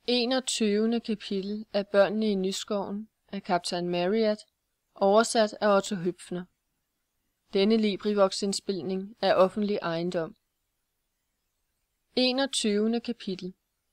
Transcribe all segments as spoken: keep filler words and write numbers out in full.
enogtyvende kapitel af Børnene i Nyskoven af kaptajn Marryat, oversat af Otto Høpfner. Denne LibriVox-indspilning er offentlig ejendom. enogtyvende kapitel.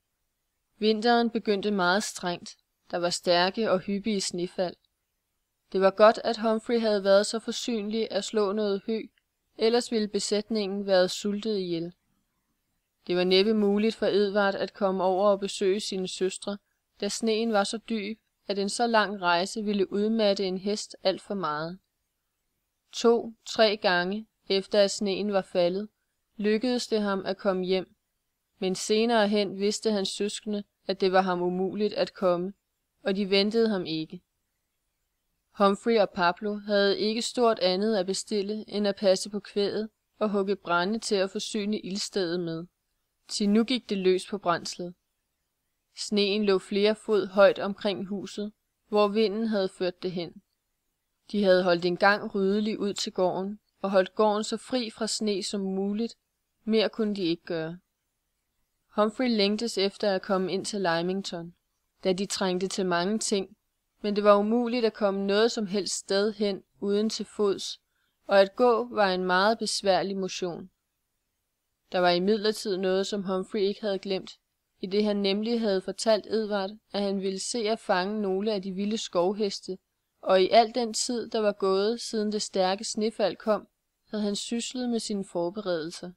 Vinteren begyndte meget strengt. Der var stærke og hyppige snefald. Det var godt, at Humphrey havde været så forsynlig at slå noget hø, ellers ville besætningen været sultet ihjel. Det var næppe muligt for Edvard at komme over og besøge sine søstre, da sneen var så dyb, at en så lang rejse ville udmatte en hest alt for meget. To, tre gange, efter at sneen var faldet, lykkedes det ham at komme hjem, men senere hen vidste hans søskende, at det var ham umuligt at komme, og de ventede ham ikke. Humphrey og Pablo havde ikke stort andet at bestille, end at passe på kvæget og hugge brænde til at forsyne ildstedet med. Til nu gik det løs på brændslet. Sneen lå flere fod højt omkring huset, hvor vinden havde ført det hen. De havde holdt en gang ryddelig ud til gården, og holdt gården så fri fra sne som muligt. Mere kunne de ikke gøre. Humphrey længtes efter at komme ind til Lymington, da de trængte til mange ting, men det var umuligt at komme noget som helst sted hen uden til fods, og at gå var en meget besværlig motion. Der var imidlertid noget, som Humphrey ikke havde glemt, i det han nemlig havde fortalt Edvard, at han ville se at fange nogle af de vilde skovheste, og i al den tid, der var gået, siden det stærke snefald kom, havde han syslet med sine forberedelser.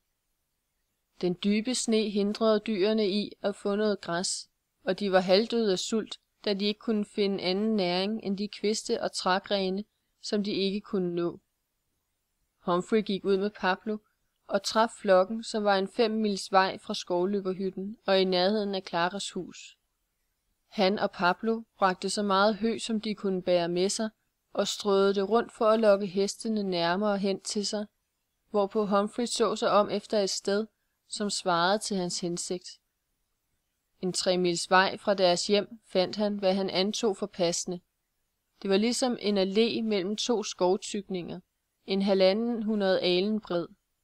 Den dybe sne hindrede dyrene i at få noget græs, og de var halvdøde af sult, da de ikke kunne finde anden næring end de kviste og trægrene, som de ikke kunne nå. Humphrey gik ud med Pablo og traf flokken, som var en fem mils vej fra skovløberhytten og i nærheden af Claras hus. Han og Pablo bragte så meget hø, som de kunne bære med sig, og strøede det rundt for at lokke hestene nærmere hen til sig, hvorpå Humphrey så sig om efter et sted, som svarede til hans hensigt. En tre mils vej fra deres hjem fandt han, hvad han antog for passende. Det var ligesom en allé mellem to skovtykninger, en halvanden hundrede alen bred.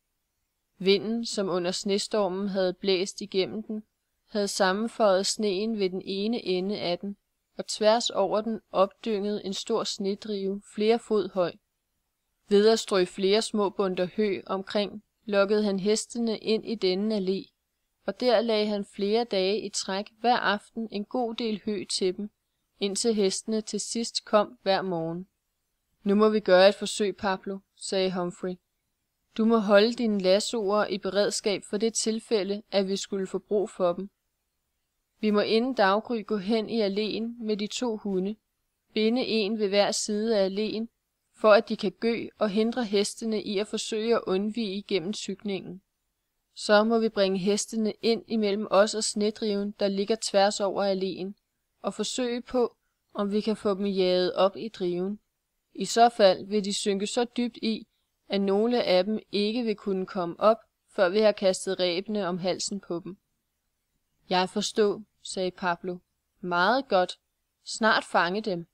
Vinden, som under snestormen havde blæst igennem den, havde sammenføjet sneen ved den ene ende af den, og tværs over den opdynget en stor snedrive flere fod høj. Ved at strø flere små bundter hø omkring, lokkede han hestene ind i denne allé, og der lagde han flere dage i træk hver aften en god del hø til dem, indtil hestene til sidst kom hver morgen. Nu må vi gøre et forsøg, Pablo, sagde Humphrey. Du må holde dine lassoer i beredskab for det tilfælde, at vi skulle få brug for dem. Vi må inden daggry gå hen i alléen med de to hunde, binde en ved hver side af alléen, for at de kan gø og hindre hestene i at forsøge at undvige gennem tykningen. Så må vi bringe hestene ind imellem os og snedriven, der ligger tværs over alléen, og forsøge på, om vi kan få dem jaget op i driven. I så fald vil de synke så dybt i, at nogle af dem ikke vil kunne komme op, før vi har kastet rebene om halsen på dem. Jeg forstår, sagde Pablo. Meget godt. Snart fange dem.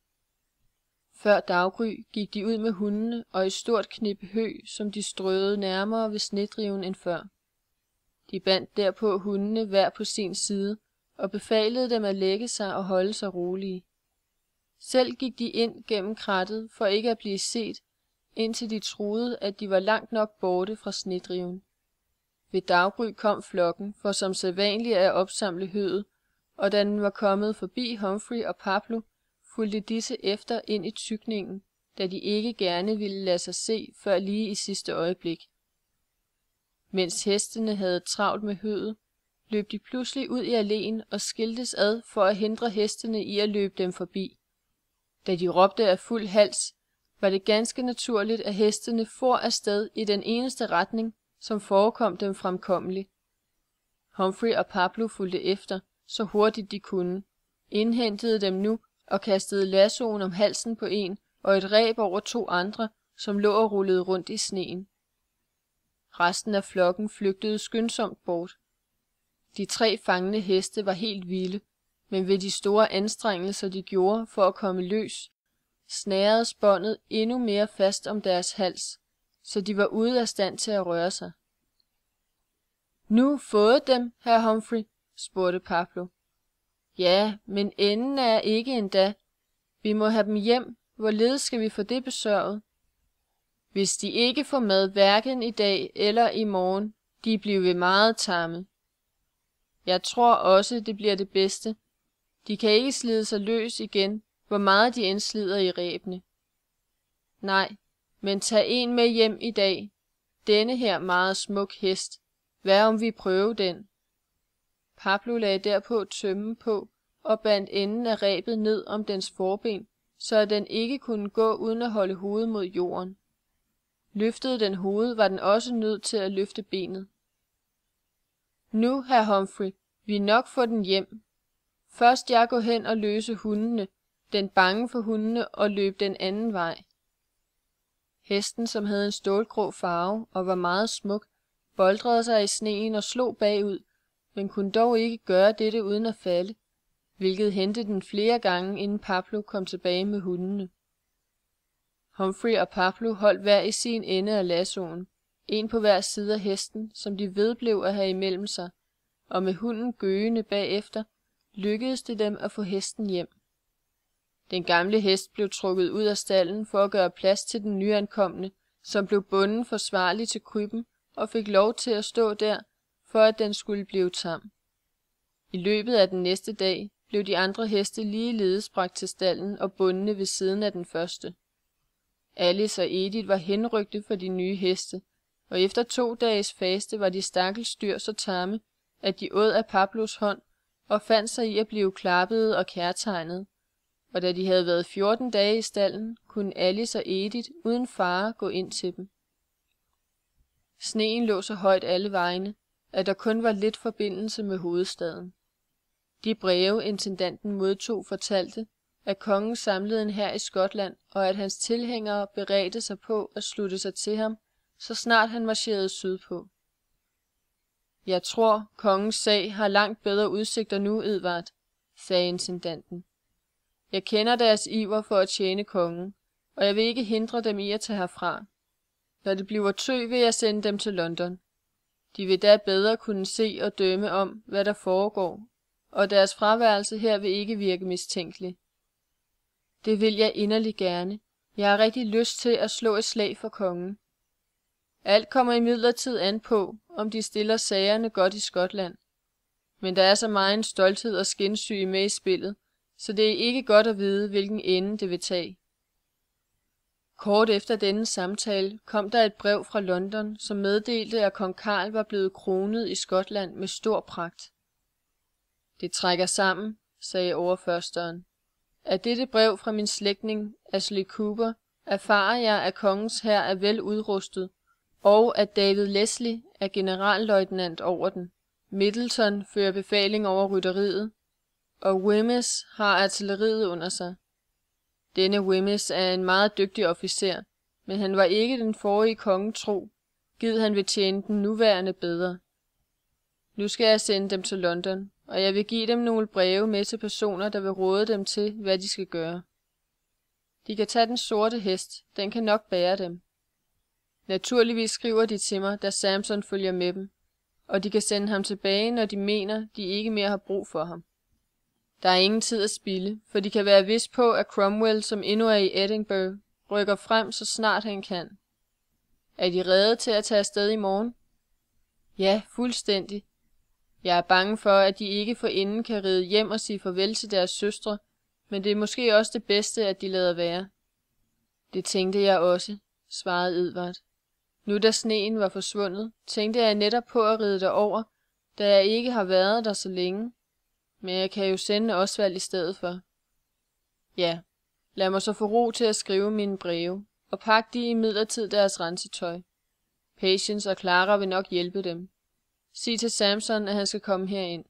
Før daggry gik de ud med hundene og et stort knippe hø, som de strøede nærmere ved snedriven end før. De bandt derpå hundene hver på sin side og befalede dem at lægge sig og holde sig rolige. Selv gik de ind gennem krattet for ikke at blive set, indtil de troede, at de var langt nok borte fra snedriven. Ved daggry kom flokken for som sædvanligt at opsamle høet, og da den var kommet forbi Humphrey og Pablo, fulgte disse efter ind i tykningen, da de ikke gerne ville lade sig se før lige i sidste øjeblik. Mens hestene havde travlt med høet, løb de pludselig ud i alléen og skiltes ad for at hindre hestene i at løbe dem forbi. Da de råbte af fuld hals, var det ganske naturligt, at hestene for afsted i den eneste retning, som forekom dem fremkommelig. Humphrey og Pablo fulgte efter, så hurtigt de kunne, indhentede dem nu og kastede lassoen om halsen på en og et reb over to andre, som lå og rullede rundt i sneen. Resten af flokken flygtede skyndsomt bort. De tre fangne heste var helt vilde, men ved de store anstrengelser, de gjorde for at komme løs, snærede båndet endnu mere fast om deres hals, så de var ude af stand til at røre sig. Nu fået dem, herr Humphrey, spurgte Pablo. Ja, men enden er ikke endda. Vi må have dem hjem. Hvorledes skal vi få det besørget? Hvis de ikke får mad hverken i dag eller i morgen, de bliver meget tamme. Jeg tror også, det bliver det bedste. De kan ikke slide sig løs igen, hvor meget de end slider i rebene. Nej, men tag en med hjem i dag. Denne her meget smuk hest. Hvad om vi prøver den? Pablo lagde derpå tømmen på og bandt enden af rebet ned om dens forben, så den ikke kunne gå uden at holde hovedet mod jorden. Løftede den hovedet, var den også nødt til at løfte benet. Nu, herr Humphrey, vi nok få den hjem. Først jeg gå hen og løse hundene, den bange for hundene og løb den anden vej. Hesten, som havde en stålgrå farve og var meget smuk, boldrede sig i sneen og slog bagud, men kunne dog ikke gøre dette uden at falde, hvilket hentede den flere gange, inden Pablo kom tilbage med hundene. Humphrey og Pablo holdt hver i sin ende af lassoen, en på hver side af hesten, som de vedblev at have imellem sig, og med hunden gøende bagefter, lykkedes det dem at få hesten hjem. Den gamle hest blev trukket ud af stalden for at gøre plads til den nyankomne, som blev bundet forsvarligt til krybben og fik lov til at stå der, for at den skulle blive tam. I løbet af den næste dag blev de andre heste ligeledes bragt til stalden og bundne ved siden af den første. Alice og Edith var henrygte for de nye heste, og efter to dages faste var de stakkels dyr så tamme, at de åd af Pablos hånd og fandt sig i at blive klappede og kærtegnet, og da de havde været fjorten dage i stalden, kunne Alice og Edith uden fare gå ind til dem. Sneen lå så højt alle vegne, at der kun var lidt forbindelse med hovedstaden. De breve, intendanten modtog, fortalte, at kongen samlede en hær i Skotland, og at hans tilhængere beredte sig på at slutte sig til ham, så snart han marcherede sydpå. Jeg tror, kongens sag har langt bedre udsigter nu, Edvard, sagde intendanten. Jeg kender deres iver for at tjene kongen, og jeg vil ikke hindre dem i at tage herfra. Når det bliver tø, vil jeg sende dem til London. De vil da bedre kunne se og dømme om, hvad der foregår, og deres fraværelse her vil ikke virke mistænkelig. Det vil jeg inderligt gerne. Jeg har rigtig lyst til at slå et slag for kongen. Alt kommer imidlertid an på, om de stiller sagerne godt i Skotland. Men der er så meget stolthed og skinsyge med i spillet, så det er ikke godt at vide, hvilken ende det vil tage. Kort efter denne samtale kom der et brev fra London, som meddelte, at kong Karl var blevet kronet i Skotland med stor pragt. Det trækker sammen, sagde overførsteren. Af dette brev fra min slægtning Ashley Cooper erfarer jeg, at kongens hær er vel udrustet, og at David Leslie er generalløjtnant over den. Middleton fører befaling over rytteriet, og Wemyss har artilleriet under sig. Denne Wemyss er en meget dygtig officer, men han var ikke den forrige konge tro, givet han vil tjene den nuværende bedre. Nu skal jeg sende dem til London, og jeg vil give dem nogle breve med til personer, der vil råde dem til, hvad de skal gøre. De kan tage den sorte hest, den kan nok bære dem. Naturligvis skriver de til mig, da Samson følger med dem, og de kan sende ham tilbage, når de mener, de ikke mere har brug for ham. Der er ingen tid at spilde, for de kan være vis på, at Cromwell, som endnu er i Edinburgh, rykker frem så snart han kan. Er de rede til at tage afsted i morgen? Ja, fuldstændig. Jeg er bange for, at de ikke forinden kan ride hjem og sige farvel til deres søstre, men det er måske også det bedste, at de lader være. Det tænkte jeg også, svarede Edvard. Nu da sneen var forsvundet, tænkte jeg netop på at ride derover, da jeg ikke har været der så længe. Men jeg kan jo sende Osvald i stedet for. Ja, lad mig så få ro til at skrive mine breve, og pak de imidlertid deres rensetøj. Patience og Clara vil nok hjælpe dem. Sig til Samson, at han skal komme herind.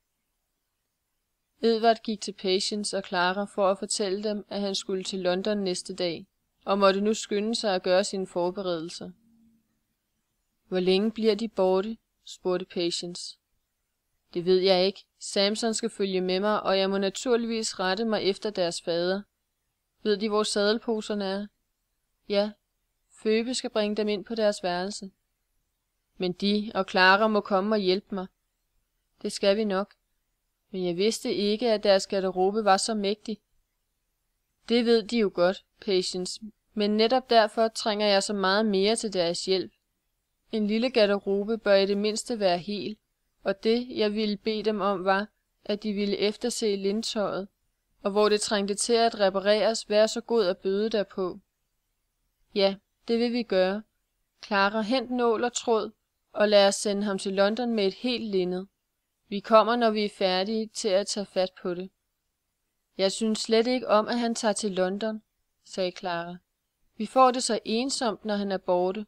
Edvard gik til Patience og Clara for at fortælle dem, at han skulle til London næste dag, og måtte nu skynde sig at gøre sine forberedelser. Hvor længe bliver de borte? Spurgte Patience. Det ved jeg ikke. Samson skal følge med mig, og jeg må naturligvis rette mig efter deres fader. Ved de, hvor sadelposerne er? Ja, Phoebe skal bringe dem ind på deres værelse. Men de og Clara må komme og hjælpe mig. Det skal vi nok. Men jeg vidste ikke, at deres garderobe var så mægtig. Det ved de jo godt, Patience, men netop derfor trænger jeg så meget mere til deres hjælp. En lille garderobe bør i det mindste være hel, og det, jeg ville bede dem om, var, at de ville efterse lintøjet, og hvor det trængte til at repareres, være så god at bøde derpå. Ja, det vil vi gøre. Clara, hent nål og tråd, og lad os sende ham til London med et helt linned. Vi kommer, når vi er færdige til at tage fat på det. Jeg synes slet ikke om, at han tager til London, sagde Clara. Vi får det så ensomt, når han er borte.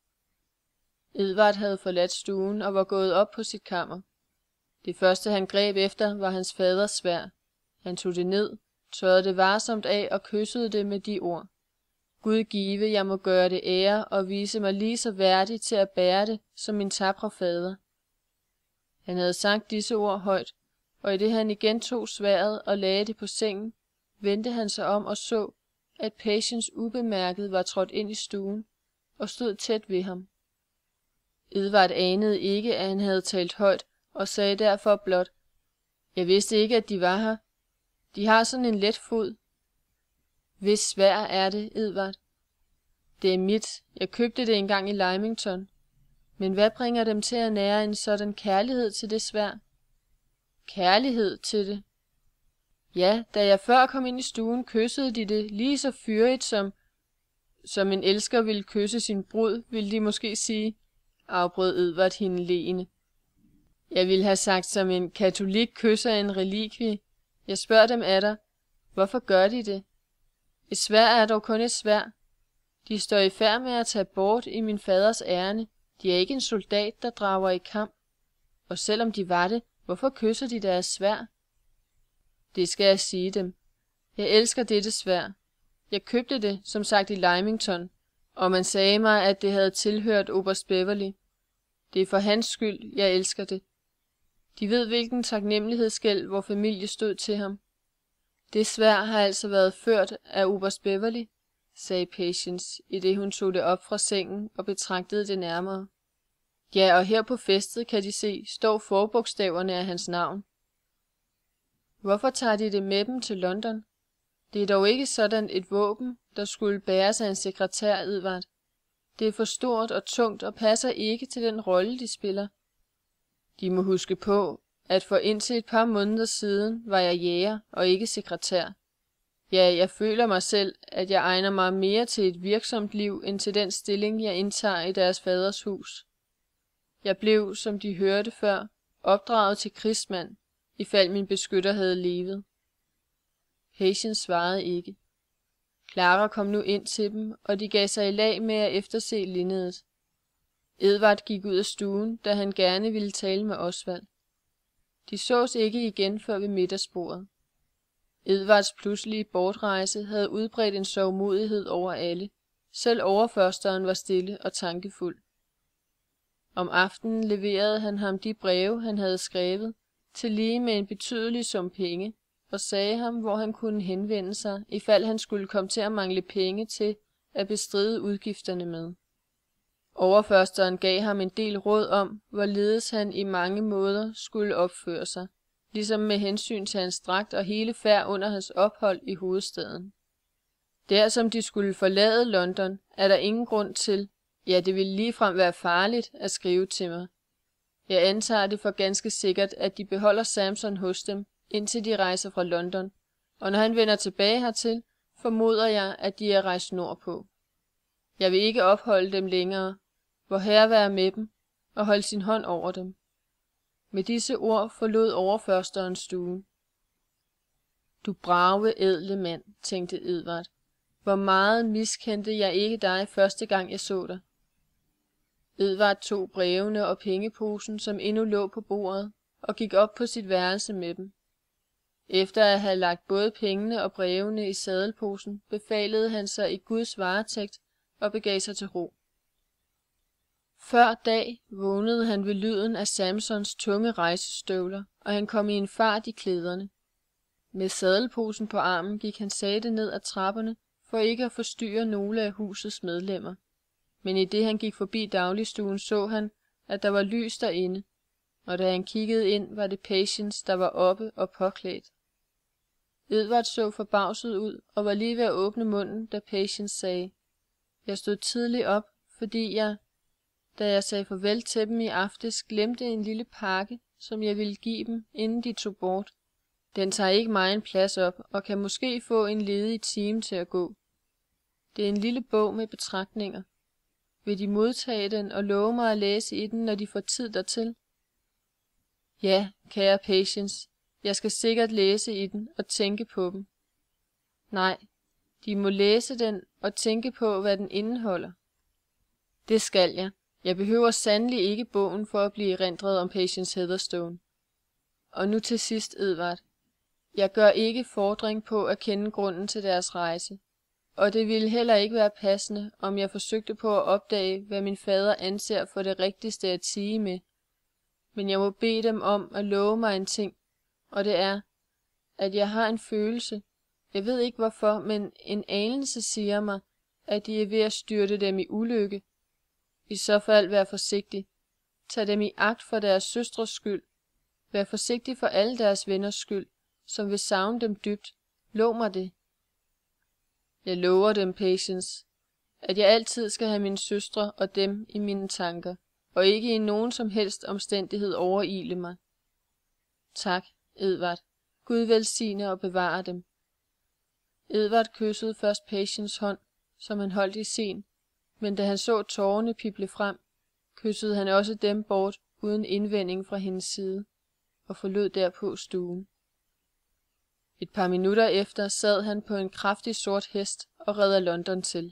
Edvard havde forladt stuen og var gået op på sit kammer. Det første han greb efter var hans faders sværd. Han tog det ned, tørrede det varsomt af og kyssede det med de ord. Gud give, jeg må gøre det ære og vise mig lige så værdig til at bære det som min tapre fader. Han havde sagt disse ord højt, og i det han igen tog sværdet og lagde det på sengen, vendte han sig om og så, at Patience ubemærket var trådt ind i stuen og stod tæt ved ham. Edvard anede ikke, at han havde talt højt, og sagde derfor blot, jeg vidste ikke, at de var her. De har sådan en let fod. Hvis sværd er det, Edvard? Det er mit. Jeg købte det engang i Lymington. Men hvad bringer dem til at nære en sådan kærlighed til det sværd? Kærlighed til det? Ja, da jeg før kom ind i stuen, kyssede de det lige så fyrigt, som, som en elsker ville kysse sin brud, ville de måske sige, afbrød Edvard hende leende. Jeg ville have sagt, som en katolik kysser en relikvie. Jeg spørger dem af dig, hvorfor gør de det? Et sværd er dog kun et sværd. De står i færd med at tage bort i min faders ærne. De er ikke en soldat, der drager i kamp. Og selvom de var det, hvorfor kysser de deres sværd? Det skal jeg sige dem. Jeg elsker dette sværd. Jeg købte det, som sagt i Lymington, og man sagde mig, at det havde tilhørt oberst Beverly. Det er for hans skyld, jeg elsker det. De ved, hvilken taknemmelighedsgæld vor familie stod til ham. Det sværd har altså været ført af oberst Beverly, sagde Patience, i det hun tog det op fra sengen og betragtede det nærmere. Ja, og her på fæstet kan de se, står forbogstaverne af hans navn. Hvorfor tager de det med dem til London? Det er dog ikke sådan et våben, der skulle bæres af en sekretær, Edvard. Det er for stort og tungt og passer ikke til den rolle, de spiller. De må huske på, at for indtil et par måneder siden var jeg jæger og ikke sekretær. Ja, jeg føler mig selv, at jeg egner mig mere til et virksomt liv, end til den stilling, jeg indtager i deres faders hus. Jeg blev, som de hørte før, opdraget til krigsmand, ifald min beskytter havde levet. Patience svarede ikke. Clara kom nu ind til dem, og de gav sig i lag med at efterse linnedet. Edvard gik ud af stuen, da han gerne ville tale med Osvald. De sås ikke igen før ved middagsbordet. Edvards pludselige bortrejse havde udbredt en sørgmodighed over alle. Selv overførsteren var stille og tankefuld. Om aftenen leverede han ham de breve, han havde skrevet, til lige med en betydelig sum penge, og sagde ham, hvor han kunne henvende sig, ifald han skulle komme til at mangle penge til at bestride udgifterne med. Overførsteren gav ham en del råd om, hvorledes han i mange måder skulle opføre sig, ligesom med hensyn til hans dragt og hele færd under hans ophold i hovedstaden. Der som de skulle forlade London, er der ingen grund til, ja, det ville ligefrem være farligt at skrive til mig. Jeg antager det for ganske sikkert, at de beholder Samson hos dem, indtil de rejser fra London, og når han vender tilbage hertil, formoder jeg, at de er rejst nordpå. Jeg vil ikke opholde dem længere, hvor Herre være med dem, og holde sin hånd over dem. Med disse ord forlod overførsteren stuen. Du brave, ædle mand, tænkte Edvard. Hvor meget miskendte jeg ikke dig første gang jeg så dig. Edvard tog brevene og pengeposen, som endnu lå på bordet, og gik op på sit værelse med dem. Efter at have lagt både pengene og brevene i sadelposen, befalede han sig i Guds varetægt og begav sig til ro. Før dag vågnede han ved lyden af Samsons tunge rejsestøvler, og han kom i en fart i klæderne. Med sadelposen på armen gik han sagte ned ad trapperne, for ikke at forstyrre nogle af husets medlemmer. Men i det han gik forbi dagligstuen, så han, at der var lys derinde, og da han kiggede ind, var det Patience, der var oppe og påklædt. Edvard så forbavset ud og var lige ved at åbne munden, da Patience sagde: Jeg stod tidligt op, fordi jeg, da jeg sagde farvel til dem i aftes, glemte en lille pakke, som jeg ville give dem, inden de tog bort. Den tager ikke meget en plads op, og kan måske få en ledig time til at gå. Det er en lille bog med betragtninger. Vil de modtage den og love mig at læse i den, når de får tid dertil? Ja, kære Patience, jeg skal sikkert læse i den og tænke på dem. Nej, de må læse den og tænke på, hvad den indeholder. Det skal jeg. Jeg behøver sandelig ikke bogen for at blive erindret om Patience Heatherstone. Og nu til sidst, Edvard. Jeg gør ikke fordring på at kende grunden til deres rejse, og det ville heller ikke være passende, om jeg forsøgte på at opdage, hvad min fader anser for det rigtigste at sige med. Men jeg må bede dem om at love mig en ting, og det er, at jeg har en følelse, jeg ved ikke hvorfor, men en anelse siger mig, at de er ved at styrte dem i ulykke. I så fald vær forsigtig. Tag dem i agt for deres søstres skyld. Vær forsigtig for alle deres venners skyld, som vil savne dem dybt. Lov mig det. Jeg lover dem, Patience, at jeg altid skal have mine søstre og dem i mine tanker, og ikke i nogen som helst omstændighed overile mig. Tak, Edvard. Gud velsigne og bevare dem. Edvard kyssede først Patience hånd, som han holdt i sin, men da han så tårerne pible frem, kyssede han også dem bort uden indvending fra hendes side, og forlod derpå stuen. Et par minutter efter sad han på en kraftig sort hest og red af London til.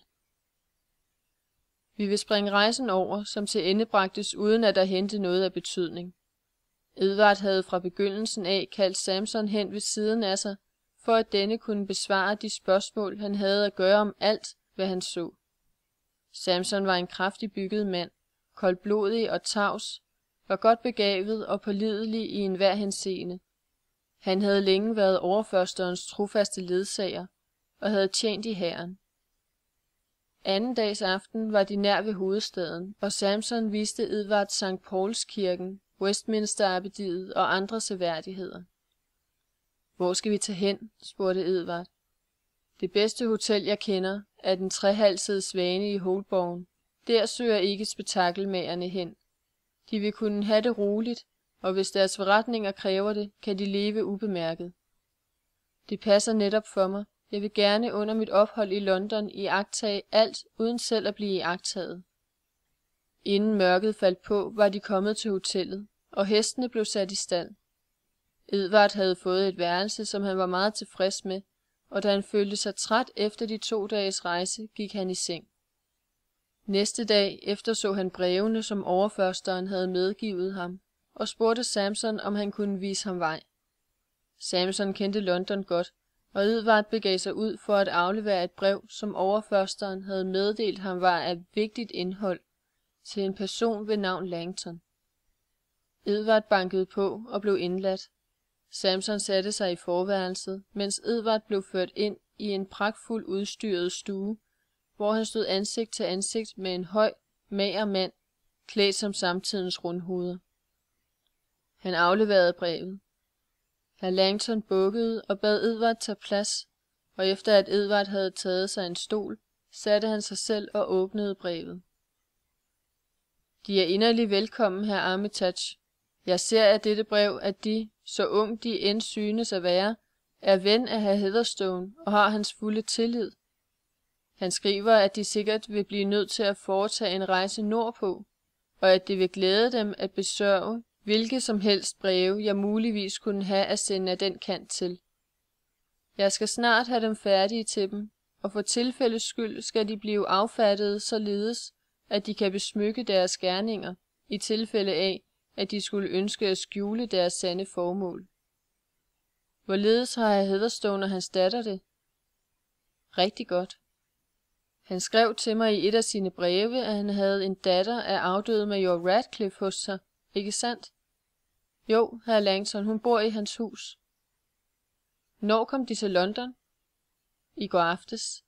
Vi vil springe rejsen over, som til ende bragtes uden at der hente noget af betydning. Edvard havde fra begyndelsen af kaldt Samson hen ved siden af sig, for at denne kunne besvare de spørgsmål, han havde at gøre om alt, hvad han så. Samson var en kraftig bygget mand, koldblodig og tavs, var godt begavet og pålidelig i enhver henseende. Han havde længe været overførsterens trofaste ledsager og havde tjent i hæren. Anden dags aften var de nær ved hovedstaden, og Samson viste Edvard Sankt Pauls kirken, Westminster-abbediet og andre seværdigheder. Hvor skal vi tage hen? Spurgte Edvard. Det bedste hotel, jeg kender, er den trehalsede svane i Holborn. Der søger ikke spektakelmagerne hen. De vil kunne have det roligt, og hvis deres forretninger kræver det, kan de leve ubemærket. Det passer netop for mig. Jeg vil gerne under mit ophold i London iagttage alt, uden selv at blive iagttaget. Inden mørket faldt på, var de kommet til hotellet, og hestene blev sat i stald. Edvard havde fået et værelse, som han var meget tilfreds med, og da han følte sig træt efter de to dages rejse, gik han i seng. Næste dag efterså han brevene, som overførsteren havde medgivet ham, og spurgte Samson, om han kunne vise ham vej. Samson kendte London godt, og Edvard begav sig ud for at aflevere et brev, som overførsteren havde meddelt ham var af vigtigt indhold, til en person ved navn Langton. Edvard bankede på og blev indladt. Samson satte sig i forværelset, mens Edvard blev ført ind i en pragtfuld udstyret stue, hvor han stod ansigt til ansigt med en høj, mager mand, klædt som samtidens rundhoveder. Han afleverede brevet. Hr. Langton bukkede og bad Edvard tage plads, og efter at Edvard havde taget sig en stol, satte han sig selv og åbnede brevet. De er inderlig velkommen, hr. Armitage. Jeg ser af dette brev, at de, så ung de end synes at være, er ven af hr. Heatherstone og har hans fulde tillid. Han skriver, at de sikkert vil blive nødt til at foretage en rejse nordpå, og at det vil glæde dem at besørge, hvilke som helst breve jeg muligvis kunne have at sende af den kant til. Jeg skal snart have dem færdige til dem, og for tilfældes skyld skal de blive affattede således, at de kan besmykke deres gerninger, i tilfælde af, at de skulle ønske at skjule deres sande formål. Hvorledes har hr. Heatherstone og hans datter det? Rigtig godt. Han skrev til mig i et af sine breve, at han havde en datter af afdøde major Radcliffe hos sig, ikke sandt? Jo, hr. Langton, hun bor i hans hus. Når kom de til London? I går aftes.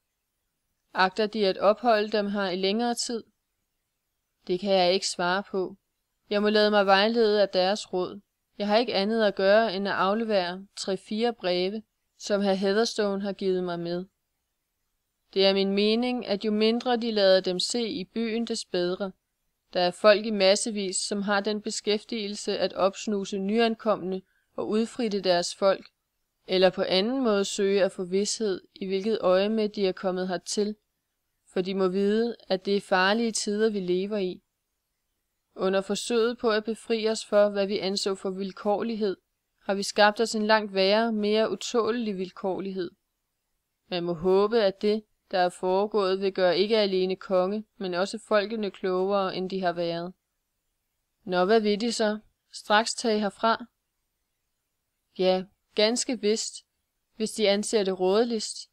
Agter de at opholde dem her i længere tid? Det kan jeg ikke svare på. Jeg må lade mig vejlede af deres råd. Jeg har ikke andet at gøre, end at aflevere tre-fire breve, som hr. Heatherstone har givet mig med. Det er min mening, at jo mindre de lader dem se i byen, des bedre. Der er folk i massevis, som har den beskæftigelse at opsnuse nyankomne og udfritte deres folk, eller på anden måde søge at få vished, i hvilket øje med de er kommet hertil, for de må vide, at det er farlige tider, vi lever i. Under forsøget på at befri os for, hvad vi anså for vilkårlighed, har vi skabt os en langt værre, mere utålelig vilkårlighed. Man må håbe, at det, der er foregået, vil gøre ikke alene konge, men også folkene klogere, end de har været. Nå, hvad vil de så? Straks tage herfra? Ja, ganske vist, hvis de anser det rådeligst.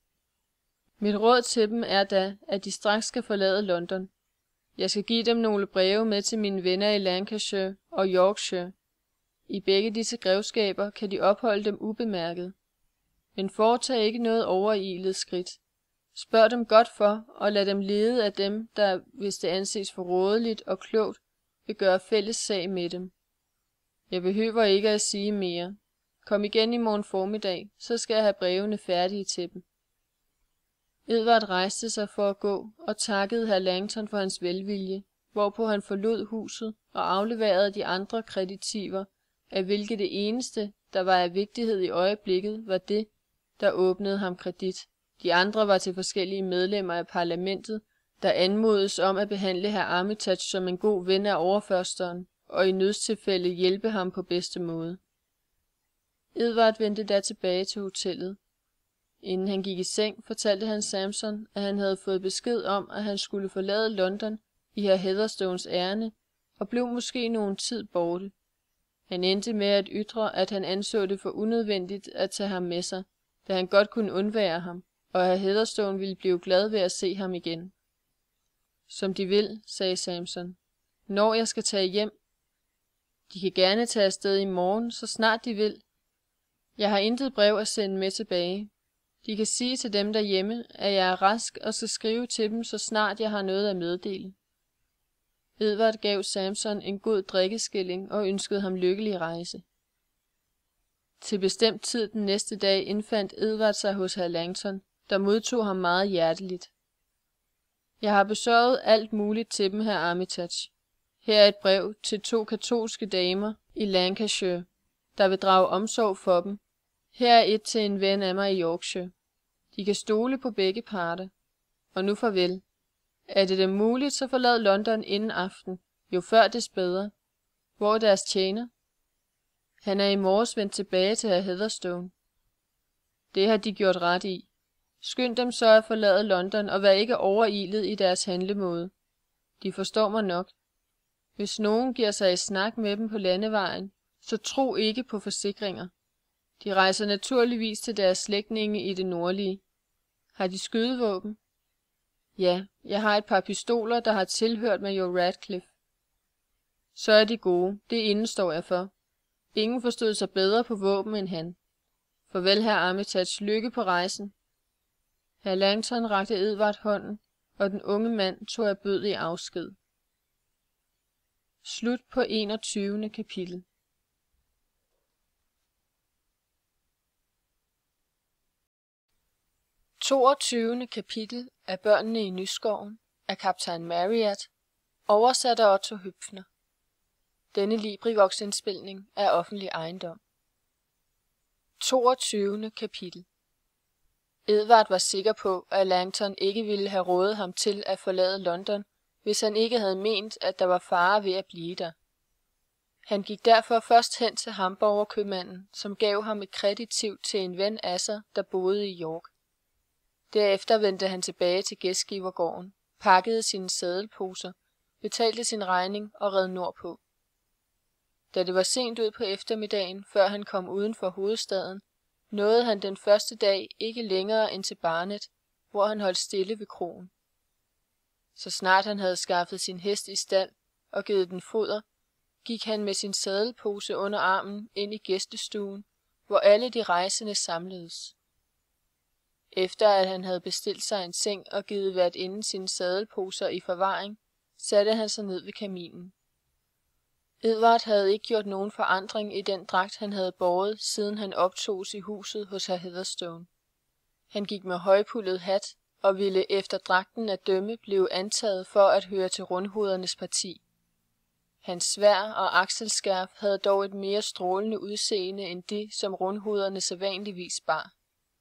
Mit råd til dem er da, at de straks skal forlade London. Jeg skal give dem nogle breve med til mine venner i Lancashire og Yorkshire. I begge disse grevskaber kan de opholde dem ubemærket. Men foretag ikke noget overilet skridt. Spørg dem godt for, og lad dem lede af dem, der, hvis det anses for rådeligt og klogt, vil gøre fælles sag med dem. Jeg behøver ikke at sige mere. Kom igen i morgen formiddag, så skal jeg have brevene færdige til dem. Edvard rejste sig for at gå og takkede hr. Langton for hans velvilje, hvorpå han forlod huset og afleverede de andre kreditiver, af hvilke det eneste, der var af vigtighed i øjeblikket, var det, der åbnede ham kredit. De andre var til forskellige medlemmer af parlamentet, der anmodes om at behandle hr. Armitage som en god ven af overførsteren, og i nødstilfælde hjælpe ham på bedste måde. Edvard vendte da tilbage til hotellet. Inden han gik i seng, fortalte han Samson, at han havde fået besked om, at han skulle forlade London i hr. Heatherstones ærinde, og blev måske nogen tid borte. Han endte med at ytre, at han anså det for unødvendigt at tage ham med sig, da han godt kunne undvære ham, og hr. Heatherstone ville blive glad ved at se ham igen. Som de vil, sagde Samson. Når jeg skal tage hjem? De kan gerne tage afsted i morgen, så snart de vil. Jeg har intet brev at sende med tilbage. De kan sige til dem derhjemme, at jeg er rask og skal skrive til dem, så snart jeg har noget at meddele. Edvard gav Samson en god drikkeskilling og ønskede ham lykkelig rejse. Til bestemt tid den næste dag indfandt Edvard sig hos hr. Langton, der modtog ham meget hjerteligt. Jeg har besørget alt muligt til dem, hr. Armitage. Her er et brev til to katolske damer i Lancashire, der vil drage omsorg for dem. Her er et til en ven af mig i Yorkshire. De kan stole på begge parter. Og nu farvel. Er det dem muligt, så forlad London inden aften. Jo før des bedre. Hvor er deres tjener? Han er i morges vendt tilbage til hr. Heatherstone. Det har de gjort ret i. Skynd dem så at forlade London og vær ikke overilet i deres handlemåde. De forstår mig nok. Hvis nogen giver sig i snak med dem på landevejen, så tro ikke på forsikringer. De rejser naturligvis til deres slægtninge i det nordlige. Har de skydevåben? Ja, jeg har et par pistoler, der har tilhørt major Radcliffe. Så er de gode, det indestår jeg for. Ingen forstod sig bedre på våben end han. Farvel, hr. Armitage, lykke på rejsen. Hr. Langton rakte Edvard hånden, og den unge mand tog af bød i afsked. Slut på enogtyvende kapitel. toogtyvende kapitel af Børnene i Nyskoven af kaptajn Marryat, oversat af Otto Høpfner. Denne LibriVox-indspilning er offentlig ejendom. toogtyvende kapitel. Edvard var sikker på, at Langton ikke ville have rådet ham til at forlade London, hvis han ikke havde ment, at der var fare ved at blive der. Han gik derfor først hen til hamborgerkøbmanden, som gav ham et kreditiv til en ven af sig, der boede i York. Derefter vendte han tilbage til gæstgivergården, pakkede sine sadelposer, betalte sin regning og red nordpå. Da det var sent ud på eftermiddagen, før han kom uden for hovedstaden, nåede han den første dag ikke længere end til Barnet, hvor han holdt stille ved kroen. Så snart han havde skaffet sin hest i stald og givet den foder, gik han med sin sadelpose under armen ind i gæstestuen, hvor alle de rejsende samledes. Efter at han havde bestilt sig en seng og givet værtinden sine sadelposer i forvaring, satte han sig ned ved kaminen. Edvard havde ikke gjort nogen forandring i den dragt, han havde båret, siden han optogs i huset hos hr. Heatherstone. Han gik med højpullet hat og ville efter dragten at dømme blive antaget for at høre til rundhodernes parti. Hans sværd og akselskærf havde dog et mere strålende udseende end de, som rundhoderne sædvanligvis bar.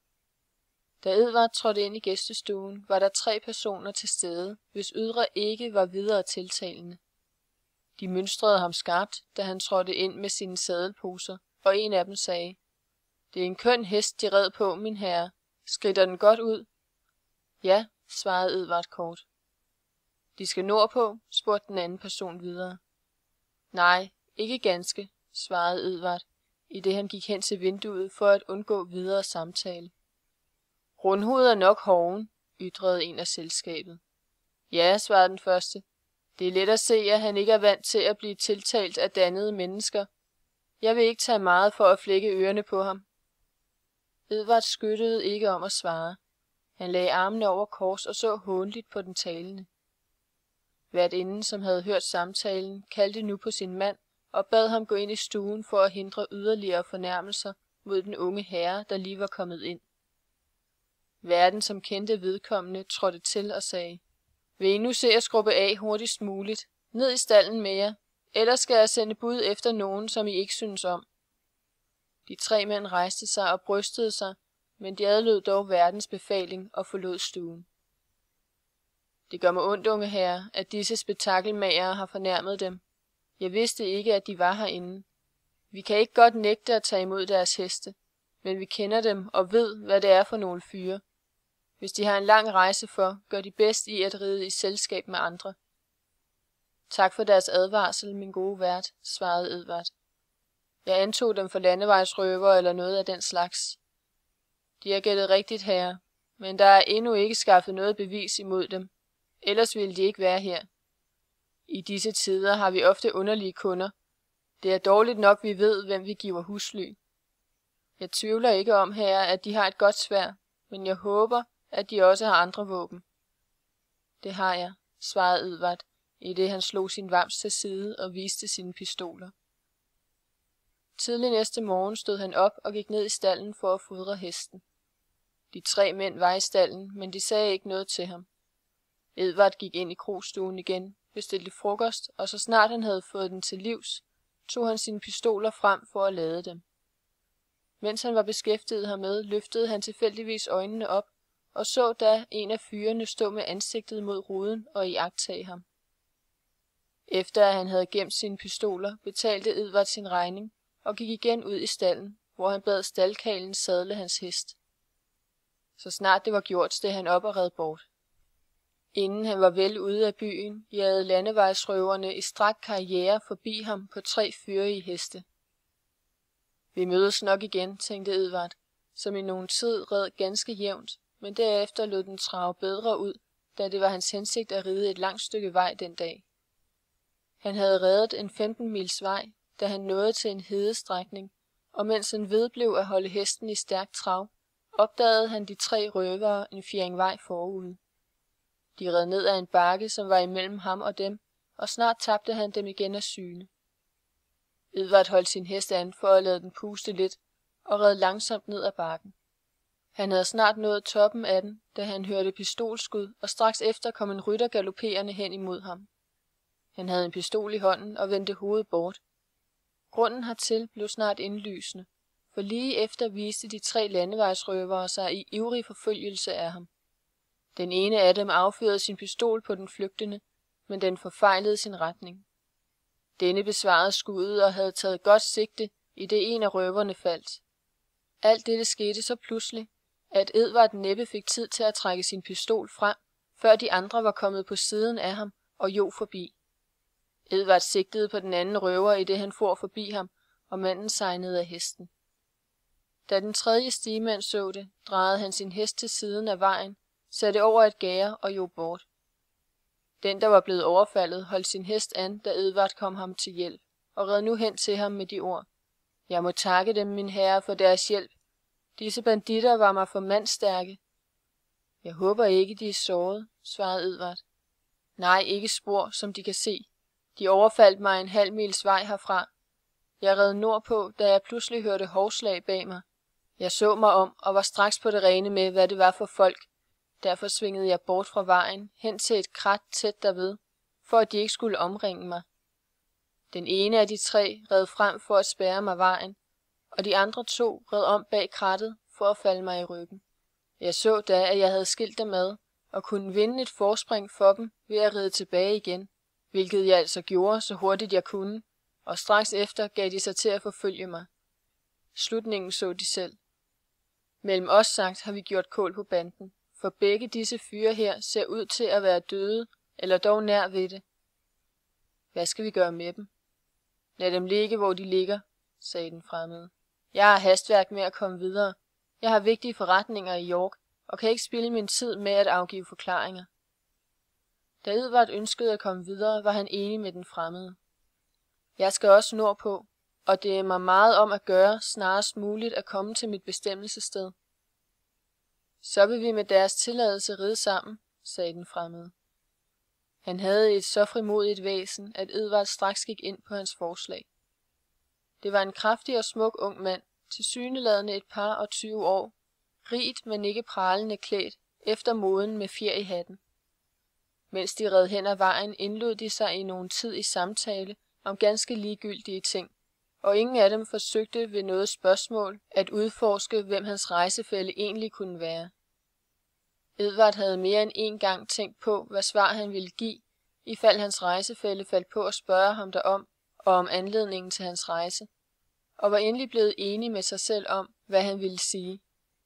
Da Edvard trådte ind i gæstestuen, var der tre personer til stede, hvis ydre ikke var videre tiltalende. De mønstrede ham skarpt, da han trådte ind med sine sadelposer, og en af dem sagde: "Det er en køn hest, de red på, min herre. Skridter den godt ud?" "Ja," svarede Edvard kort. "De skal nordpå?" spurgte den anden person videre. "Nej, ikke ganske," svarede Edvard, i det han gik hen til vinduet for at undgå videre samtale. "Rundhoved er nok hoven," ytrede en af selskabet. "Ja," svarede den første. "Det er let at se, at han ikke er vant til at blive tiltalt af dannede mennesker. Jeg vil ikke tage meget for at flække ørerne på ham." Edvard skyttede ikke om at svare. Han lagde armene over kors og så hånligt på den talende. Værtinden, som havde hørt samtalen, kaldte nu på sin mand og bad ham gå ind i stuen for at hindre yderligere fornærmelser mod den unge herre, der lige var kommet ind. Værten, som kendte vedkommende, trådte til og sagde: "Vil I nu se at skrubbe af hurtigst muligt? Ned i stallen med jer, ellers skal jeg sende bud efter nogen, som I ikke synes om." De tre mænd rejste sig og brystede sig, men de adlød dog værtens befaling og forlod stuen. "Det gør mig ondt, unge herre, at disse spektakelmagere har fornærmet dem. Jeg vidste ikke, at de var herinde. Vi kan ikke godt nægte at tage imod deres heste, men vi kender dem og ved, hvad det er for nogle fyre. Hvis de har en lang rejse for, gør de bedst i at ride i selskab med andre." "Tak for deres advarsel, min gode vært," svarede Edvard. "Jeg antog dem for landevejsrøver eller noget af den slags." "De har gættet rigtigt, herre, men der er endnu ikke skaffet noget bevis imod dem. Ellers ville de ikke være her. I disse tider har vi ofte underlige kunder. Det er dårligt nok, vi ved, hvem vi giver husly. Jeg tvivler ikke om, herre, at de har et godt sværd, men jeg håber, at de også har andre våben." "Det har jeg," svarede Edvard, i det han slog sin vams til side og viste sine pistoler. Tidlig næste morgen stod han op og gik ned i stallen for at fodre hesten. De tre mænd var i stallen, men de sagde ikke noget til ham. Edvard gik ind i krogstuen igen, bestilte frokost, og så snart han havde fået den til livs, tog han sine pistoler frem for at lade dem. Mens han var beskæftiget hermed, løftede han tilfældigvis øjnene op og så da en af fyrene stå med ansigtet mod ruden og iagttage ham. Efter at han havde gemt sine pistoler, betalte Edvard sin regning og gik igen ud i stallen, hvor han bad staldkarlen sadle hans hest. Så snart det var gjort, steg han op og red bort. Inden han var vel ude af byen, jagede landevejsrøverne i strakt karriere forbi ham på tre fyrige heste. "Vi mødes nok igen," tænkte Edvard, som i nogen tid red ganske jævnt, men derefter lod den trave bedre ud, da det var hans hensigt at ride et langt stykke vej den dag. Han havde reddet en femten mils vej, da han nåede til en hedestrækning, og mens han vedblev at holde hesten i stærk trav, opdagede han de tre røvere en fjering vej forude. De red ned ad en bakke, som var imellem ham og dem, og snart tabte han dem igen af syne. Edvard holdt sin hest an for at lade den puste lidt, og red langsomt ned ad bakken. Han havde snart nået toppen af den, da han hørte pistolskud, og straks efter kom en rytter galopperende hen imod ham. Han havde en pistol i hånden og vendte hovedet bort. Grunden hertil blev snart indlysende, for lige efter viste de tre landevejsrøvere sig i ivrig forfølgelse af ham. Den ene af dem affyrede sin pistol på den flygtende, men den forfejlede sin retning. Denne besvarede skuddet og havde taget godt sigte, i det en af røverne faldt. Alt dette skete så pludselig, at Edvard næppe fik tid til at trække sin pistol frem, før de andre var kommet på siden af ham og jog forbi. Edvard sigtede på den anden røver, i det han for forbi ham, og manden sejnede af hesten. Da den tredje stigmand så det, drejede han sin hest til siden af vejen, satte over et gærde og jog bort. Den, der var blevet overfaldet, holdt sin hest an, da Edvard kom ham til hjælp, og red nu hen til ham med de ord: "Jeg må takke dem, min herre, for deres hjælp. Disse banditter var mig for mandstærke." "Jeg håber ikke, de er såret," svarede Edvard. "Nej, ikke spor, som de kan se. De overfaldt mig en halv mils vej herfra. Jeg red nordpå, da jeg pludselig hørte hovslag bag mig. Jeg så mig om og var straks på det rene med, hvad det var for folk. Derfor svingede jeg bort fra vejen, hen til et krat tæt derved, for at de ikke skulle omringe mig. Den ene af de tre red frem for at spærre mig vejen, og de andre to red om bag krattet for at falde mig i ryggen. Jeg så da, at jeg havde skilt dem ad, og kunne vinde et forspring for dem ved at ride tilbage igen, hvilket jeg altså gjorde så hurtigt jeg kunne, og straks efter gav de sig til at forfølge mig. Slutningen så de selv. Mellem os sagt har vi gjort kål på banden, for begge disse fyre her ser ud til at være døde, eller dog nær ved det. Hvad skal vi gøre med dem? Lad dem ligge, hvor de ligger, sagde den fremmede. Jeg har hastværk med at komme videre. Jeg har vigtige forretninger i York, og kan ikke spilde min tid med at afgive forklaringer. Da Edvard ønskede at komme videre, var han enig med den fremmede. Jeg skal også nordpå, og det er mig meget om at gøre snarest muligt at komme til mit bestemmelsessted. Så vil vi med deres tilladelse ride sammen, sagde den fremmede. Han havde et så frimodigt væsen, at Edvard straks gik ind på hans forslag. Det var en kraftig og smuk ung mand, tilsyneladende et par og tyve år, rigt, men ikke pralende klædt, efter moden med fjer i hatten. Mens de red hen ad vejen, indlod de sig i nogen tid i samtale om ganske ligegyldige ting, og ingen af dem forsøgte ved noget spørgsmål at udforske, hvem hans rejsefælle egentlig kunne være. Edvard havde mere end en gang tænkt på, hvad svar han ville give, ifald hans rejsefælle faldt på at spørge ham derom og om anledningen til hans rejse, og var endelig blevet enig med sig selv om, hvad han ville sige.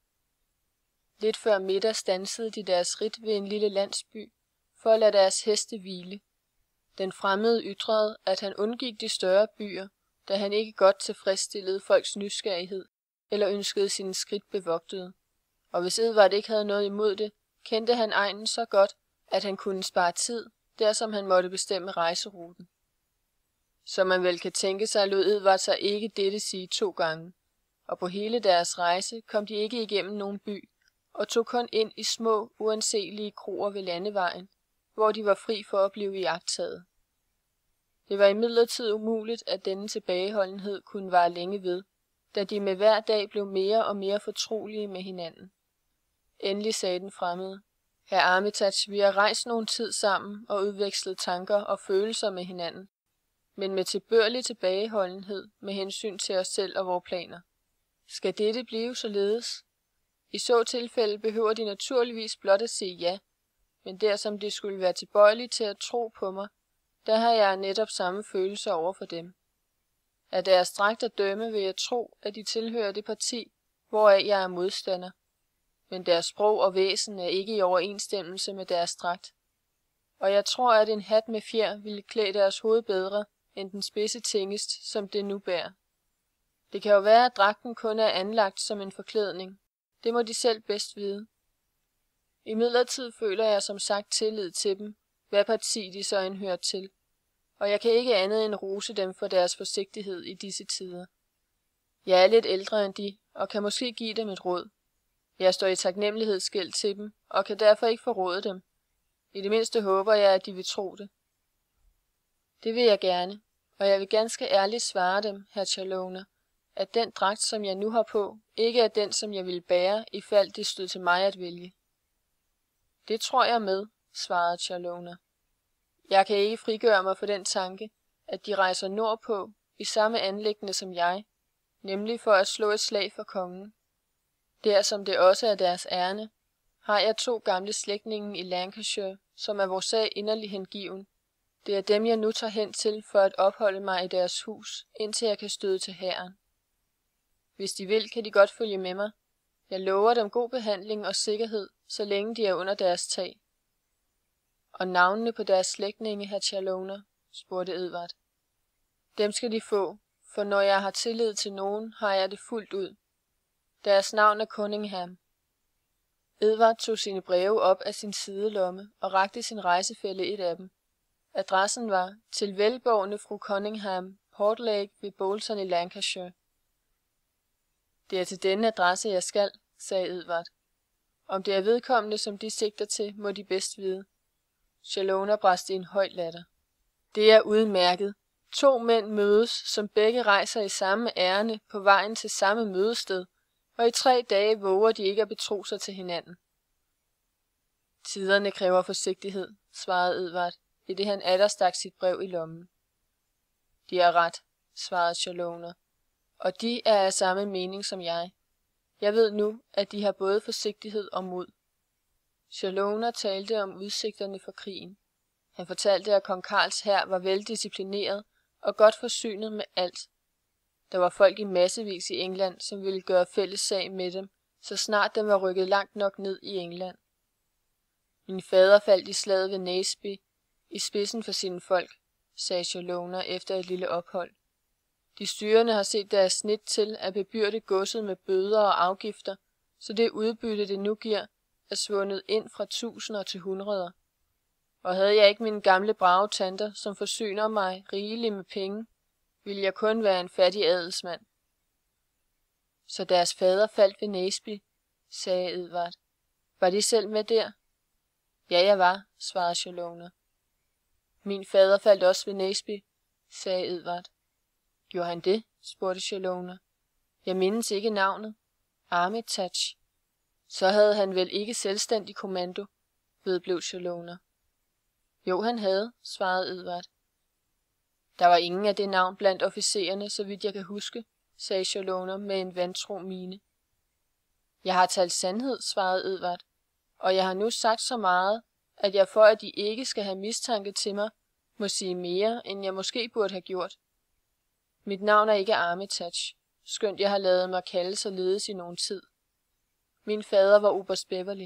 Lidt før middag standsede de deres ridt ved en lille landsby, for at lade deres heste hvile. Den fremmede ytrede, at han undgik de større byer, da han ikke godt tilfredsstillede folks nysgerrighed, eller ønskede sine skridt bevogtede. Og hvis Edvard ikke havde noget imod det, kendte han egnen så godt, at han kunne spare tid, der som han måtte bestemme rejseruten. Som man vel kan tænke sig, lod Edvard sig ikke dette sige to gange, og på hele deres rejse kom de ikke igennem nogen by, og tog kun ind i små, uanselige kroer ved landevejen, hvor de var fri for at blive iagttaget. Det var imidlertid umuligt, at denne tilbageholdenhed kunne vare længe ved, da de med hver dag blev mere og mere fortrolige med hinanden. Endelig sagde den fremmede, Herr Armitage, vi har rejst nogen tid sammen og udvekslet tanker og følelser med hinanden, men med tilbørlig tilbageholdenhed med hensyn til os selv og vores planer. Skal dette blive således? I så tilfælde behøver de naturligvis blot at sige ja, men der som de skulle være tilbøjelige til at tro på mig, der har jeg netop samme følelser over for dem. Af deres dragt at dømme vil jeg tro, at de tilhører det parti, hvoraf jeg er modstander, men deres sprog og væsen er ikke i overensstemmelse med deres dragt. Og jeg tror, at en hat med fjer ville klæde deres hoved bedre, end den spidse tingest, som det nu bærer. Det kan jo være, at dragten kun er anlagt som en forklædning. Det må de selv bedst vide. Imidlertid føler jeg som sagt tillid til dem, hvad parti de så end hører til, og jeg kan ikke andet end rose dem for deres forsigtighed i disse tider. Jeg er lidt ældre end de, og kan måske give dem et råd. Jeg står i taknemmelighedsgæld til dem, og kan derfor ikke forråde dem. I det mindste håber jeg, at de vil tro det. Det vil jeg gerne, og jeg vil ganske ærligt svare dem, herr Challoner, at den dragt, som jeg nu har på, ikke er den, som jeg ville bære, ifald det stod til mig at vælge. Det tror jeg med, svarede Challoner. Jeg kan ikke frigøre mig for den tanke, at de rejser nordpå i samme anliggende som jeg, nemlig for at slå et slag for kongen. Der som det også er deres ærne, har jeg to gamle slægtninge i Lancashire, som er vores sag inderlig hengiven. Det er dem, jeg nu tager hen til for at opholde mig i deres hus, indtil jeg kan støde til hæren. Hvis de vil, kan de godt følge med mig. Jeg lover dem god behandling og sikkerhed, så længe de er under deres tag. Og navnene på deres slægtninge, herr Challoner, spurgte Edvard. Dem skal de få, for når jeg har tillid til nogen, har jeg det fuldt ud. Deres navn er Cunningham. Edvard tog sine breve op af sin sidelomme og rakte sin rejsefælle et af dem. Adressen var til velborgne fru Cunningham, Portlake ved Bolton i Lancashire. Det er til denne adresse, jeg skal, sagde Edvard. Om det er vedkommende, som de sigter til, må de bedst vide. Challoner brast i en høj latter. Det er udmærket. To mænd mødes, som begge rejser i samme ærinde på vejen til samme mødested, og i tre dage våger de ikke at betro sig til hinanden. Tiderne kræver forsigtighed, svarede Edvard, i det han atter stak sit brev i lommen. De har ret, svarede Chaloner, og de er af samme mening som jeg. Jeg ved nu, at de har både forsigtighed og mod. Chaloner talte om udsigterne for krigen. Han fortalte, at kong Karls hær var veldisciplineret og godt forsynet med alt. Der var folk i massevis i England, som ville gøre fælles sag med dem, så snart den var rykket langt nok ned i England. Min fader faldt i slaget ved Naseby i spidsen for sine folk, sagde Chaloner efter et lille ophold. De styrende har set deres snit til at bebyrde godset med bøder og afgifter, så det udbytte, det nu giver, er svundet ind fra tusinder til hundreder. Og havde jeg ikke mine gamle brave tanter, som forsyner mig rigeligt med penge, ville jeg kun være en fattig adelsmand. Så deres fader faldt ved Naseby, sagde Edvard. Var de selv med der? Ja, jeg var, svarede Chaloner. Min fader faldt også ved Naseby, sagde Edvard. Gjorde han det? Spurgte Chaloner. Jeg mindes ikke navnet. Armitage. Så havde han vel ikke selvstændig kommando, vedblev Chaloner. Jo, han havde, svarede Edvard. Der var ingen af det navn blandt officererne, så vidt jeg kan huske, sagde Chaloner med en vantro mine. Jeg har talt sandhed, svarede Edvard, og jeg har nu sagt så meget, at jeg for at de ikke skal have mistanke til mig, må sige mere, end jeg måske burde have gjort. Mit navn er ikke Armitage, skønt jeg har lavet mig kalde således i nogen tid. Min fader var oberst Beverly.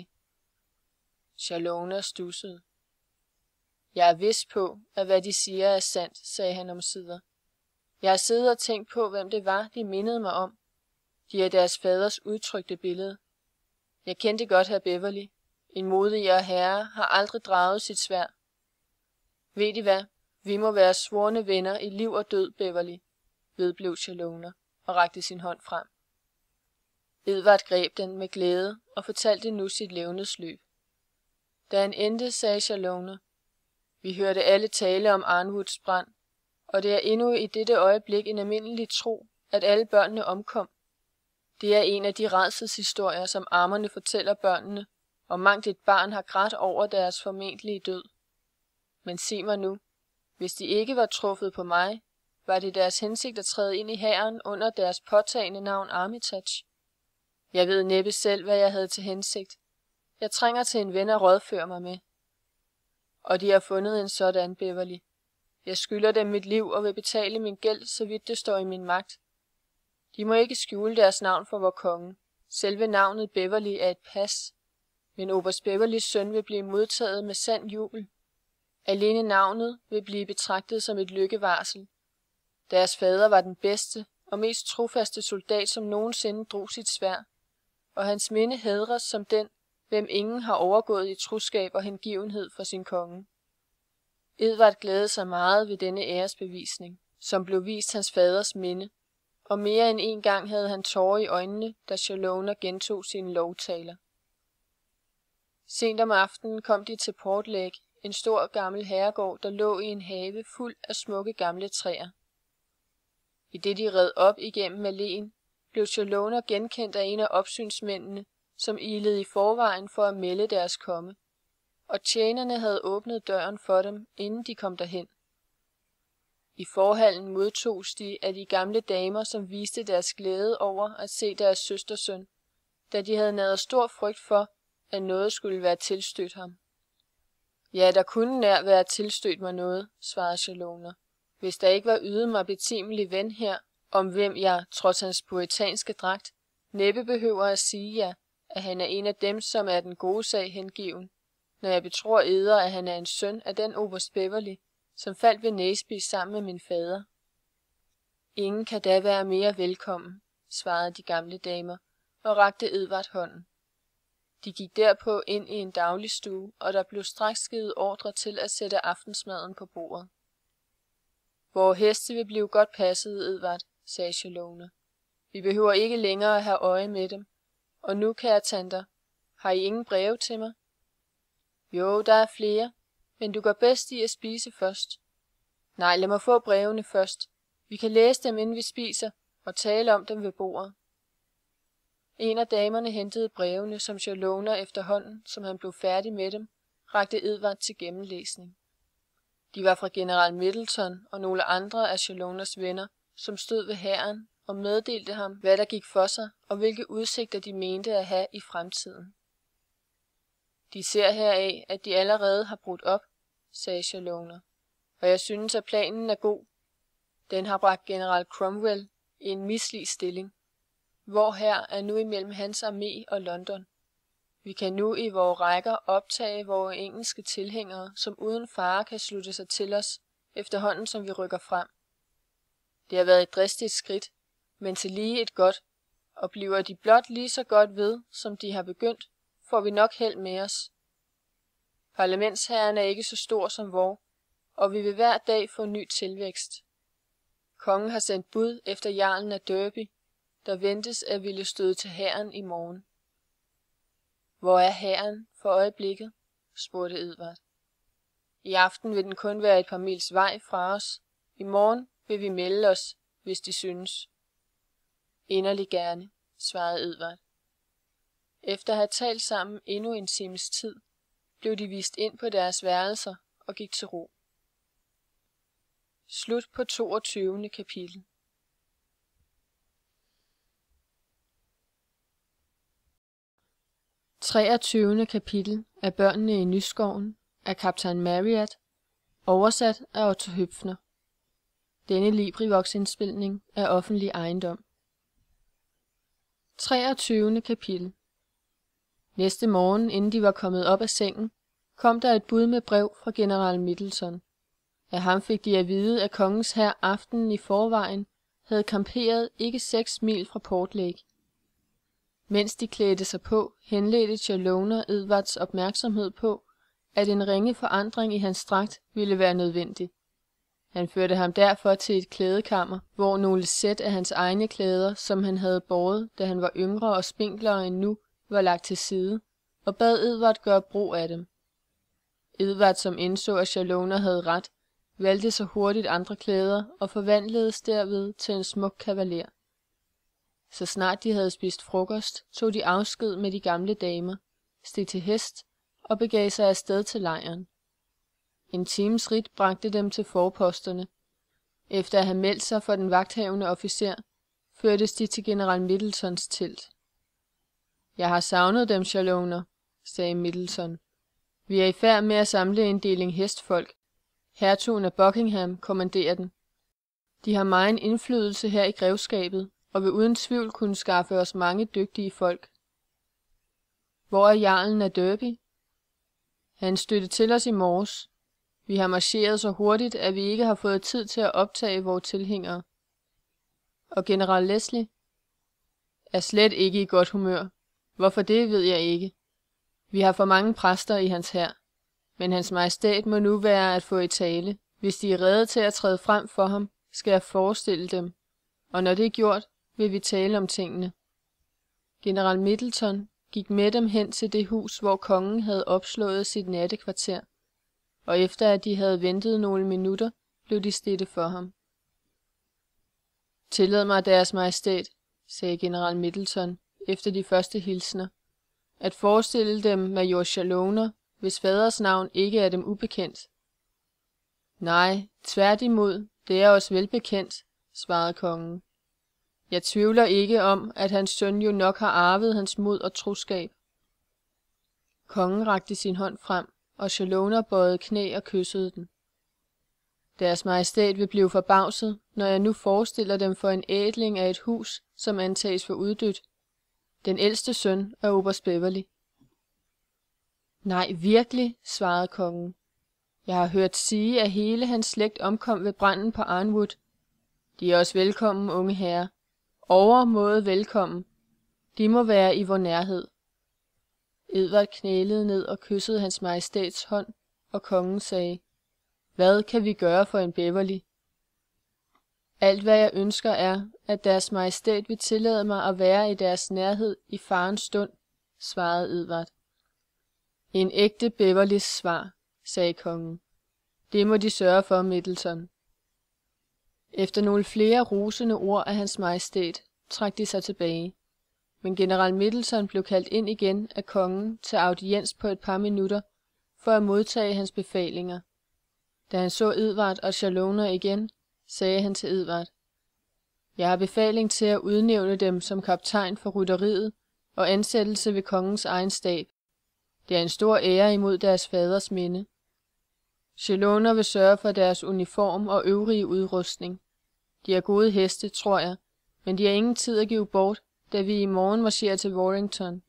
Chaloner stussede. Jeg er vidst på, at hvad de siger er sandt, sagde han omsider. Jeg har siddet og tænkt på, hvem det var, de mindede mig om. De er deres faders udtrykte billede. Jeg kendte godt herr Beverly. En modigere herre har aldrig draget sit sværd. Ved I hvad? Vi må være svorne venner i liv og død, Beverly, vedblev Chaloner og rakte sin hånd frem. Edvard greb den med glæde og fortalte nu sit levnedsløb. Da han endte, sagde Chaloner, vi hørte alle tale om Arnwoods brand, og det er endnu i dette øjeblik en almindelig tro, at alle børnene omkom. Det er en af de rædselshistorier, som ammerne fortæller børnene, og mangt et barn har grædt over deres formentlige død. Men sig mig nu, hvis de ikke var truffet på mig, var det deres hensigt at træde ind i hæren under deres påtagende navn Armitage. Jeg ved næppe selv, hvad jeg havde til hensigt. Jeg trænger til en ven at rådføre mig med. Og de har fundet en sådan, Beverly. Jeg skylder dem mit liv og vil betale min gæld, så vidt det står i min magt. De må ikke skjule deres navn for vor konge. Selve navnet Beverly er et pas. Men oberst Beverlys søn vil blive modtaget med sand jubel. Alene navnet vil blive betragtet som et lykkevarsel. Deres fader var den bedste og mest trofaste soldat, som nogensinde drog sit sværd, og hans minde hædres som den, hvem ingen har overgået i troskab og hengivenhed for sin konge. Edvard glædede sig meget ved denne æresbevisning, som blev vist hans faders minde, og mere end en gang havde han tårer i øjnene, da Chaloner gentog sine lovtaler. Sent om aftenen kom de til Portlæg, en stor gammel herregård, der lå i en have fuld af smukke gamle træer. I det de red op igennem alléen, blev Chaloner genkendt af en af opsynsmændene, som ilede i forvejen for at melde deres komme, og tjenerne havde åbnet døren for dem, inden de kom derhen. I forhallen modtogs de af de gamle damer, som viste deres glæde over at se deres søstersøn, da de havde naget stor frygt for, at noget skulle være tilstødt ham. Ja, der kunne nær være tilstødt mig noget, svarede Chaloner, hvis der ikke var ydet mig betimelig ven her, om hvem jeg, trods hans puritanske dragt, næppe behøver at sige jer, at han er en af dem, som er den gode sag hengiven, når jeg betror eder, at han er en søn af den oberst Beverly, som faldt ved Naseby sammen med min fader. Ingen kan da være mere velkommen, svarede de gamle damer, og rakte Edvard hånden. De gik derpå ind i en dagligstue, og der blev straks givet ordre til at sætte aftensmaden på bordet. Vore heste vil blive godt passet, Edvard, sagde Chaloner. Vi behøver ikke længere at have øje med dem. Og nu, kære tanter, har I ingen breve til mig? Jo, der er flere, men du går bedst i at spise først. Nej, lad mig få brevene først. Vi kan læse dem, inden vi spiser, og tale om dem ved bordet. En af damerne hentede brevene, som Chaloner efterhånden, som han blev færdig med dem, rakte Edvard til gennemlæsning. De var fra general Middleton og nogle andre af Chaloners venner, som stod ved hæren og meddelte ham, hvad der gik for sig og hvilke udsigter de mente at have i fremtiden. De ser heraf, at de allerede har brudt op, sagde Chaloner, og jeg synes, at planen er god. Den har bragt general Cromwell i en mislig stilling. Hvor her er nu imellem hans armé og London. Vi kan nu i vores rækker optage vores engelske tilhængere, som uden fare kan slutte sig til os, efterhånden som vi rykker frem. Det har været et dristigt skridt, men til lige et godt, og bliver de blot lige så godt ved, som de har begyndt, får vi nok held med os. Parlamentsherren er ikke så stor som vor, og vi vil hver dag få ny tilvækst. Kongen har sendt bud efter jarlen af Derby, der ventes at ville støde til hæren i morgen. Hvor er hæren for øjeblikket? Spurgte Edvard. I aften vil den kun være et par mils vej fra os. I morgen vil vi melde os, hvis de synes. Inderlig gerne, svarede Edvard. Efter at have talt sammen endnu en times tid, blev de vist ind på deres værelser og gik til ro. Slut på toogtyvende kapitel. treogtyvende kapitel af Børnene i Nyskoven af kaptajn Marryat, oversat af Otto Høpfner. Denne LibriVox-indspilning er offentlig ejendom. treogtyvende kapitel. Næste morgen, inden de var kommet op af sengen, kom der et bud med brev fra general Middleton. Af ham fik de at vide, at kongens hær aftenen i forvejen havde kamperet ikke seks mil fra Port Lake. Mens de klædte sig på, henledte Chaloner Edvards opmærksomhed på, at en ringe forandring i hans dragt ville være nødvendig. Han førte ham derfor til et klædekammer, hvor nogle sæt af hans egne klæder, som han havde båret, da han var yngre og spinklere end nu, var lagt til side, og bad Edvard gøre brug af dem. Edvard, som indså, at Chaloner havde ret, valgte så hurtigt andre klæder og forvandledes derved til en smuk kavaler. Så snart de havde spist frokost, tog de afsked med de gamle damer, steg til hest og begav sig afsted til lejren. En times ridt bragte dem til forposterne. Efter at have meldt sig for den vagthavende officer, førtes de til general Middletons telt. Jeg har savnet dem, Chaloner, sagde Middleton. Vi er i færd med at samle en deling hestfolk. Hertugen af Buckingham kommanderer den. De har megen indflydelse her i grevskabet, og vil uden tvivl kunne skaffe os mange dygtige folk. Hvor er jarlen af Derby? Han stødte til os i morges. Vi har marcheret så hurtigt, at vi ikke har fået tid til at optage vores tilhængere. Og general Leslie er slet ikke i godt humør. Hvorfor det, ved jeg ikke. Vi har for mange præster i hans hær, men hans majestæt må nu være at få i tale. Hvis de er rede til at træde frem for ham, skal jeg forestille dem, og når det er gjort, vil vi tale om tingene. General Middleton gik med dem hen til det hus, hvor kongen havde opslået sit nattekvarter, og efter at de havde ventet nogle minutter, blev de stedte for ham. Tillad mig, deres majestæt, sagde general Middleton efter de første hilsner, at forestille dem major Chaloner, hvis faders navn ikke er dem ubekendt. Nej, tværtimod, det er os velbekendt, svarede kongen. Jeg tvivler ikke om, at hans søn jo nok har arvet hans mod og troskab. Kongen rakte sin hånd frem, og Chaloner bøjede knæ og kyssede den. Deres majestæt vil blive forbavset, når jeg nu forestiller dem for en ædling af et hus, som antages for uddødt. Den ældste søn af oberst Beverly. Nej, virkelig, svarede kongen. Jeg har hørt sige, at hele hans slægt omkom ved branden på Arnwood. De er også velkommen, unge herre. Overmåde velkommen. De må være i vor nærhed. Edvard knælede ned og kyssede hans majestæts hånd, og kongen sagde, hvad kan vi gøre for en Beverly? Alt hvad jeg ønsker er, at deres majestæt vil tillade mig at være i deres nærhed i farens stund, svarede Edvard. En ægte Beverlys svar, sagde kongen. Det må de sørge for, Middleton. Efter nogle flere rosende ord af hans majestæt trak de sig tilbage, men general Middleton blev kaldt ind igen af kongen til audiens på et par minutter for at modtage hans befalinger. Da han så Edvard og Chaloner igen, sagde han til Edvard: Jeg har befaling til at udnævne dem som kaptajn for rytteriet og ansættelse ved kongens egen stab. Det er en stor ære imod deres faders minde. Chaloner vil sørge for deres uniform og øvrige udrustning. De er gode heste, tror jeg, men de har ingen tid at give bort, da vi i morgen marcherer til Warrington.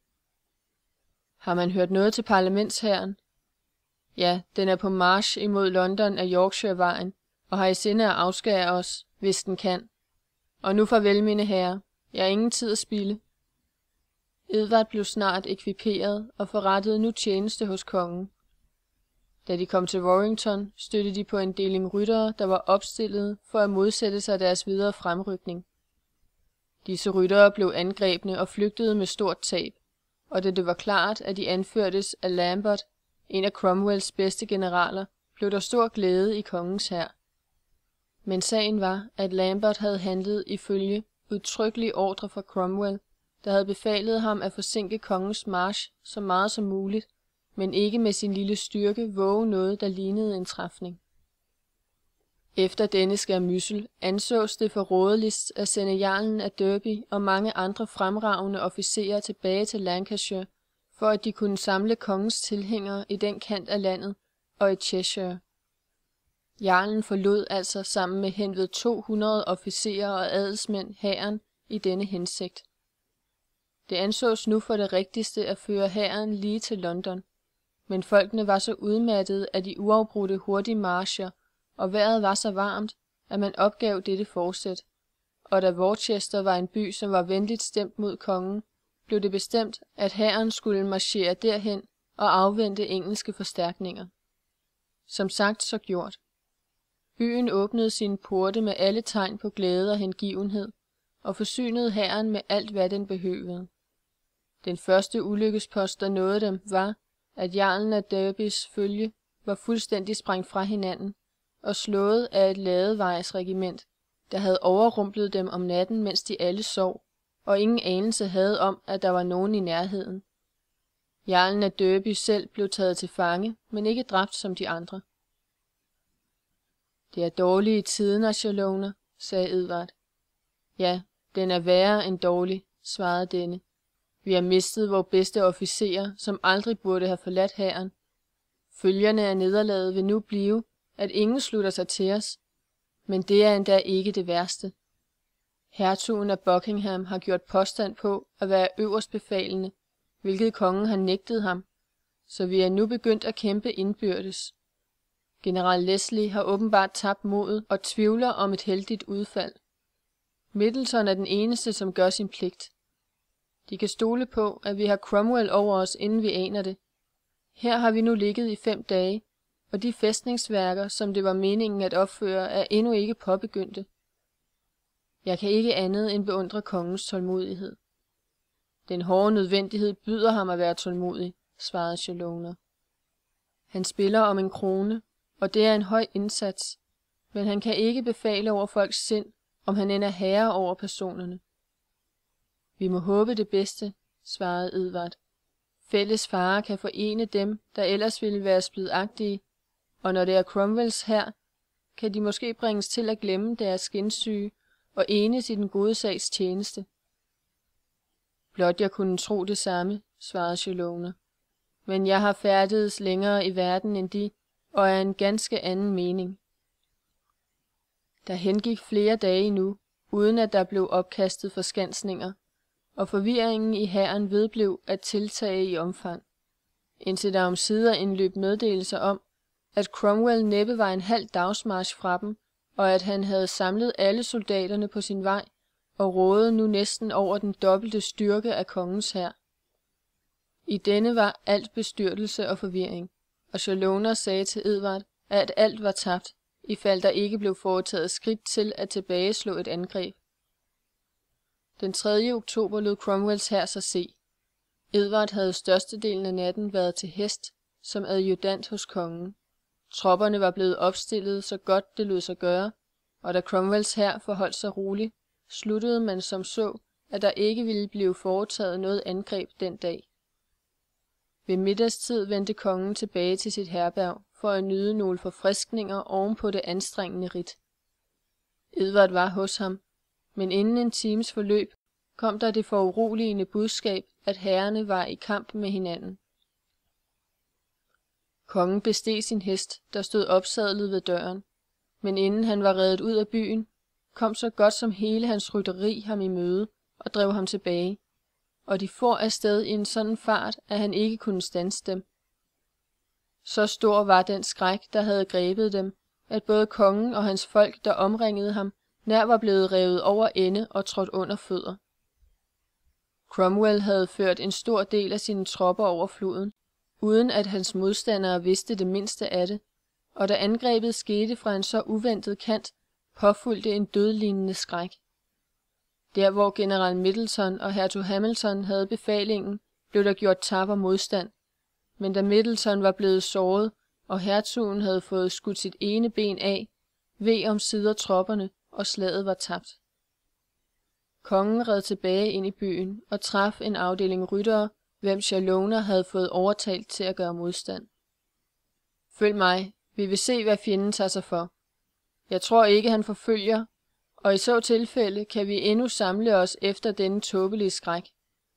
Har man hørt noget til parlamentshæren? Ja, den er på march imod London af Yorkshirevejen og har i sinde at afskære os, hvis den kan. Og nu farvel, mine herrer. Jeg har ingen tid at spilde. Edvard blev snart ekviperet og forrettede nu tjeneste hos kongen. Da de kom til Warrington, stødte de på en deling ryttere, der var opstillet for at modsætte sig deres videre fremrykning. Disse ryttere blev angrebne og flygtede med stort tab, og da det var klart, at de anførtes af Lambert, en af Cromwells bedste generaler, blev der stor glæde i kongens hær. Men sagen var, at Lambert havde handlet ifølge udtrykkelige ordre fra Cromwell, der havde befalet ham at forsinke kongens march så meget som muligt, men ikke med sin lille styrke våge noget, der lignede en træfning. Efter denne skærmyssel ansås det for rådeligst at sende jarlen af Derby og mange andre fremragende officerer tilbage til Lancashire, for at de kunne samle kongens tilhængere i den kant af landet og i Cheshire. Jarlen forlod altså sammen med henved to hundrede officerer og adelsmænd hæren i denne hensigt. Det ansås nu for det rigtigste at føre hæren lige til London, men folkene var så udmattede af de uafbrudte hurtige marcher, og vejret var så varmt, at man opgav dette forsæt, og da Worcester var en by, som var venligt stemt mod kongen, blev det bestemt, at hæren skulle marchere derhen og afvente engelske forstærkninger. Som sagt, så gjort. Byen åbnede sine porte med alle tegn på glæde og hengivenhed, og forsynede hæren med alt, hvad den behøvede. Den første ulykkespost, der nåede dem, var, at jarlen af Derbys følge var fuldstændig sprængt fra hinanden og slået af et ladevejsregiment, der havde overrumplet dem om natten, mens de alle sov, og ingen anelse havde om, at der var nogen i nærheden. Jarlen af Derby selv blev taget til fange, men ikke dræbt som de andre. Det er dårlige tider, Chaloner, sagde Edvard. Ja, den er værre end dårlig, svarede denne. Vi har mistet vores bedste officerer, som aldrig burde have forladt hæren. Følgerne af nederlaget vil nu blive, at ingen slutter sig til os, men det er endda ikke det værste. Hertugen af Buckingham har gjort påstand på at være øverstbefalende, hvilket kongen har nægtet ham, så vi er nu begyndt at kæmpe indbyrdes. General Leslie har åbenbart tabt modet og tvivler om et heldigt udfald. Middleton er den eneste, som gør sin pligt. De kan stole på, at vi har Cromwell over os, inden vi aner det. Her har vi nu ligget i fem dage, og de fæstningsværker, som det var meningen at opføre, er endnu ikke påbegyndte. Jeg kan ikke andet end beundre kongens tålmodighed. Den hårde nødvendighed byder ham at være tålmodig, svarede Chaloner. Han spiller om en krone, og det er en høj indsats, men han kan ikke befale over folks sind, om han end er herre over personerne. Vi må håbe det bedste, svarede Edvard. Fælles fare kan forene dem, der ellers ville være splidagtige, og når det er Cromwells hær, kan de måske bringes til at glemme deres skinsyge og enes i den gode sags tjeneste. Blot jeg kunne tro det samme, svarede Chaloner. Men jeg har færdedes længere i verden end de, og er en ganske anden mening. Der hengik flere dage nu, uden at der blev opkastet forskansninger, og forvirringen i hæren vedblev at tiltage i omfang, indtil der omsider indløb meddelelser om, at Cromwell næppe var en halv dagsmarch fra dem, og at han havde samlet alle soldaterne på sin vej og rådede nu næsten over den dobbelte styrke af kongens hær. I denne var alt bestyrtelse og forvirring, og Chaloner sagde til Edvard, at alt var tabt, ifald der ikke blev foretaget skridt til at tilbageslå et angreb. Den tredje oktober lod Cromwells hær sig se. Edvard havde størstedelen af natten været til hest som adjudant hos kongen. Tropperne var blevet opstillet så godt det lod sig gøre, og da Cromwells hær forholdt sig roligt, sluttede man som så, at der ikke ville blive foretaget noget angreb den dag. Ved middagstid vendte kongen tilbage til sit herberg for at nyde nogle forfriskninger oven på det anstrengende ridt. Edvard var hos ham, men inden en times forløb kom der det foruroligende budskab, at herrerne var i kamp med hinanden. Kongen besteg sin hest, der stod opsadlet ved døren, men inden han var reddet ud af byen, kom så godt som hele hans rytteri ham i møde og drev ham tilbage, og de for afsted i en sådan fart, at han ikke kunne standse dem. Så stor var den skræk, der havde grebet dem, at både kongen og hans folk, der omringede ham, nær var blevet revet over ende og trådt under fødder. Cromwell havde ført en stor del af sine tropper over floden, uden at hans modstandere vidste det mindste af det, og da angrebet skete fra en så uventet kant, påfulgte en dødlignende skræk. Der hvor general Middleton og hertug Hamilton havde befalingen, blev der gjort tapper modstand, men da Middleton var blevet såret, og hertugen havde fået skudt sit ene ben af, veg omsider tropperne, og slaget var tabt. Kongen red tilbage ind i byen og traf en afdeling ryttere, hvem Chaloner havde fået overtalt til at gøre modstand. Følg mig, vi vil se, hvad fjenden tager sig for. Jeg tror ikke, han forfølger, og i så tilfælde kan vi endnu samle os efter denne tåbelige skræk.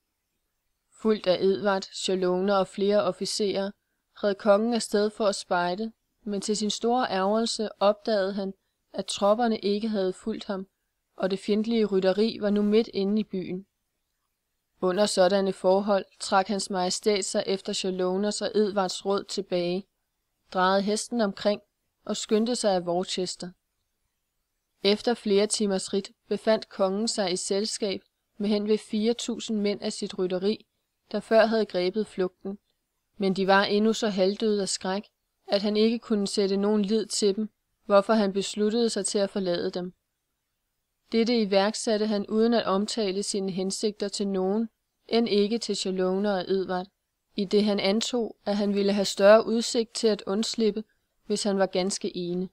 Fuldt af Edvard, Chaloner og flere officerer, red kongen afsted for at spejde, men til sin store ærgrelse opdagede han, at tropperne ikke havde fulgt ham, og det fjendtlige rytteri var nu midt inde i byen. Under sådanne forhold trak hans majestæt sig efter Chaloners og Edvards råd tilbage, drejede hesten omkring og skyndte sig af Worcester. Efter flere timers ridt befandt kongen sig i selskab med hen ved fire tusind mænd af sit rytteri, der før havde grebet flugten, men de var endnu så halvdøde af skræk, at han ikke kunne sætte nogen lid til dem, hvorfor han besluttede sig til at forlade dem. Dette iværksatte han uden at omtale sine hensigter til nogen, end ikke til Chaloner og Edvard, i det han antog, at han ville have større udsigt til at undslippe, hvis han var ganske ene.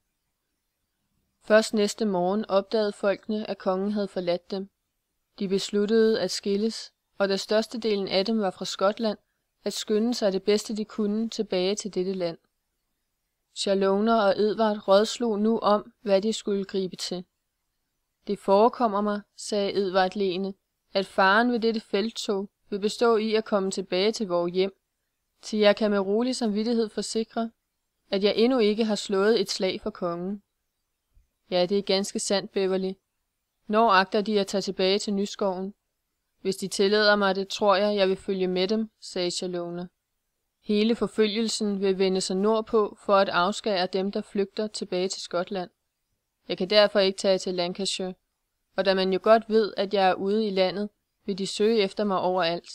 Først næste morgen opdagede folkene, at kongen havde forladt dem. De besluttede at skilles, og da størstedelen af dem var fra Skotland, at skynde sig det bedste de kunne tilbage til dette land. Chaloner og Edvard rådslog nu om, hvad de skulle gribe til. Det forekommer mig, sagde Edvard leende, at faren ved dette felttog vil bestå i at komme tilbage til vores hjem, til jeg kan med rolig samvittighed forsikre, at jeg endnu ikke har slået et slag for kongen. Ja, det er ganske sandt, Beverly. Når agter de at tage tilbage til Nyskoven? Hvis de tillader mig det, tror jeg, jeg vil følge med dem, sagde Chaloner. Hele forfølgelsen vil vende sig nordpå for at afskære dem, der flygter tilbage til Skotland. Jeg kan derfor ikke tage til Lancashire, og da man jo godt ved, at jeg er ude i landet, vil de søge efter mig overalt.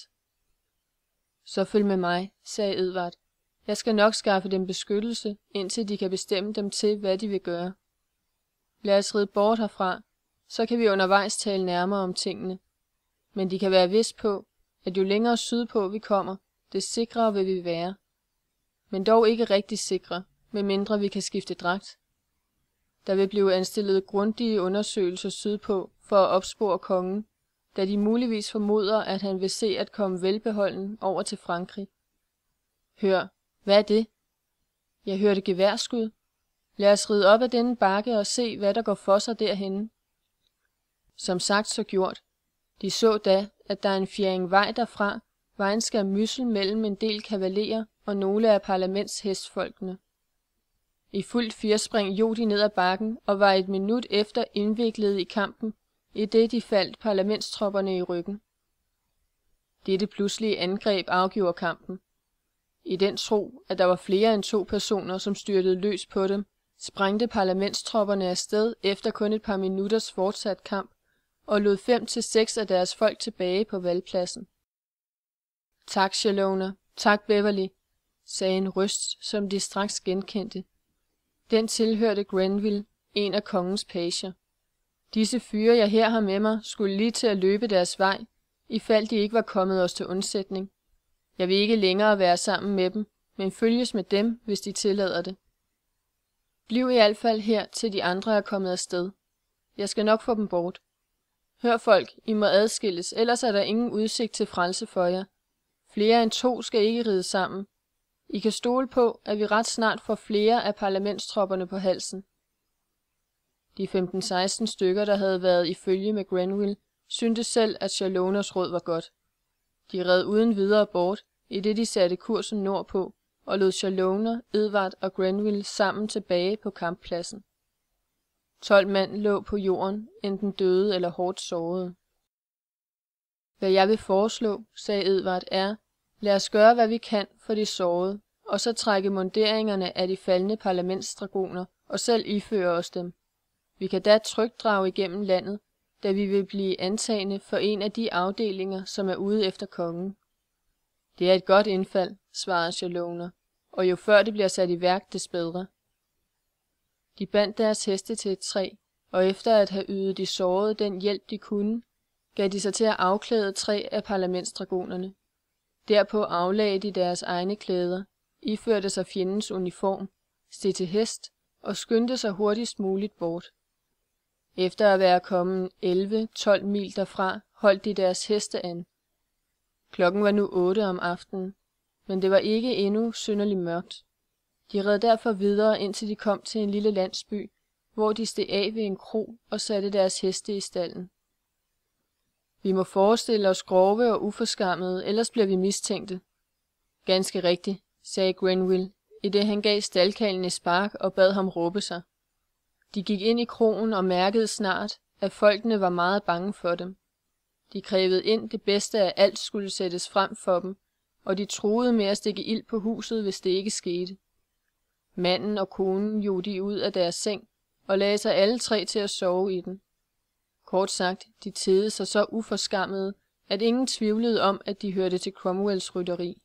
Så følg med mig, sagde Edvard. Jeg skal nok skaffe dem beskyttelse, indtil de kan bestemme dem til, hvad de vil gøre. Lad os ride bort herfra, så kan vi undervejs tale nærmere om tingene. Men de kan være vidst på, at jo længere sydpå vi kommer, det sikrere vil vi være. Men dog ikke rigtig sikre, medmindre vi kan skifte dragt. Der vil blive anstillet grundige undersøgelser sydpå for at opspore kongen, da de muligvis formoder, at han vil se at komme velbeholden over til Frankrig. Hør, hvad er det? Jeg hørte geværskud. Lad os ride op ad denne bakke og se, hvad der går for sig derhenne. Som sagt så gjort. De så da, at der en fjering vej derfra var en skærmyssel mellem en del kavalerer og nogle af parlamentshestfolkene. I fuldt firspring jog de ned ad bakken og var et minut efter indviklet i kampen, i det de faldt parlamentstropperne i ryggen. Dette pludselige angreb afgjorde kampen. I den tro, at der var flere end to personer, som styrtede løs på dem, sprængte parlamentstropperne afsted efter kun et par minutters fortsat kamp, og lod fem til seks af deres folk tilbage på valgpladsen. Tak, Chaloner. Tak, Beverly, sagde en røst, som de straks genkendte. Den tilhørte Grenville, en af kongens pager. Disse fyre, jeg her har med mig, skulle lige til at løbe deres vej, ifald de ikke var kommet os til undsætning. Jeg vil ikke længere være sammen med dem, men følges med dem, hvis de tillader det. Bliv i alt fald her, til de andre er kommet afsted, Jeg skal nok få dem bort. Hør folk, I må adskilles, ellers er der ingen udsigt til frelse for jer. Flere end to skal ikke ride sammen. I kan stole på, at vi ret snart får flere af parlamentstropperne på halsen. De femten seksten stykker, der havde været i følge med Grenville, syntes selv, at Chaloner råd var godt. De red uden videre bort, i det de satte kursen nordpå, og lod Chaloner, Edvard og Grenville sammen tilbage på kamppladsen. Tolv mand lå på jorden, enten døde eller hårdt sårede. Hvad jeg vil foreslå, sagde Edvard, er, lad os gøre, hvad vi kan for de sårede, og så trække munderingerne af de faldne parlamentsdragoner og selv iføre os dem. Vi kan da trygt drage igennem landet, da vi vil blive antagende for en af de afdelinger, som er ude efter kongen. Det er et godt indfald, svarede Chaloner, og jo før det bliver sat i værk, des bedre. De bandt deres heste til et træ, og efter at have ydet de sårede den hjælp, de kunne, gav de sig til at afklæde tre af parlamentsdragonerne. Derpå aflagde de deres egne klæder, iførte sig fjendens uniform, steg til hest og skyndte sig hurtigst muligt bort. Efter at være kommet elleve tolv mil derfra, holdt de deres heste an. Klokken var nu otte om aftenen, men det var ikke endnu synderligt mørkt. De red derfor videre, indtil de kom til en lille landsby, hvor de steg af ved en kro og satte deres heste i stalden. Vi må forestille os grove og uforskammede, ellers bliver vi mistænkte. Ganske rigtigt, sagde Grenville, i det han gav staldkallen et spark og bad ham råbe sig. De gik ind i kroen og mærkede snart, at folkene var meget bange for dem. De krævede ind det bedste af alt skulle sættes frem for dem, og de truede med at stikke ild på huset, hvis det ikke skete. Manden og konen jog de ud af deres seng og lagde sig alle tre til at sove i den. Kort sagt, de tedede sig så uforskammede, at ingen tvivlede om, at de hørte til Cromwells rytteri.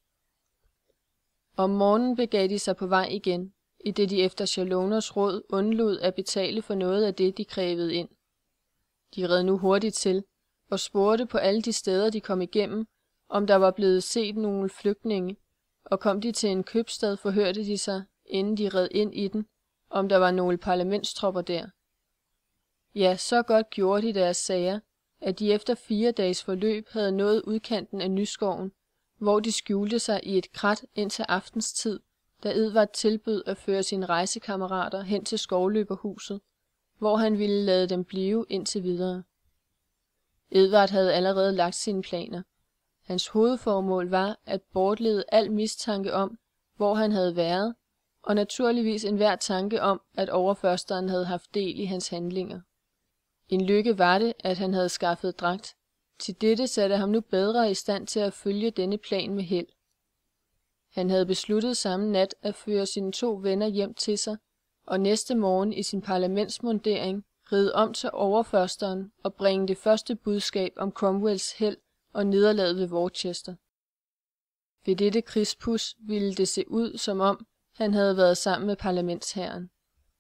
Om morgenen begav de sig på vej igen, i det de efter Chaloners råd undlod at betale for noget af det, de krævede ind. De red nu hurtigt til, og spurgte på alle de steder, de kom igennem, om der var blevet set nogle flygtninge, og kom de til en købstad, forhørte de sig, inden de red ind i den, om der var nogle parlamentstropper der. Ja, så godt gjorde de deres sager, at de efter fire dages forløb havde nået udkanten af Nyskoven, hvor de skjulte sig i et krat indtil aftenstid, da Edvard tilbød at føre sine rejsekammerater hen til skovløberhuset, hvor han ville lade dem blive indtil videre. Edvard havde allerede lagt sine planer. Hans hovedformål var at bortlede al mistanke om, hvor han havde været, og naturligvis enhver tanke om, at overførsteren havde haft del i hans handlinger. En lykke var det, at han havde skaffet dragt. Til dette satte ham nu bedre i stand til at følge denne plan med held. Han havde besluttet samme nat at føre sine to venner hjem til sig, og næste morgen i sin parlamentsmundering ride om til overførsteren og bringe det første budskab om Cromwells held og nederlaget ved Worcester. Ved dette krigspus ville det se ud, som om han havde været sammen med parlamentshæren.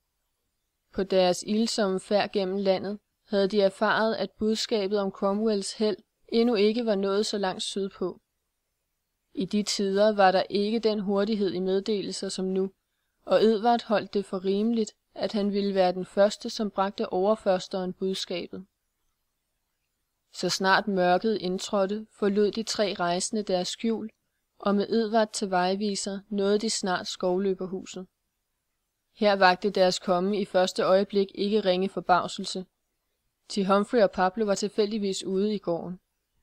På deres ildsomme færd gennem landet havde de erfaret, at budskabet om Cromwells held endnu ikke var nået så langt sydpå. I de tider var der ikke den hurtighed i meddelelser som nu, og Edvard holdt det for rimeligt, at han ville være den første, som bragte overførsteren budskabet. Så snart mørket indtrådte, forlod de tre rejsende deres skjul, og med Edvard til vejviser nåede de snart skovløberhuset. Her vagte deres komme i første øjeblik ikke ringe forbavselse. Til Humphrey og Pablo var tilfældigvis ude i gården.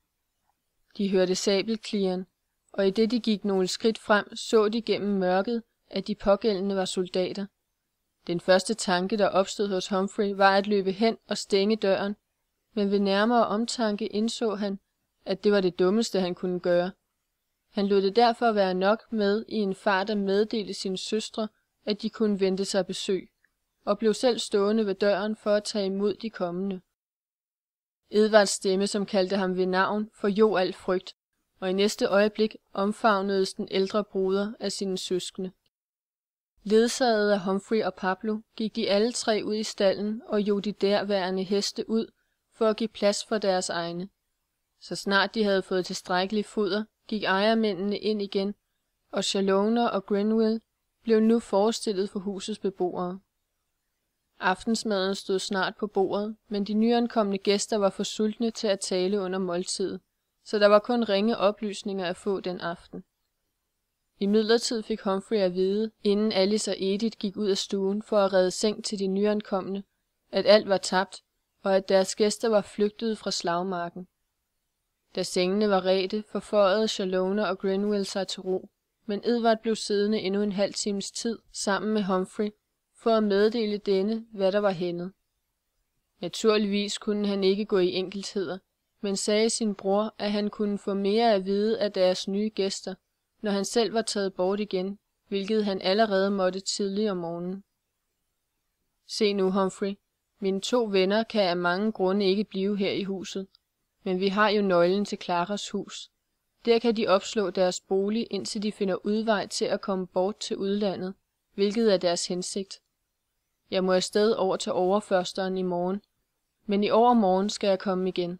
De hørte sabelklirren, og i det de gik nogle skridt frem, så de gennem mørket, at de pågældende var soldater. Den første tanke, der opstod hos Humphrey, var at løbe hen og stænge døren, men ved nærmere omtanke indså han, at det var det dummeste, han kunne gøre. Han lod det derfor være nok med i en fart at meddele sine søstre, at de kunne vente sig besøg, og blev selv stående ved døren for at tage imod de kommende. Edvards stemme, som kaldte ham ved navn, forjog al frygt, og i næste øjeblik omfavnedes den ældre bruder af sine søskende. Ledsaget af Humphrey og Pablo gik de alle tre ud i stallen og jog de derværende heste ud for at give plads for deres egne. Så snart de havde fået tilstrækkelig foder, gik ejermændene ind igen, og Chaloner og Grenville blev nu forestillet for husets beboere. Aftensmaden stod snart på bordet, men de nyankomne gæster var for sultne til at tale under måltidet, så der var kun ringe oplysninger at få den aften. Imidlertid fik Humphrey at vide, inden Alice og Edith gik ud af stuen for at redde seng til de nyankomne, at alt var tabt, og at deres gæster var flygtet fra slagmarken. Da sengene var rede, forføjede Shalona og Grenville sig til ro, men Edvard blev siddende endnu en halv times tid sammen med Humphrey, for at meddele denne, hvad der var hændet. Naturligvis kunne han ikke gå i enkeltheder, men sagde sin bror, at han kunne få mere at vide af deres nye gæster, når han selv var taget bort igen, hvilket han allerede måtte tidligt om morgenen. Se nu, Humphrey, mine to venner kan af mange grunde ikke blive her i huset, men vi har jo nøglen til Claras hus. Der kan de opslå deres bolig, indtil de finder udvej til at komme bort til udlandet, hvilket er deres hensigt. Jeg må afsted over til overførsteren i morgen, men i overmorgen skal jeg komme igen.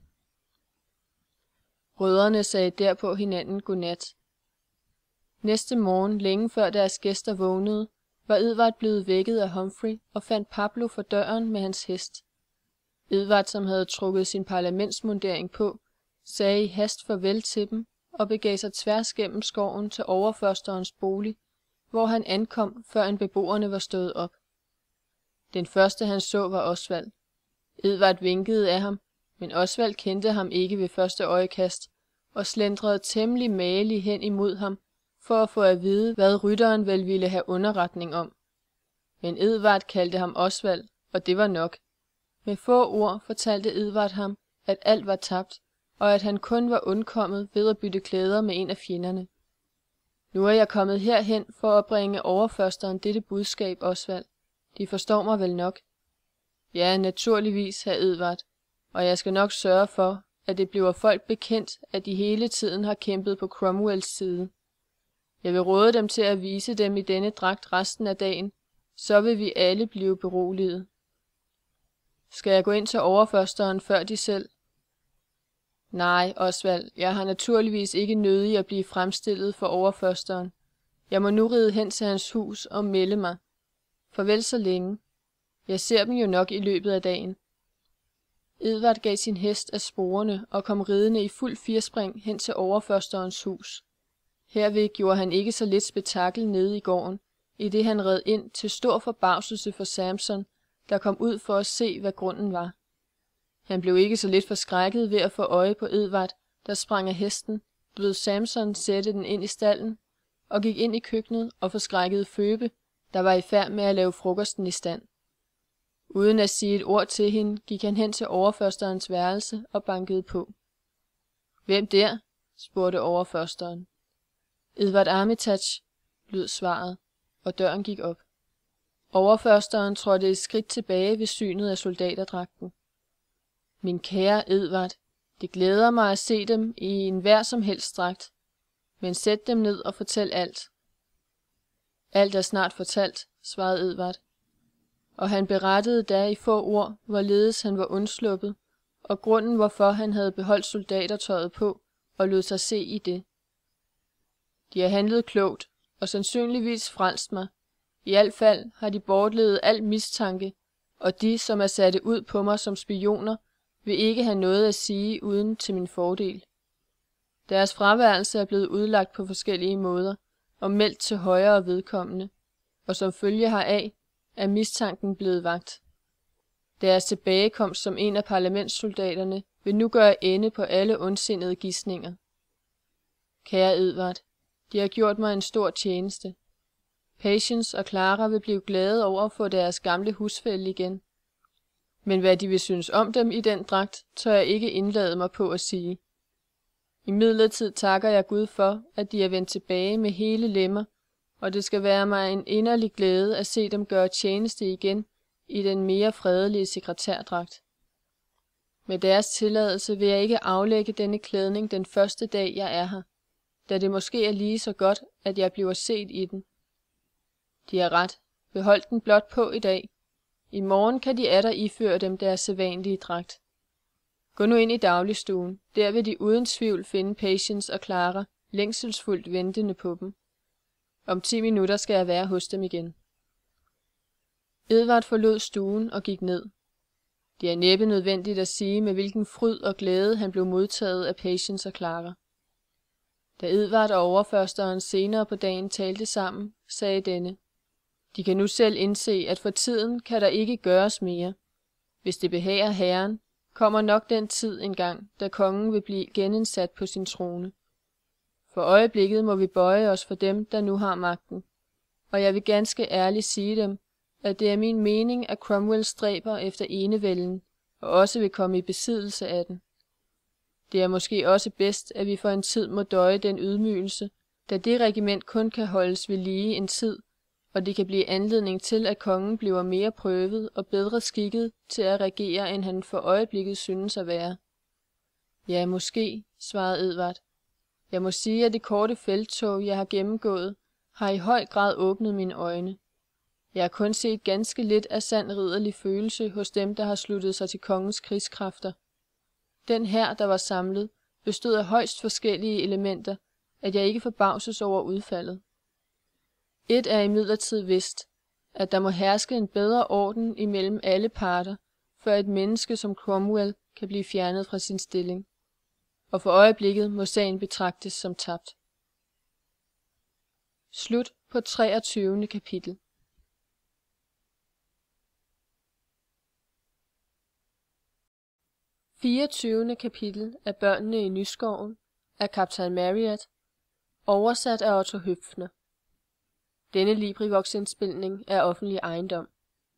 Brødrene sagde derpå hinanden godnat. Næste morgen, længe før deres gæster vågnede, var Edvard blevet vækket af Humphrey og fandt Pablo for døren med hans hest. Edvard, som havde trukket sin parlamentsmundering på, sagde i hast farvel til dem og begav sig tværs gennem skoven til overførsterens bolig, hvor han ankom, før en beboerne var stået op. Den første han så var Osvald. Edvard vinkede af ham, men Osvald kendte ham ikke ved første øjekast og slendrede temmelig magelig hen imod ham for at få at vide, hvad rytteren vel ville have underretning om. Men Edvard kaldte ham Osvald, og det var nok. Med få ord fortalte Edvard ham, at alt var tabt, og at han kun var undkommet ved at bytte klæder med en af fjenderne. Nu er jeg kommet herhen for at bringe overførsteren dette budskab, Osvald. De forstår mig vel nok? Ja, naturligvis, hr. Edvard, og jeg skal nok sørge for, at det bliver folk bekendt, at de hele tiden har kæmpet på Cromwells side. Jeg vil råde dem til at vise dem i denne dragt resten af dagen, så vil vi alle blive beroliget. Skal jeg gå ind til overførsteren før de selv? Nej, Osvald, jeg har naturligvis ikke nødig at blive fremstillet for overførsteren. Jeg må nu ride hen til hans hus og melde mig. Farvel så længe. Jeg ser dem jo nok i løbet af dagen. Edvard gav sin hest af sporene og kom ridende i fuld firspring hen til overførsterens hus. Herved gjorde han ikke så lidt spektakel nede i gården, i det han red ind til stor forbavselse for Samson, der kom ud for at se, hvad grunden var. Han blev ikke så lidt forskrækket ved at få øje på Edvard, der sprang af hesten, lod Samson sætte den ind i stallen og gik ind i køkkenet og forskrækkede Føbe, der var i færd med at lave frokosten i stand. Uden at sige et ord til hende, gik han hen til overførsterens værelse og bankede på. Hvem der? Spurgte overførsteren. Edvard Armitage, lød svaret, og døren gik op. Overførsteren trådte et skridt tilbage ved synet af soldaterdragten. Min kære Edvard, det glæder mig at se dem i en hver som helst dragt, men sæt dem ned og fortæl alt. Alt er snart fortalt, svarede Edvard, og han berettede da i få ord, hvorledes han var undsluppet, og grunden hvorfor han havde beholdt soldatertøjet på og lod sig se i det. De har handlet klogt, og sandsynligvis frelst mig. I alt fald har de bortledet al mistanke, og de, som er satte ud på mig som spioner, vil ikke have noget at sige uden til min fordel. Deres fraværelse er blevet udlagt på forskellige måder, og meldt til højere vedkommende, og som følge heraf er mistanken blevet vagt. Deres tilbagekomst som en af parlamentssoldaterne vil nu gøre ende på alle ondsindede gidsninger. Kære Edvard, de har gjort mig en stor tjeneste. Patience og Clara vil blive glade over at få deres gamle husfælle igen. Men hvad de vil synes om dem i den dragt, tør jeg ikke indlade mig på at sige. Imidlertid takker jeg Gud for, at de er vendt tilbage med hele lemmer, og det skal være mig en inderlig glæde at se dem gøre tjeneste igen i den mere fredelige sekretærdragt. Med deres tilladelse vil jeg ikke aflægge denne klædning den første dag, jeg er her, da det måske er lige så godt, at jeg bliver set i den. De har ret. Behold den blot på i dag. I morgen kan de atter iføre dem deres sædvanlige dragt. Gå nu ind i dagligstuen. Der vil de uden tvivl finde Patience og Clara, længselsfuldt ventende på dem. Om ti minutter skal jeg være hos dem igen. Edvard forlod stuen og gik ned. Det er næppe nødvendigt at sige, med hvilken fryd og glæde han blev modtaget af Patience og Clara. Da Edvard og overførsteren senere på dagen talte sammen, sagde denne: De kan nu selv indse, at for tiden kan der ikke gøres mere. Hvis det behager Herren, kommer nok den tid engang, da kongen vil blive genindsat på sin trone. For øjeblikket må vi bøje os for dem, der nu har magten. Og jeg vil ganske ærligt sige dem, at det er min mening, at Cromwell stræber efter enevælden, og også vil komme i besiddelse af den. Det er måske også bedst, at vi for en tid må døje den ydmygelse, da det regiment kun kan holdes ved lige en tid, og det kan blive anledning til, at kongen bliver mere prøvet og bedre skikket til at regere, end han for øjeblikket synes at være. Ja, måske, svarede Edvard. Jeg må sige, at det korte felttog, jeg har gennemgået, har i høj grad åbnet mine øjne. Jeg har kun set ganske lidt af sand ridderlig følelse hos dem, der har sluttet sig til kongens krigskræfter. Den hær, der var samlet, bestod af højst forskellige elementer, at jeg ikke forbavses over udfaldet. Et er imidlertid vist, at der må herske en bedre orden imellem alle parter, før et menneske som Cromwell kan blive fjernet fra sin stilling. Og for øjeblikket må sagen betragtes som tabt. Slut på treogtyvende kapitel. fireogtyvende kapitel af Børnene i Nyskoven af kaptajn Marryat, oversat af Otto Høpfner. Denne LibriVox-indspilning er offentlig ejendom.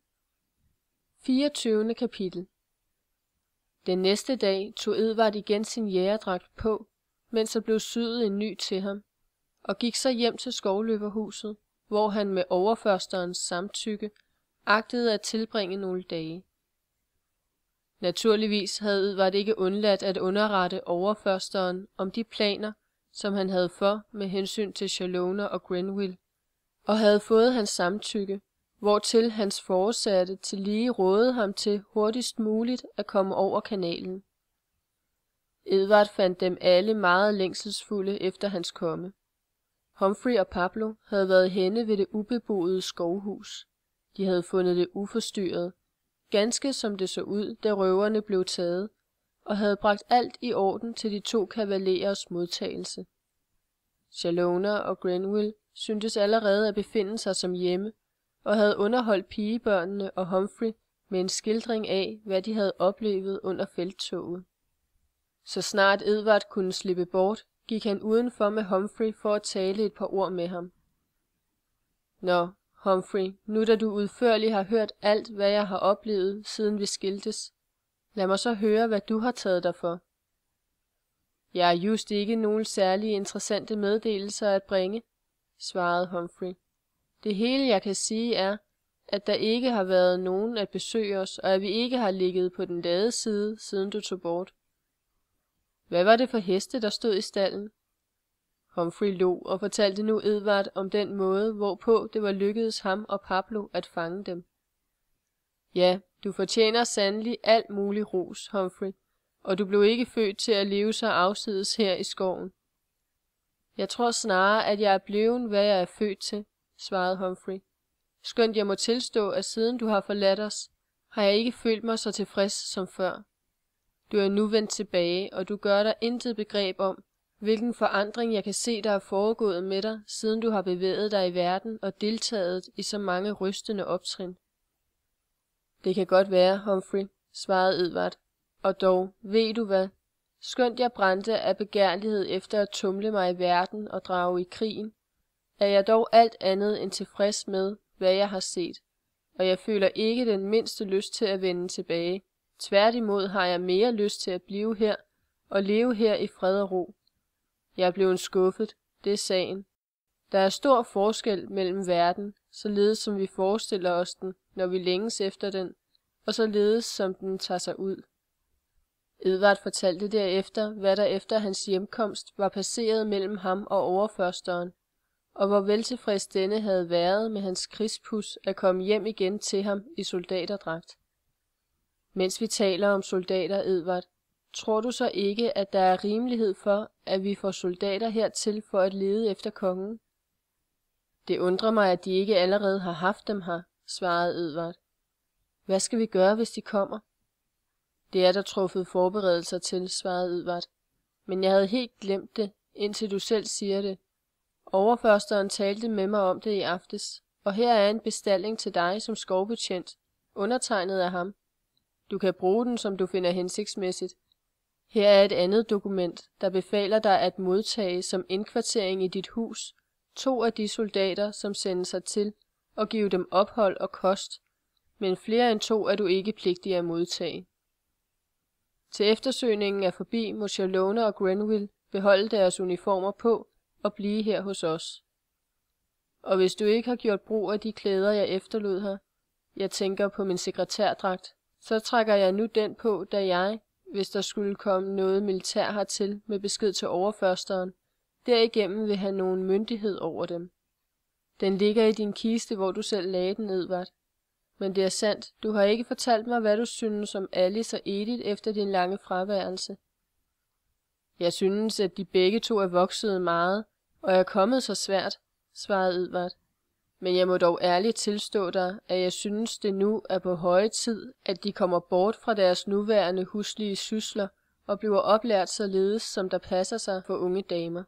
fireogtyvende kapitel. Den næste dag tog Edvard igen sin jægerdragt på, mens der blev syet en ny til ham, og gik så hjem til skovløberhuset, hvor han med overførsterens samtykke agtede at tilbringe nogle dage. Naturligvis havde Edvard ikke undladt at underrette overførsteren om de planer, som han havde for med hensyn til Chaloner og Grenville, og havde fået hans samtykke, hvortil hans foresatte til lige rådede ham til hurtigst muligt at komme over kanalen. Edvard fandt dem alle meget længselsfulde efter hans komme. Humphrey og Pablo havde været henne ved det ubeboede skovhus. De havde fundet det uforstyrret, ganske som det så ud, da røverne blev taget, og havde bragt alt i orden til de to kavalerers modtagelse. Chaloner og Grenville syntes allerede at befinde sig som hjemme, og havde underholdt pigebørnene og Humphrey med en skildring af, hvad de havde oplevet under felttoget. Så snart Edvard kunne slippe bort, gik han udenfor med Humphrey for at tale et par ord med ham. Nå, Humphrey, nu da du udførligt har hørt alt, hvad jeg har oplevet, siden vi skiltes, lad mig så høre, hvad du har taget dig for. Jeg har just ikke nogen særlige interessante meddelelser at bringe, svarede Humphrey. Det hele jeg kan sige er, at der ikke har været nogen at besøge os, og at vi ikke har ligget på den lade side, siden du tog bort. Hvad var det for heste, der stod i stallen? Humphrey lå og fortalte nu Edvard om den måde, hvorpå det var lykkedes ham og Pablo at fange dem. Ja, du fortjener sandelig alt mulig ros, Humphrey, og du blev ikke født til at leve så afsides her i skoven. Jeg tror snarere, at jeg er blevet, hvad jeg er født til, svarede Humphrey. Skønt jeg må tilstå, at siden du har forladt os, har jeg ikke følt mig så tilfreds som før. Du er nu vendt tilbage, og du gør dig intet begreb om, hvilken forandring jeg kan se, der er foregået med dig, siden du har bevæget dig i verden og deltaget i så mange rystende optrin. Det kan godt være, Humphrey, svarede Edvard, og dog, ved du hvad, skønt jeg brændte af begærlighed efter at tumle mig i verden og drage i krigen, er jeg dog alt andet end tilfreds med, hvad jeg har set, og jeg føler ikke den mindste lyst til at vende tilbage. Tværtimod har jeg mere lyst til at blive her og leve her i fred og ro. Jeg er blevet skuffet, det er sagen. Der er stor forskel mellem verden, således som vi forestiller os den, når vi længes efter den, og således som den tager sig ud. Edvard fortalte derefter, hvad der efter hans hjemkomst var passeret mellem ham og overførsteren, og hvor veltilfreds denne havde været med hans krigspus at komme hjem igen til ham i soldaterdragt. Mens vi taler om soldater, Edvard, tror du så ikke, at der er rimelighed for, at vi får soldater hertil for at lede efter kongen? Det undrer mig, at de ikke allerede har haft dem her, svarede Edvard. Hvad skal vi gøre, hvis de kommer? Det er der truffet forberedelser til, svarede Edvard. Men jeg havde helt glemt det, indtil du selv siger det. Overførsteren talte med mig om det i aftes, og her er en bestilling til dig som skovbetjent, undertegnet af ham. Du kan bruge den, som du finder hensigtsmæssigt. Her er et andet dokument, der befaler dig at modtage som indkvartering i dit hus to af de soldater, som sendes sig til, og give dem ophold og kost, men flere end to er du ikke pligtig at modtage. Til eftersøgningen er forbi, må Shalona og Grenville beholde deres uniformer på og blive her hos os. Og hvis du ikke har gjort brug af de klæder, jeg efterlod her, jeg tænker på min sekretærdragt, så trækker jeg nu den på, da jeg, hvis der skulle komme noget militær hertil med besked til overførsteren, derigennem vil have nogen myndighed over dem. Den ligger i din kiste, hvor du selv lagde den, Edvard. Men det er sandt, du har ikke fortalt mig, hvad du synes om Alice og Edith efter din lange fraværelse. Jeg synes, at de begge to er vokset meget, og er kommet så svært, svarede Edvard. Men jeg må dog ærligt tilstå dig, at jeg synes, det nu er på høje tid, at de kommer bort fra deres nuværende huslige sysler og bliver oplært således, som der passer sig for unge damer.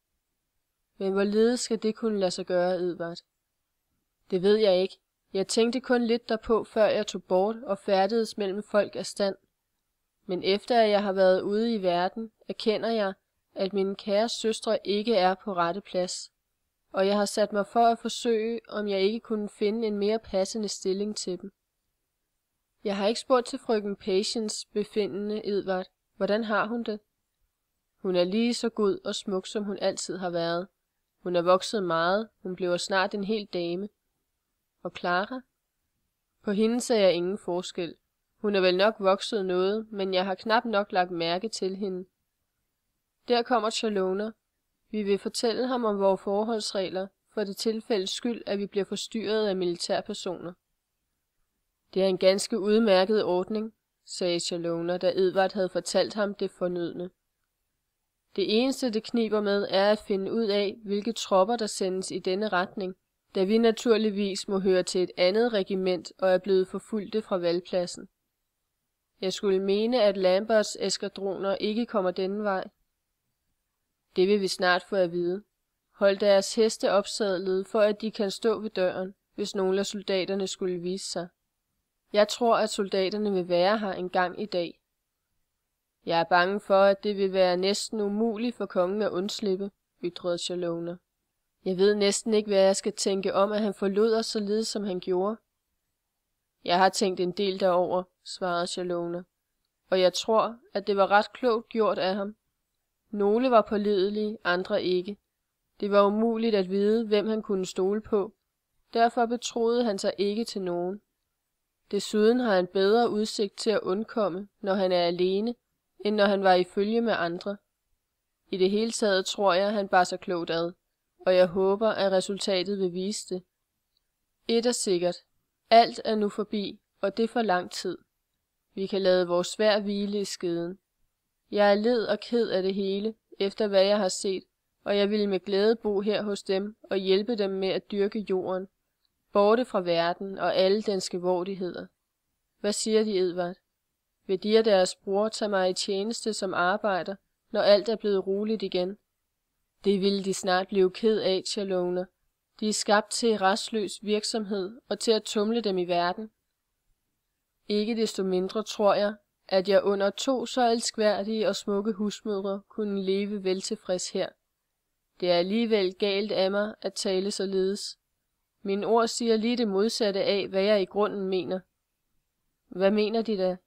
Men hvorledes skal det kunne lade sig gøre, Edvard? Det ved jeg ikke. Jeg tænkte kun lidt derpå, før jeg tog bort og færdedes mellem folk af stand. Men efter at jeg har været ude i verden, erkender jeg, at mine kære søstre ikke er på rette plads, og jeg har sat mig for at forsøge, om jeg ikke kunne finde en mere passende stilling til dem. Jeg har ikke spurgt til frøken Patience befindende, Edvard. Hvordan har hun det? Hun er lige så god og smuk, som hun altid har været. Hun er vokset meget, hun bliver snart en hel dame. Og Clara? På hende ser jeg ingen forskel. Hun er vel nok vokset noget, men jeg har knap nok lagt mærke til hende. Der kommer Shalona. Vi vil fortælle ham om vores forholdsregler, for det tilfældes skyld, at vi bliver forstyrret af militærpersoner. Det er en ganske udmærket ordning, sagde Shalona, da Edvard havde fortalt ham det fornødne. Det eneste, det kniber med, er at finde ud af, hvilke tropper, der sendes i denne retning, da vi naturligvis må høre til et andet regiment og er blevet forfulgte fra valgpladsen. Jeg skulle mene, at Lamberts eskadroner ikke kommer denne vej. Det vil vi snart få at vide. Hold deres heste opsadlede, for at de kan stå ved døren, hvis nogle af soldaterne skulle vise sig. Jeg tror, at soldaterne vil være her en gang i dag. Jeg er bange for, at det vil være næsten umuligt for kongen at undslippe, ytrede Shalona. Jeg ved næsten ikke, hvad jeg skal tænke om, at han forlod os således, som han gjorde. Jeg har tænkt en del derover, svarede Shalona, og jeg tror, at det var ret klogt gjort af ham. Nogle var pålidelige, andre ikke. Det var umuligt at vide, hvem han kunne stole på. Derfor betroede han sig ikke til nogen. Desuden har han bedre udsigt til at undkomme, når han er alene, end når han var i følge med andre. I det hele taget tror jeg, han bar sig klogt ad, og jeg håber, at resultatet vil vise det. Et er sikkert. Alt er nu forbi, og det for lang tid. Vi kan lade vores sværd hvile i skeden. Jeg er led og ked af det hele, efter hvad jeg har set, og jeg vil med glæde bo her hos dem og hjælpe dem med at dyrke jorden, borte fra verden og alle dens skevårdigheder. Hvad siger de, Edvard? Vil de og deres bror tage mig i tjeneste som arbejder, når alt er blevet roligt igen? Det ville de snart blive ked af, Shalona. De er skabt til restløs virksomhed og til at tumle dem i verden. Ikke desto mindre tror jeg, at jeg under to så elskværdige og smukke husmødre kunne leve veltilfreds her. Det er alligevel galt af mig at tale således. Mine ord siger lige det modsatte af, hvad jeg i grunden mener. Hvad mener de da?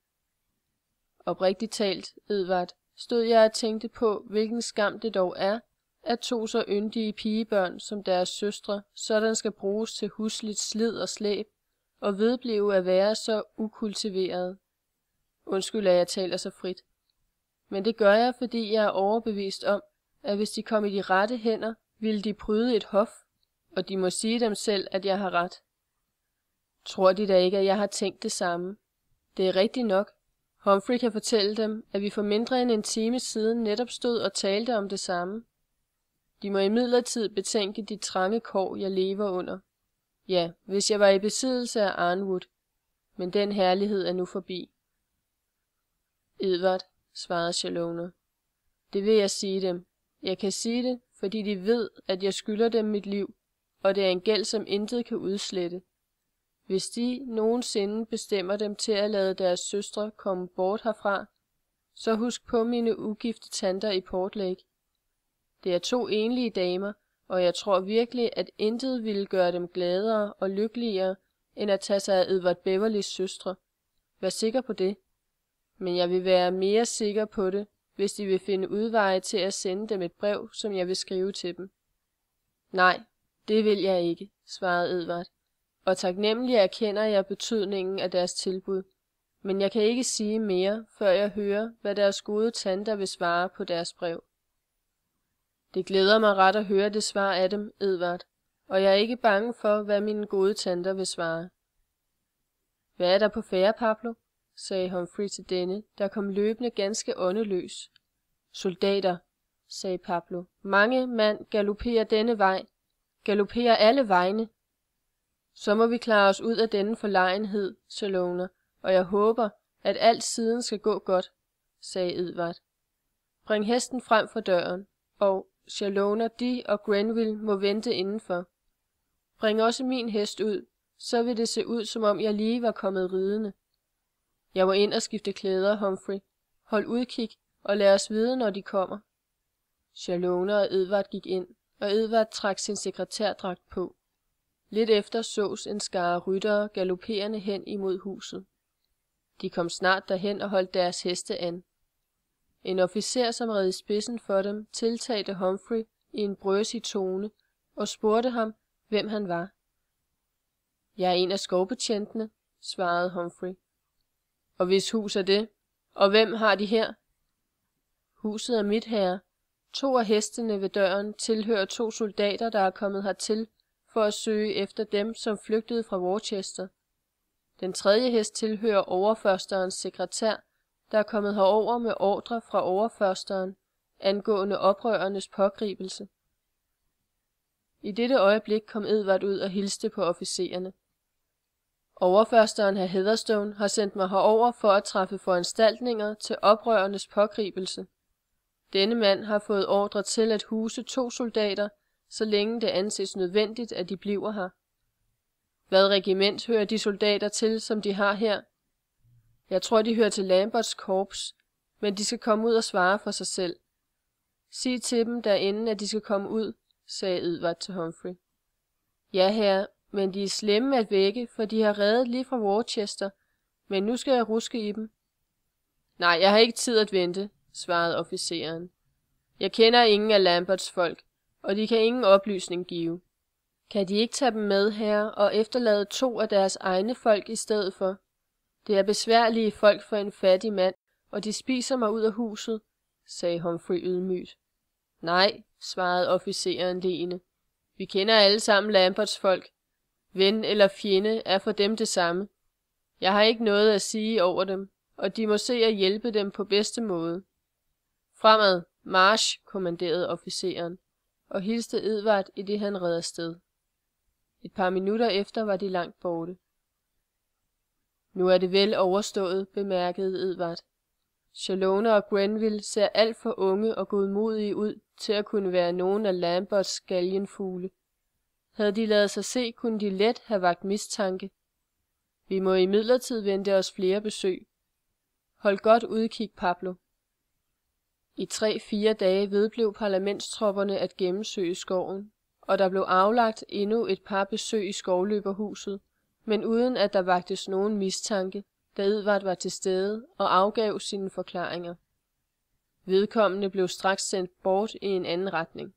Oprigtigt talt, Edvard, stod jeg og tænkte på, hvilken skam det dog er, at to så yndige pigebørn som deres søstre sådan skal bruges til husligt slid og slæb, og vedblive at være så ukultiveret. Undskyld, at jeg taler så frit. Men det gør jeg, fordi jeg er overbevist om, at hvis de kom i de rette hænder, ville de pryde et hof, og de må sige dem selv, at jeg har ret. Tror de da ikke, at jeg har tænkt det samme? Det er rigtigt nok. Humphrey kan fortælle dem, at vi for mindre end en time siden netop stod og talte om det samme. De må imidlertid betænke de trange kår, jeg lever under. Ja, hvis jeg var i besiddelse af Arnwood. men den herlighed er nu forbi. Edvard, svarede Shalona, det vil jeg sige dem. Jeg kan sige det, fordi de ved, at jeg skylder dem mit liv, og det er en gæld, som intet kan udslette. Hvis de nogensinde bestemmer dem til at lade deres søstre komme bort herfra, så husk på mine ugifte tanter i Port Lake. Det er to enlige damer, og jeg tror virkelig, at intet ville gøre dem gladere og lykkeligere, end at tage sig af Edward Beverlys søstre. Vær sikker på det. Men jeg vil være mere sikker på det, hvis de vil finde udveje til at sende dem et brev, som jeg vil skrive til dem. Nej, det vil jeg ikke, svarede Edvard, og taknemmelig erkender jeg betydningen af deres tilbud, men jeg kan ikke sige mere, før jeg hører, hvad deres gode tanter vil svare på deres brev. Det glæder mig ret at høre det svar af dem, Edvard, og jeg er ikke bange for, hvad mine gode tanter vil svare. Hvad er der på færde, Pablo? Sagde Humphrey til denne, der kom løbende ganske åndeløs. Soldater, sagde Pablo. Mange mand galopperer denne vej. Galopperer alle vegne. Så må vi klare os ud af denne forlegenhed, Shalona, og jeg håber, at alt siden skal gå godt, sagde Edvard. Bring hesten frem for døren, og Shalona, de og Grenville må vente indenfor. Bring også min hest ud, så vil det se ud, som om jeg lige var kommet ridende. Jeg må ind og skifte klæder, Humphrey. Hold udkig, og lad os vide, når de kommer. Shalona og Edvard gik ind, og Edvard trak sin sekretærdragt på. Lidt efter sås en skare ryttere galopperende hen imod huset. De kom snart derhen og holdt deres heste an. En officer, som red i spidsen for dem, tiltalte Humphrey i en brøsig tone og spurgte ham, hvem han var. Jeg er en af skovbetjentene, svarede Humphrey. Og hvis hus er det? Og hvem har de her? Huset er mit, herre. To af hestene ved døren tilhører to soldater, der er kommet hertil for at søge efter dem, som flygtede fra Worcester. Den tredje hest tilhører overførsterens sekretær, der er kommet herover med ordre fra overførsteren angående oprørernes pågribelse. I dette øjeblik kom Edvard ud og hilste på officererne. Overførsteren hr. Heatherstone har sendt mig herover for at træffe foranstaltninger til oprørernes pågribelse. Denne mand har fået ordre til at huse to soldater, så længe det anses nødvendigt, at de bliver her. Hvad regiment hører de soldater til, som de har her? Jeg tror, de hører til Lamberts korps, men de skal komme ud og svare for sig selv. Sig til dem derinde, at de skal komme ud, sagde Edvard til Humphrey. Ja, herre, men de er slemme at vække, for de har reddet lige fra Worcester, men nu skal jeg ruske i dem. Nej, jeg har ikke tid at vente, svarede officeren. Jeg kender ingen af Lamberts folk, og de kan ingen oplysning give. Kan de ikke tage dem med, herre, og efterlade to af deres egne folk i stedet for? Det er besværlige folk for en fattig mand, og de spiser mig ud af huset, sagde Humphrey ydmygt. Nej, svarede officeren leende. Vi kender alle sammen Lamberts folk. Ven eller fjende er for dem det samme. Jeg har ikke noget at sige over dem, og de må se at hjælpe dem på bedste måde. Fremad, march, kommanderede officeren, og hilste Edvard, i det han red afsted. Et par minutter efter var de langt borte. Nu er det vel overstået, bemærkede Edvard. Shalona og Grenville ser alt for unge og godmodige ud til at kunne være nogen af Lamberts galgenfugle. Havde de ladet sig se, kunne de let have vakt mistanke. Vi må imidlertid vente os flere besøg. Hold godt udkig, Pablo. I tre-fire dage vedblev parlamentstropperne at gennemsøge skoven, og der blev aflagt endnu et par besøg i skovløberhuset, men uden at der vagtes nogen mistanke, da Edvard var til stede og afgav sine forklaringer. Vedkommende blev straks sendt bort i en anden retning.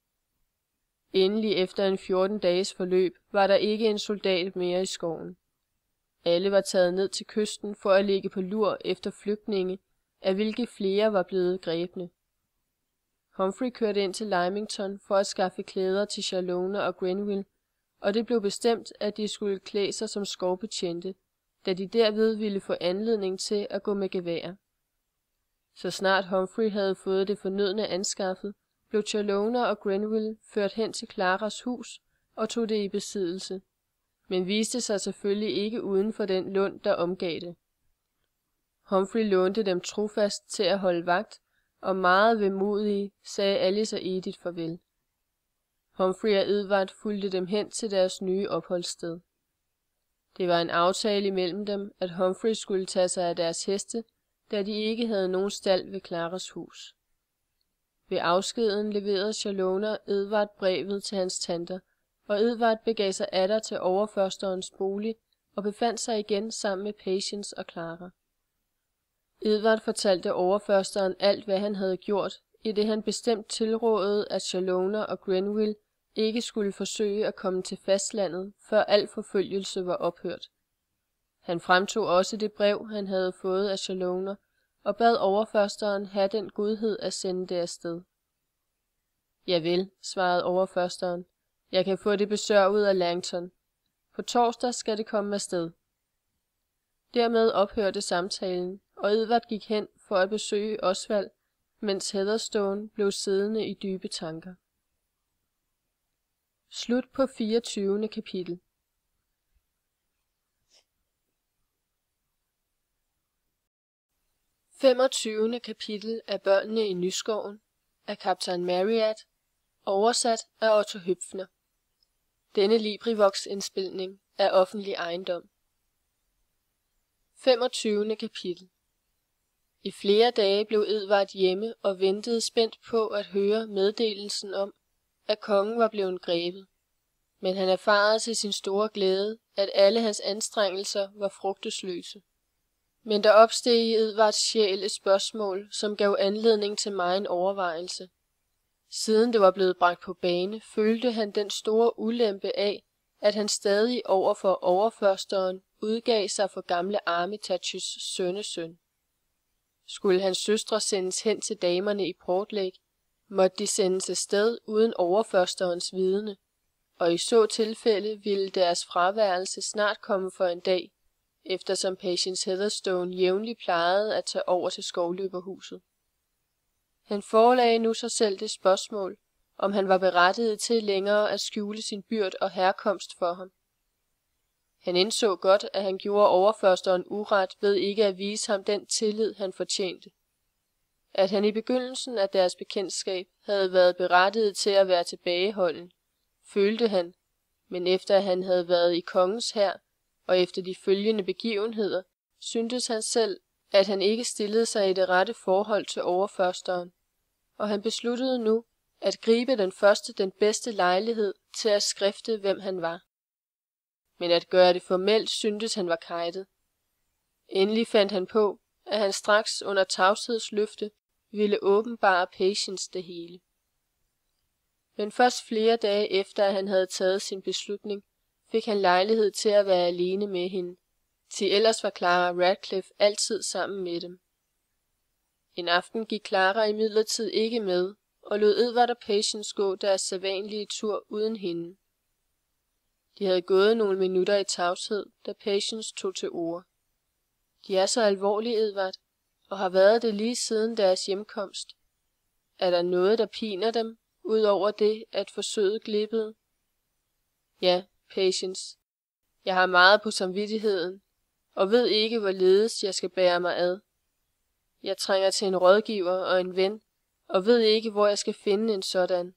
Endelig efter en fjorten dages forløb var der ikke en soldat mere i skoven. Alle var taget ned til kysten for at ligge på lur efter flygtninge, af hvilke flere var blevet grebne. Humphrey kørte ind til Lymington for at skaffe klæder til Shalona og Grenville, og det blev bestemt, at de skulle klæde sig som skovbetjente, da de derved ville få anledning til at gå med gevær. Så snart Humphrey havde fået det fornødne anskaffet, blev Shalona og Grenville ført hen til Claras hus og tog det i besiddelse. men viste sig selvfølgelig ikke uden for den lund, der omgav det. Humphrey lånte dem trofast til at holde vagt, og meget vemodige sagde Alice og Edith farvel. Humphrey og Edvard fulgte dem hen til deres nye opholdssted. Det var en aftale imellem dem, at Humphrey skulle tage sig af deres heste, da de ikke havde nogen stald ved Claras hus. Ved afskeden leverede Shalona Edvard brevet til hans tanter, og Edvard begav sig atter til overførsterens bolig og befandt sig igen sammen med Patience og Clara. Edvard fortalte overførsteren alt, hvad han havde gjort, i det han bestemt tilrådede, at Shalona og Grenville ikke skulle forsøge at komme til fastlandet, før al forfølgelse var ophørt. Han fremtog også det brev, han havde fået af Shalona, og bad overførsteren have den godhed at sende det afsted. Javel, svarede overførsteren. Jeg kan få det besørget af Langton. På torsdag skal det komme afsted. Dermed ophørte samtalen, og Edvard gik hen for at besøge Oswald, mens Heatherstone blev siddende i dybe tanker. Slut på fireogtyvende kapitel. femogtyvende kapitel af Børnene i Nyskoven af kaptajn Marryat, oversat af Otto Høpfner. Denne LibriVox-indspilning er offentlig ejendom. femogtyvende kapitel. I flere dage blev Edvard hjemme og ventede spændt på at høre meddelelsen om, at kongen var blevet grebet. Men han erfarede til sin store glæde, at alle hans anstrengelser var frugtesløse. Men der opsteg i Edvards sjæl et spørgsmål, som gav anledning til megen overvejelse. Siden det var blevet bragt på bane, følte han den store ulempe af, at han stadig overfor overførsteren udgav sig for gamle Armitages sønnesøn. Skulle hans søstre sendes hen til damerne i Portlæg, måtte de sendes afsted uden overførsterens vidne, og i så tilfælde ville deres fraværelse snart komme for en dag, eftersom Patience Heatherstone jævnligt plejede at tage over til skovløberhuset. Han forelagde nu sig selv det spørgsmål, om han var berettiget til længere at skjule sin byrd og herkomst for ham. Han indså godt, at han gjorde overførsteren uret ved ikke at vise ham den tillid, han fortjente. At han i begyndelsen af deres bekendtskab havde været berettiget til at være tilbageholden, følte han, men efter at han havde været i kongens hær, og efter de følgende begivenheder, syntes han selv, at han ikke stillede sig i det rette forhold til overførsteren, og han besluttede nu at gribe den første den bedste lejlighed til at skrifte, hvem han var. Men at gøre det formelt syntes han var kejtet. Endelig fandt han på, at han straks under tavshedsløfte ville åbenbare Patience det hele. Men først flere dage efter, at han havde taget sin beslutning, fik han lejlighed til at være alene med hende, til ellers var Clara Radcliffe altid sammen med dem. En aften gik Clara imidlertid ikke med, og lod Edvard og Patience gå deres sædvanlige tur uden hende. De havde gået nogle minutter i tavshed, da Patience tog til orde. De er så alvorlige, Edvard, og har været det lige siden deres hjemkomst. Er der noget, der piner dem, ud over det, at forsøget glippede? Ja, Patience. Jeg har meget på samvittigheden, og ved ikke, hvorledes jeg skal bære mig ad. Jeg trænger til en rådgiver og en ven, og ved ikke, hvor jeg skal finde en sådan.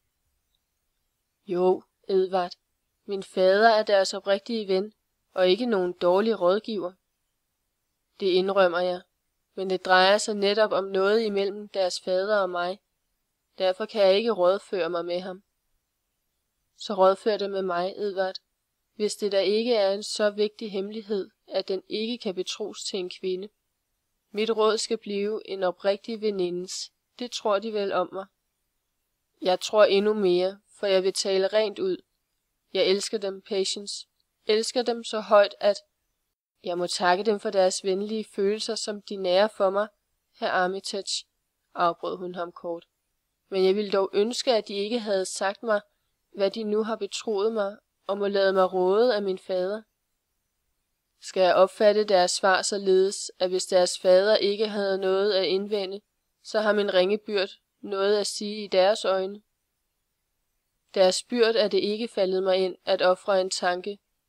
Jo, Edvard, min fader er deres oprigtige ven, og ikke nogen dårlig rådgiver. Det indrømmer jeg, men det drejer sig netop om noget imellem deres fader og mig. Derfor kan jeg ikke rådføre mig med ham. Så rådfør det med mig, Edvard, hvis det da ikke er en så vigtig hemmelighed, at den ikke kan betros til en kvinde. Mit råd skal blive en oprigtig venindes. Det tror de vel om mig. Jeg tror endnu mere, for jeg vil tale rent ud. Jeg elsker dem, Patience. Elsker dem så højt, at jeg må takke dem for deres venlige følelser, som de nærer for mig, herr Armitage, afbrød hun ham kort. Men jeg ville dog ønske, at de ikke havde sagt mig, hvad de nu har betroet mig, og må lade mig råde af min fader. Skal jeg opfatte deres svar således, at hvis deres fader ikke havde noget at indvende, så har min ringe byrd noget at sige i deres øjne? Deres byrd er det ikke faldet mig ind at ofre en tanke,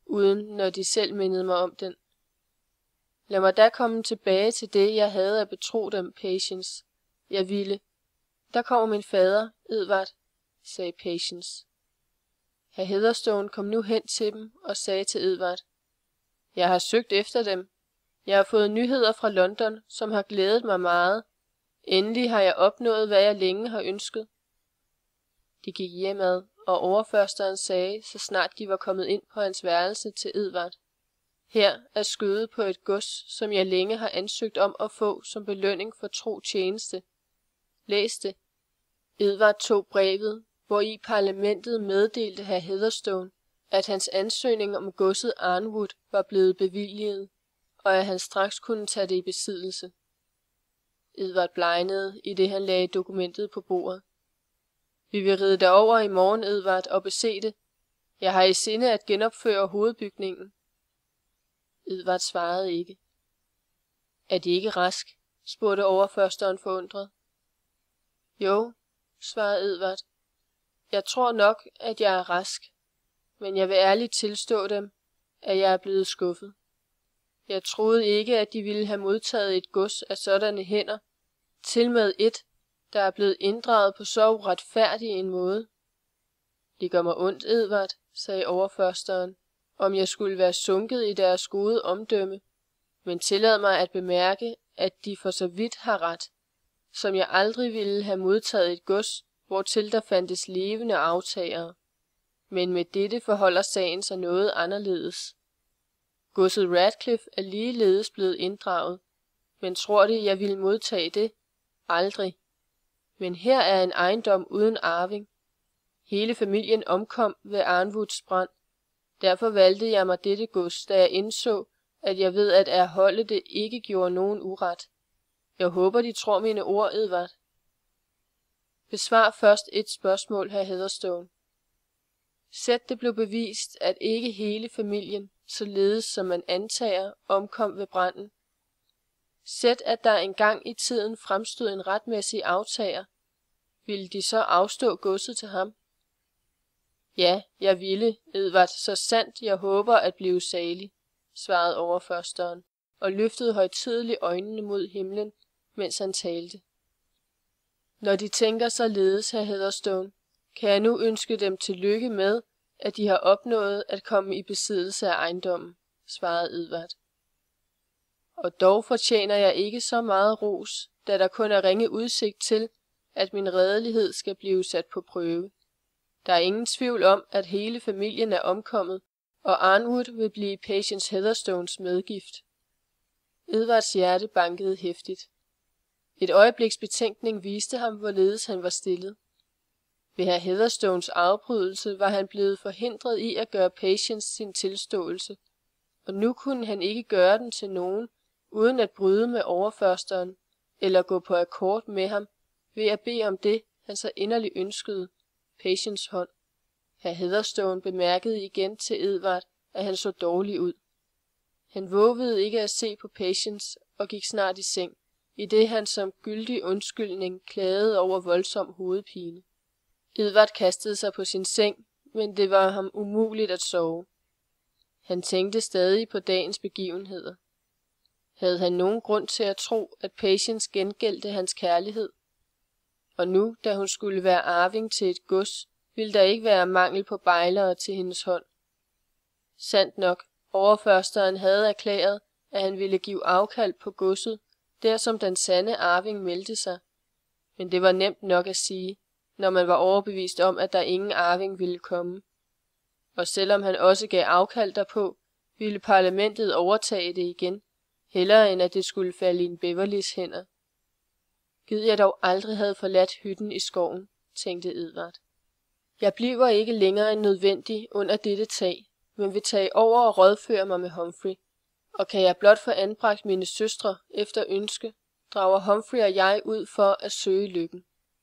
uden når de selv mindede mig om den. Lad mig da komme tilbage til det, jeg havde at betro dem, Patience. Jeg ville. Der kommer min fader, Edvard, sagde Patience. Hr. Heatherstone kom nu hen til dem og sagde til Edvard, jeg har søgt efter dem. Jeg har fået nyheder fra London, som har glædet mig meget. Endelig har jeg opnået, hvad jeg længe har ønsket. De gik hjemad, og overførsteren sagde, så snart de var kommet ind på hans værelse til Edvard. Her er skødet på et gods, som jeg længe har ansøgt om at få som belønning for tro tjeneste. Læs det. Edvard tog brevet, hvori parlamentet meddelte hr. Heatherstone, at hans ansøgning om godset Arnwood var blevet bevilget, og at han straks kunne tage det i besiddelse. Edvard blegnede, i det han lagde dokumentet på bordet. Vi vil ride derover i morgen, Edvard, og bese det. Jeg har i sinde at genopføre hovedbygningen. Edvard svarede ikke. Er de ikke rask? Spurgte overførsteren forundret. Jo, svarede Edvard. Jeg tror nok, at jeg er rask, men jeg vil ærligt tilstå dem, at jeg er blevet skuffet. Jeg troede ikke, at de ville have modtaget et gods af sådanne hænder, til med et, der er blevet inddraget på så uretfærdig en måde. Det gør mig ondt, Edvard, sagde overførsteren, om jeg skulle være sunket i deres gode omdømme, men tillad mig at bemærke, at de for så vidt har ret, som jeg aldrig ville have modtaget et gods, hvortil der fandtes levende aftagere. Men med dette forholder sagen sig noget anderledes. Godset Radcliffe er ligeledes blevet inddraget, men tror det, jeg ville modtage det? Aldrig. Men her er en ejendom uden arving. Hele familien omkom ved Arnwoods brand. Derfor valgte jeg mig dette gods, da jeg indså, at jeg ved at erholde det ikke gjorde nogen uret. Jeg håber, de tror mine ord, Edvard. Besvar først et spørgsmål, hr. Heatherstone. Sæt det blev bevist, at ikke hele familien, således som man antager, omkom ved branden. Sæt, at der engang i tiden fremstod en retmæssig aftager. Ville de så afstå godset til ham? Ja, jeg ville, Edvard, så sandt jeg håber at blive salig, svarede overførsteren, og løftede højtideligt øjnene mod himlen, mens han talte. Når de tænker således, hr. Heatherstone, kan jeg nu ønske dem tillykke med, at de har opnået at komme i besiddelse af ejendommen, svarede Edvard. Og dog fortjener jeg ikke så meget ros, da der kun er ringe udsigt til, at min redelighed skal blive sat på prøve. Der er ingen tvivl om, at hele familien er omkommet, og Arnwood vil blive Patience Heatherstones medgift. Edvards hjerte bankede heftigt. Et øjebliks betænkning viste ham, hvorledes han var stillet. Ved hr. Heatherstones afbrydelse var han blevet forhindret i at gøre Patience sin tilståelse, og nu kunne han ikke gøre den til nogen, uden at bryde med overførsteren, eller gå på akkord med ham, ved at bede om det, han så inderligt ønskede, Patience hånd. Hr. Heatherstone bemærkede igen til Edvard, at han så dårlig ud. Han vågede ikke at se på Patience og gik snart i seng, i det han som gyldig undskyldning klagede over voldsom hovedpine. Edvard kastede sig på sin seng, men det var ham umuligt at sove. Han tænkte stadig på dagens begivenheder. Havde han nogen grund til at tro, at Patience gengældte hans kærlighed? Og nu, da hun skulle være arving til et gods, ville der ikke være mangel på bejlere til hendes hånd. Sandt nok, overførsteren havde erklæret, at han ville give afkald på godset, der som den sande arving meldte sig. Men det var nemt nok at sige, når man var overbevist om, at der ingen arving ville komme. Og selvom han også gav afkald derpå, ville parlamentet overtage det igen, hellere end at det skulle falde i en Beverleys hænder. Gid jeg dog aldrig havde forladt hytten i skoven, tænkte Edvard. Jeg bliver ikke længere end nødvendig under dette tag, men vil tage over og rådføre mig med Humphrey, og kan jeg blot få anbragt mine søstre efter ønske, drager Humphrey og jeg ud for at søge lykken.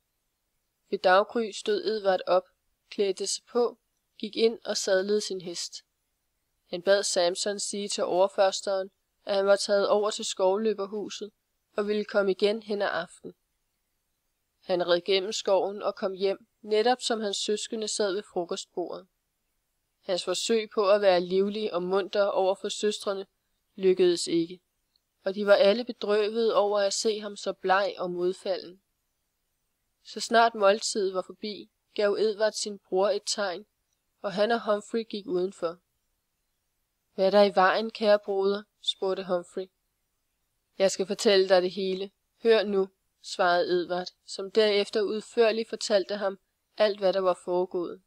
Ved daggry stod Edvard op, klædte sig på, gik ind og sadlede sin hest. Han bad Samson sige til overførsteren, at han var taget over til skovløberhuset og ville komme igen hen ad aften. Han red gennem skoven og kom hjem, netop som hans søskende sad ved frokostbordet. Hans forsøg på at være livlig og munter over for søstrene lykkedes ikke, og de var alle bedrøvede over at se ham så bleg og modfalden. Så snart måltidet var forbi, gav Edvard sin bror et tegn, og han og Humphrey gik udenfor. Hvad er der i vejen, kære broder? Spurgte Humphrey. Jeg skal fortælle dig det hele. Hør nu, svarede Edvard, som derefter udførligt fortalte ham alt, hvad der var foregået.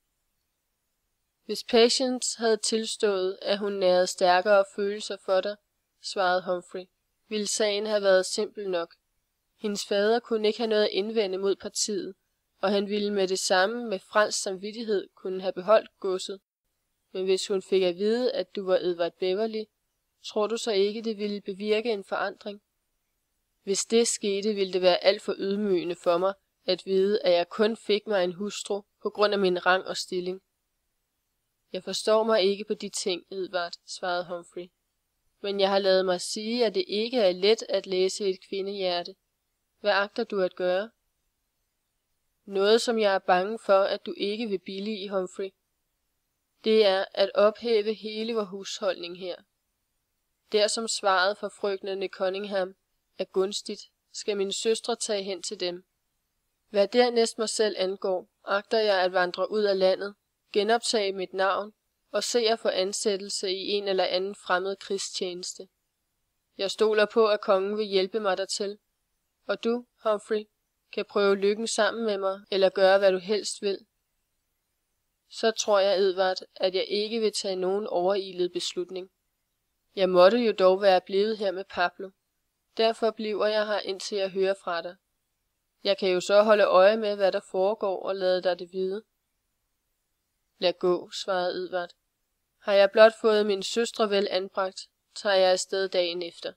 Hvis Patience havde tilstået, at hun nærede stærkere følelser for dig, svarede Humphrey, ville sagen have været simpel nok. Hendes fader kunne ikke have noget at indvende mod partiet, og han ville med det samme med fransk samvittighed kunne have beholdt godset. Men hvis hun fik at vide, at du var Edward Beverly, tror du så ikke, det ville bevirke en forandring? Hvis det skete, ville det være alt for ydmygende for mig at vide, at jeg kun fik mig en hustru på grund af min rang og stilling. Jeg forstår mig ikke på de ting, Edvard, svarede Humphrey. Men jeg har ladet mig sige, at det ikke er let at læse et kvindehjerte. Hvad agter du at gøre? Noget, som jeg er bange for, at du ikke vil billige, Humphrey. Det er at ophæve hele vor husholdning her. Der som svaret for frøkenerne Cunningham er gunstigt, skal mine søstre tage hen til dem. Hvad dernæst mig selv angår, agter jeg at vandre ud af landet, genoptage mit navn og se at få ansættelse i en eller anden fremmed krigstjeneste. Jeg stoler på, at kongen vil hjælpe mig dertil. Og du, Humphrey, kan prøve lykken sammen med mig, eller gøre, hvad du helst vil. Så tror jeg, Edvard, at jeg ikke vil tage nogen overilet beslutning. Jeg måtte jo dog være blevet her med Pablo. Derfor bliver jeg her, indtil jeg hører fra dig. Jeg kan jo så holde øje med, hvad der foregår, og lade dig det vide. Lad gå, svarede Edvard. Har jeg blot fået min søstre vel anbragt, tager jeg afsted dagen efter.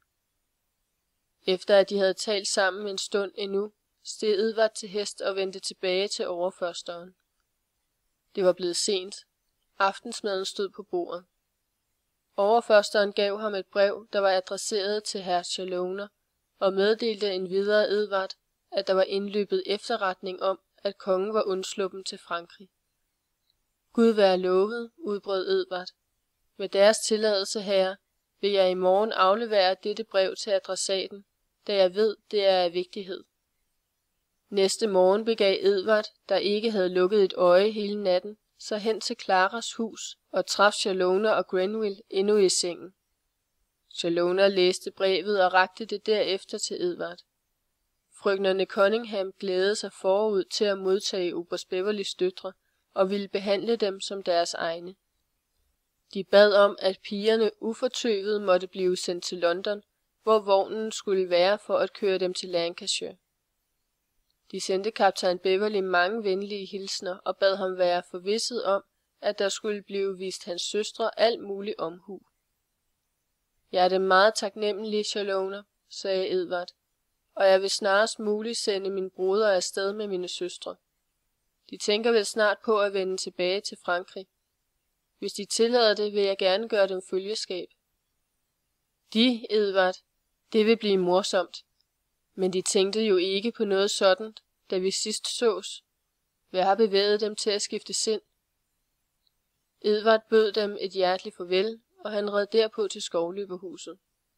Efter at de havde talt sammen en stund endnu, steg Edvard til hest og vendte tilbage til overførsteren. Det var blevet sent. Aftensmaden stod på bordet. Overførsteren gav ham et brev, der var adresseret til herr Challoner, og meddelte endvidere Edvard, at der var indløbet efterretning om, at kongen var undsluppen til Frankrig. Gud være lovet, udbrød Edvard. Med deres tilladelse, herre, vil jeg i morgen aflevere dette brev til adressaten, da jeg ved, det er af vigtighed. Næste morgen begav Edvard, der ikke havde lukket et øje hele natten, så hen til Claras hus og traf Challoner og Grenville endnu i sengen. Challoner læste brevet og rakte det derefter til Edvard. Frøkenerne Cunningham glædede sig forud til at modtage oberst Beverlys døtre og ville behandle dem som deres egne. De bad om, at pigerne ufortøvet måtte blive sendt til London, hvor vognen skulle være for at køre dem til Lancashire. De sendte kaptajn Beverly mange venlige hilsner og bad ham være forvisset om, at der skulle blive vist hans søstre alt mulig omhu. Jeg er dem meget taknemmelig, Challoner, sagde Edvard, og jeg vil snarest muligt sende min broder afsted med mine søstre. De tænker vel snart på at vende tilbage til Frankrig. Hvis de tillader det, vil jeg gerne gøre dem følgeskab. De, Edvard, det vil blive morsomt. Men de tænkte jo ikke på noget sådan, da vi sidst sås. Hvad har bevæget dem til at skifte sind? Edvard bød dem et hjerteligt farvel, og han red derpå til skovløberhuset.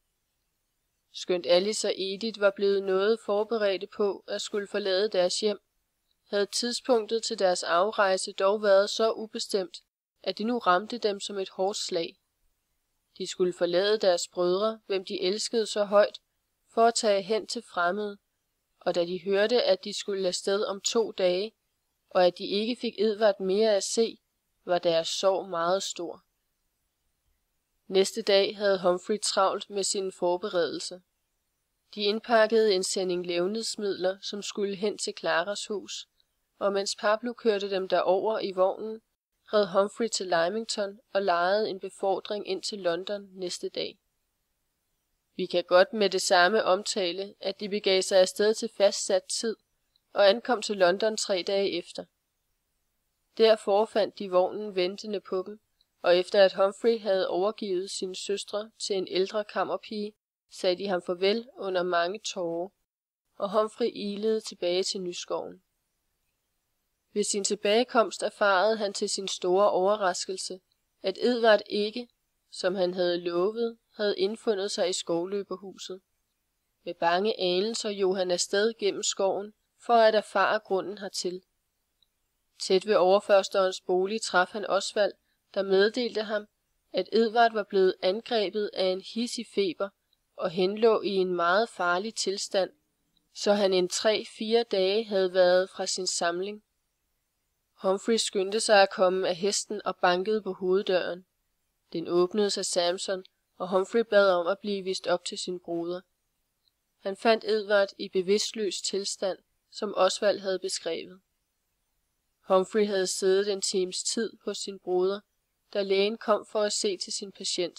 Skønt Alice og Edith var blevet noget forberedte på at skulle forlade deres hjem, havde tidspunktet til deres afrejse dog været så ubestemt, at det nu ramte dem som et hårdt slag. De skulle forlade deres brødre, hvem de elskede så højt, for at tage hen til fremmede, og da de hørte, at de skulle afsted om to dage, og at de ikke fik Edvard mere at se, var deres sorg meget stor. Næste dag havde Humphrey travlt med sine forberedelser. De indpakkede en sending levnedsmidler, som skulle hen til Claras hus, og mens Pablo kørte dem derover i vognen, red Humphrey til Lymington og lejede en befordring ind til London næste dag. Vi kan godt med det samme omtale, at de begav sig afsted til fastsat tid og ankom til London tre dage efter. Der forfandt de vognen ventende på dem, og efter at Humphrey havde overgivet sine søstre til en ældre kammerpige, sagde de ham farvel under mange tårer, og Humphrey ilede tilbage til Nyskoven. Ved sin tilbagekomst erfarede han til sin store overraskelse, at Edvard ikke, som han havde lovet, havde indfundet sig i skovløberhuset. Med bange anelser jog han afsted gennem skoven for at erfare grunden hertil. Tæt ved overførsterens bolig traf han Osvald, der meddelte ham, at Edvard var blevet angrebet af en hidsig feber og henlå i en meget farlig tilstand, så han en tre-fire dage havde været fra sin samling. Humphrey skyndte sig at komme af hesten og bankede på hoveddøren. Den åbnedes af Samson, og Humphrey bad om at blive vist op til sin broder. Han fandt Edvard i bevidstløs tilstand, som Osvald havde beskrevet. Humphrey havde siddet en times tid hos sin broder, da lægen kom for at se til sin patient.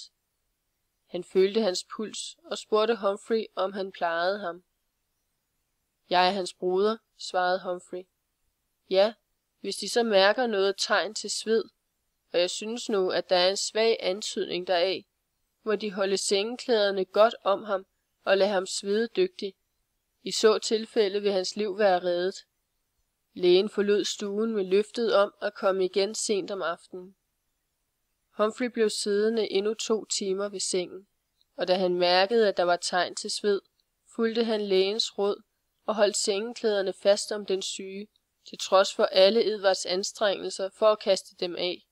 Han følte hans puls og spurgte Humphrey, om han plejede ham. Jeg er hans broder, svarede Humphrey. Ja, hvis de så mærker noget tegn til sved, og jeg synes nu, at der er en svag antydning deraf, må de holde sengeklæderne godt om ham og lade ham svede dygtig. I så tilfælde vil hans liv være reddet. Lægen forlod stuen med løftet om at komme igen sent om aftenen. Humphrey blev siddende endnu to timer ved sengen, og da han mærkede, at der var tegn til sved, fulgte han lægens råd og holdt sengeklæderne fast om den syge, til trods for alle Edvards anstrengelser for at kaste dem af.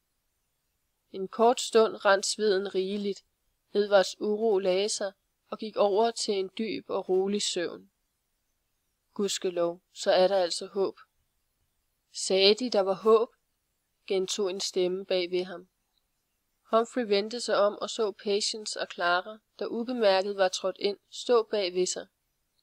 En kort stund randt sveden rigeligt. Edvards uro lagde sig og gik over til en dyb og rolig søvn. Gudskelov, så er der altså håb. Sagde de, der var håb, gentog en stemme bag ved ham. Humphrey vendte sig om og så Patience og Clara, der ubemærket var trådt ind, stå bag ved sig.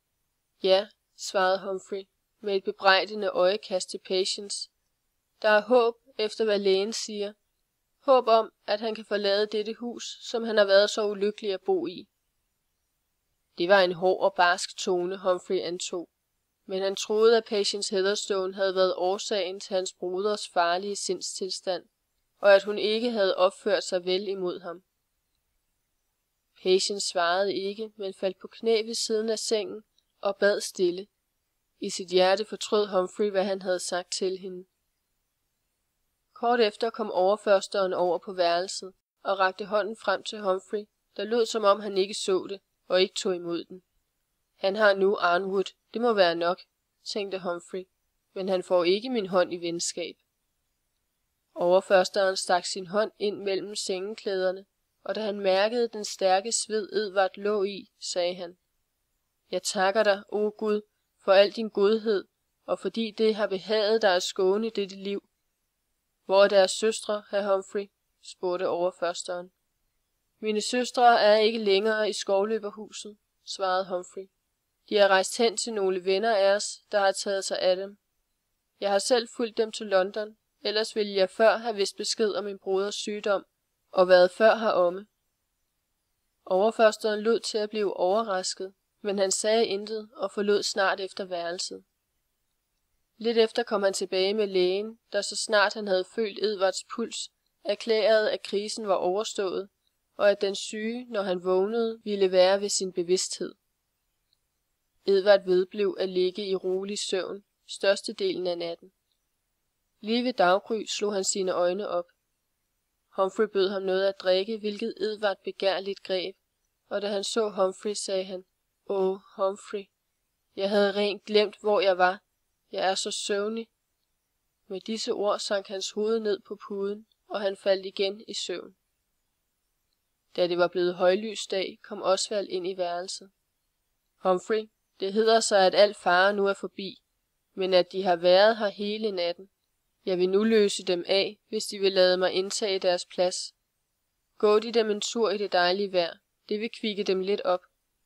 Ja, svarede Humphrey, med et bebrejdende øjekast til Patience. Der er håb, efter hvad lægen siger. Håb om, at han kan forlade dette hus, som han har været så ulykkelig at bo i. Det var en hård og barsk tone, Humphrey antog, men han troede, at Patience Heatherstone havde været årsagen til hans broders farlige sindstilstand, og at hun ikke havde opført sig vel imod ham. Patience svarede ikke, men faldt på knæ ved siden af sengen og bad stille. I sit hjerte fortrød Humphrey, hvad han havde sagt til hende. Kort efter kom overførsteren over på værelset og rakte hånden frem til Humphrey, der lød som om han ikke så det og ikke tog imod den. Han har nu Arnwood, det må være nok, tænkte Humphrey, men han får ikke min hånd i venskab. Overførsteren stak sin hånd ind mellem sengeklæderne, og da han mærkede den stærke sved Edvard lå i, sagde han, jeg takker dig, o Gud, for al din godhed, og fordi det har behaget dig at skåne dette liv. Hvor er deres søstre, hr. Humphrey? Spurgte overførsteren. Mine søstre er ikke længere i skovløberhuset, svarede Humphrey. De er rejst hen til nogle venner af os, der har taget sig af dem. Jeg har selv fulgt dem til London, ellers ville jeg før have vidst besked om min broders sygdom, og været før heromme. Overførsteren lod til at blive overrasket, men han sagde intet og forlod snart efter værelset. Lidt efter kom han tilbage med lægen, der så snart han havde følt Edvards puls, erklærede, at krisen var overstået, og at den syge, når han vågnede, ville være ved sin bevidsthed. Edvard vedblev at ligge i rolig søvn størstedelen af natten. Lige ved daggry slog han sine øjne op. Humphrey bød ham noget at drikke, hvilket Edvard begærligt greb, og da han så Humphrey, sagde han, åh, Humphrey, jeg havde rent glemt, hvor jeg var. Jeg er så søvnig. Med disse ord sank hans hoved ned på puden, og han faldt igen i søvn. Da det var blevet højlysdag, kom Osvald ind i værelset. Humphrey, det hedder sig, at al fare nu er forbi, men at de har været her hele natten. Jeg vil nu løse dem af, hvis de vil lade mig indtage deres plads. Gå de dem en tur i det dejlige vejr. Det vil kvikke dem lidt op.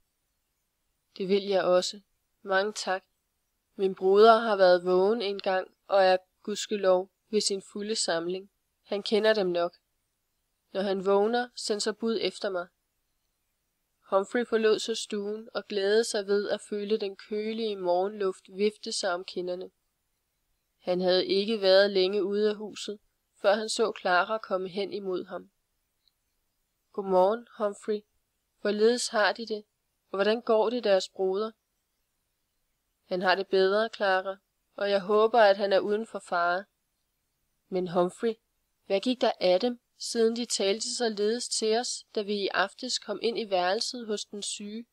Det vil jeg også. Mange tak. Min broder har været vågen en gang og er, gudskelov, ved sin fulde samling. Han kender dem nok. Når han vågner, send så bud efter mig. Humphrey forlod så stuen og glædede sig ved at føle den kølige morgenluft vifte sig om kinderne. Han havde ikke været længe ude af huset, før han så Clara komme hen imod ham. Godmorgen, Humphrey. Hvorledes har de det, og hvordan går det deres broder? Han har det bedre, Clara, og jeg håber, at han er uden for fare. Men Humphrey, hvad gik der af dem, siden de talte således til os, da vi i aftes kom ind i værelset hos den syge?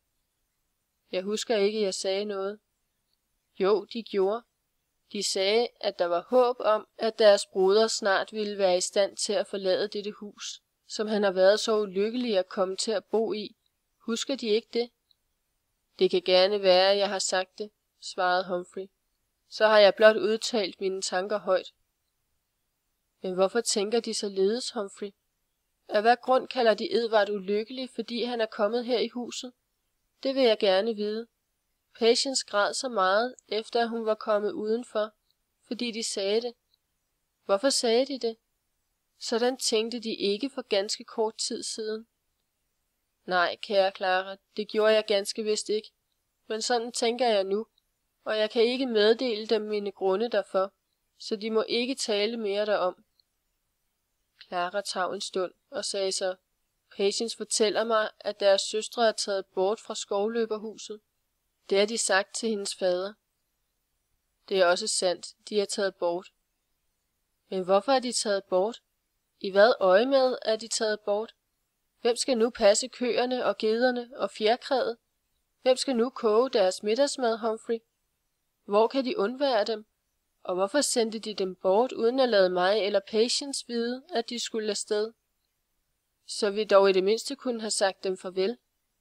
Jeg husker ikke, jeg sagde noget. Jo, de gjorde. De sagde, at der var håb om, at deres broder snart ville være i stand til at forlade dette hus, som han har været så ulykkelig at komme til at bo i. Husker de ikke det? Det kan gerne være, at jeg har sagt det, svarede Humphrey. Så har jeg blot udtalt mine tanker højt. Men hvorfor tænker de således, Humphrey? Af hvad grund kalder de Edvard ulykkelig, fordi han er kommet her i huset? Det vil jeg gerne vide. Patience græd så meget, efter at hun var kommet udenfor, fordi de sagde det. Hvorfor sagde de det? Sådan tænkte de ikke for ganske kort tid siden. Nej, kære Clara, det gjorde jeg ganske vist ikke, men sådan tænker jeg nu, og jeg kan ikke meddele dem mine grunde derfor, så de må ikke tale mere derom. Clara tav en stund og sagde så, Patience fortæller mig, at deres søstre er taget bort fra skovløberhuset. Det har de sagt til hendes fader. Det er også sandt, de er taget bort. Men hvorfor er de taget bort? I hvad øje med er de taget bort? Hvem skal nu passe køerne og gederne og fjerkræet? Hvem skal nu koge deres middagsmad, Humphrey? Hvor kan de undvære dem? Og hvorfor sendte de dem bort, uden at lade mig eller Patience vide, at de skulle afsted? Så vi dog i det mindste kunne have sagt dem farvel.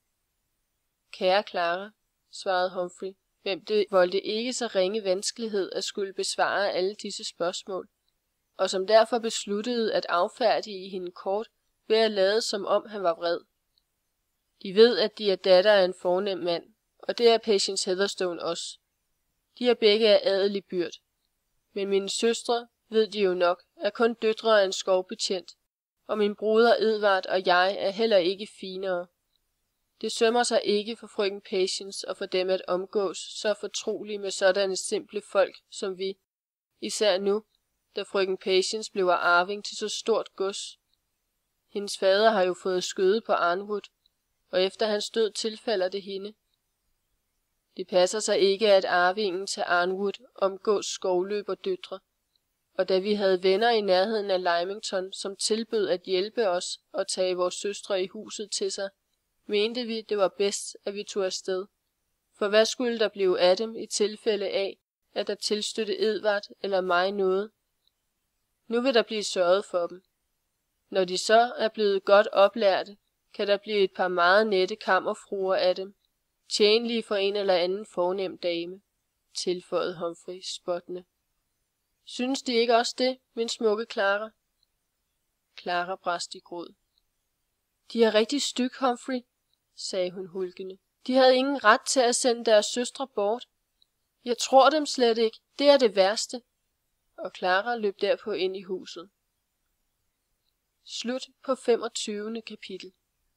Kære Clara, svarede Humphrey, hvem det voldte ikke så ringe vanskelighed at skulle besvare alle disse spørgsmål, og som derfor besluttede at affærdige hende kort ved at lade som om han var vred. De ved, at de er datter af en fornem mand, og det er Patience Heatherstone også. De er begge af adelig byrd. Men mine søstre, ved de jo nok, er kun døtre af en skovbetjent, og min broder Edvard og jeg er heller ikke finere. Det sømmer sig ikke for frøken Patience og for dem at omgås så fortrolige med sådanne simple folk som vi, især nu, da frøken Patience bliver arving til så stort gods. Hendes fader har jo fået skøde på Arnwood, og efter hans død tilfalder det hende. Det passer sig ikke, at arvingen til Arnwood omgås skovløberdøtre, og da vi havde venner i nærheden af Lymington, som tilbød at hjælpe os og tage vores søstre i huset til sig, mente vi, det var bedst, at vi tog afsted. For hvad skulle der blive af dem i tilfælde af, at der tilstøtte Edvard eller mig noget? Nu vil der blive sørget for dem. Når de så er blevet godt oplærte, kan der blive et par meget nette kammerfruer af dem, tjenlige for en eller anden fornem dame, tilføjede Humphrey spottende. Synes de ikke også det, min smukke Clara? Clara brast i gråd. De er rigtig styg, Humphrey, sagde hun hulkende. De havde ingen ret til at sende deres søstre bort. Jeg tror dem slet ikke. Det er det værste. Og Clara løb derpå ind i huset. Slut på femogtyvende kapitel.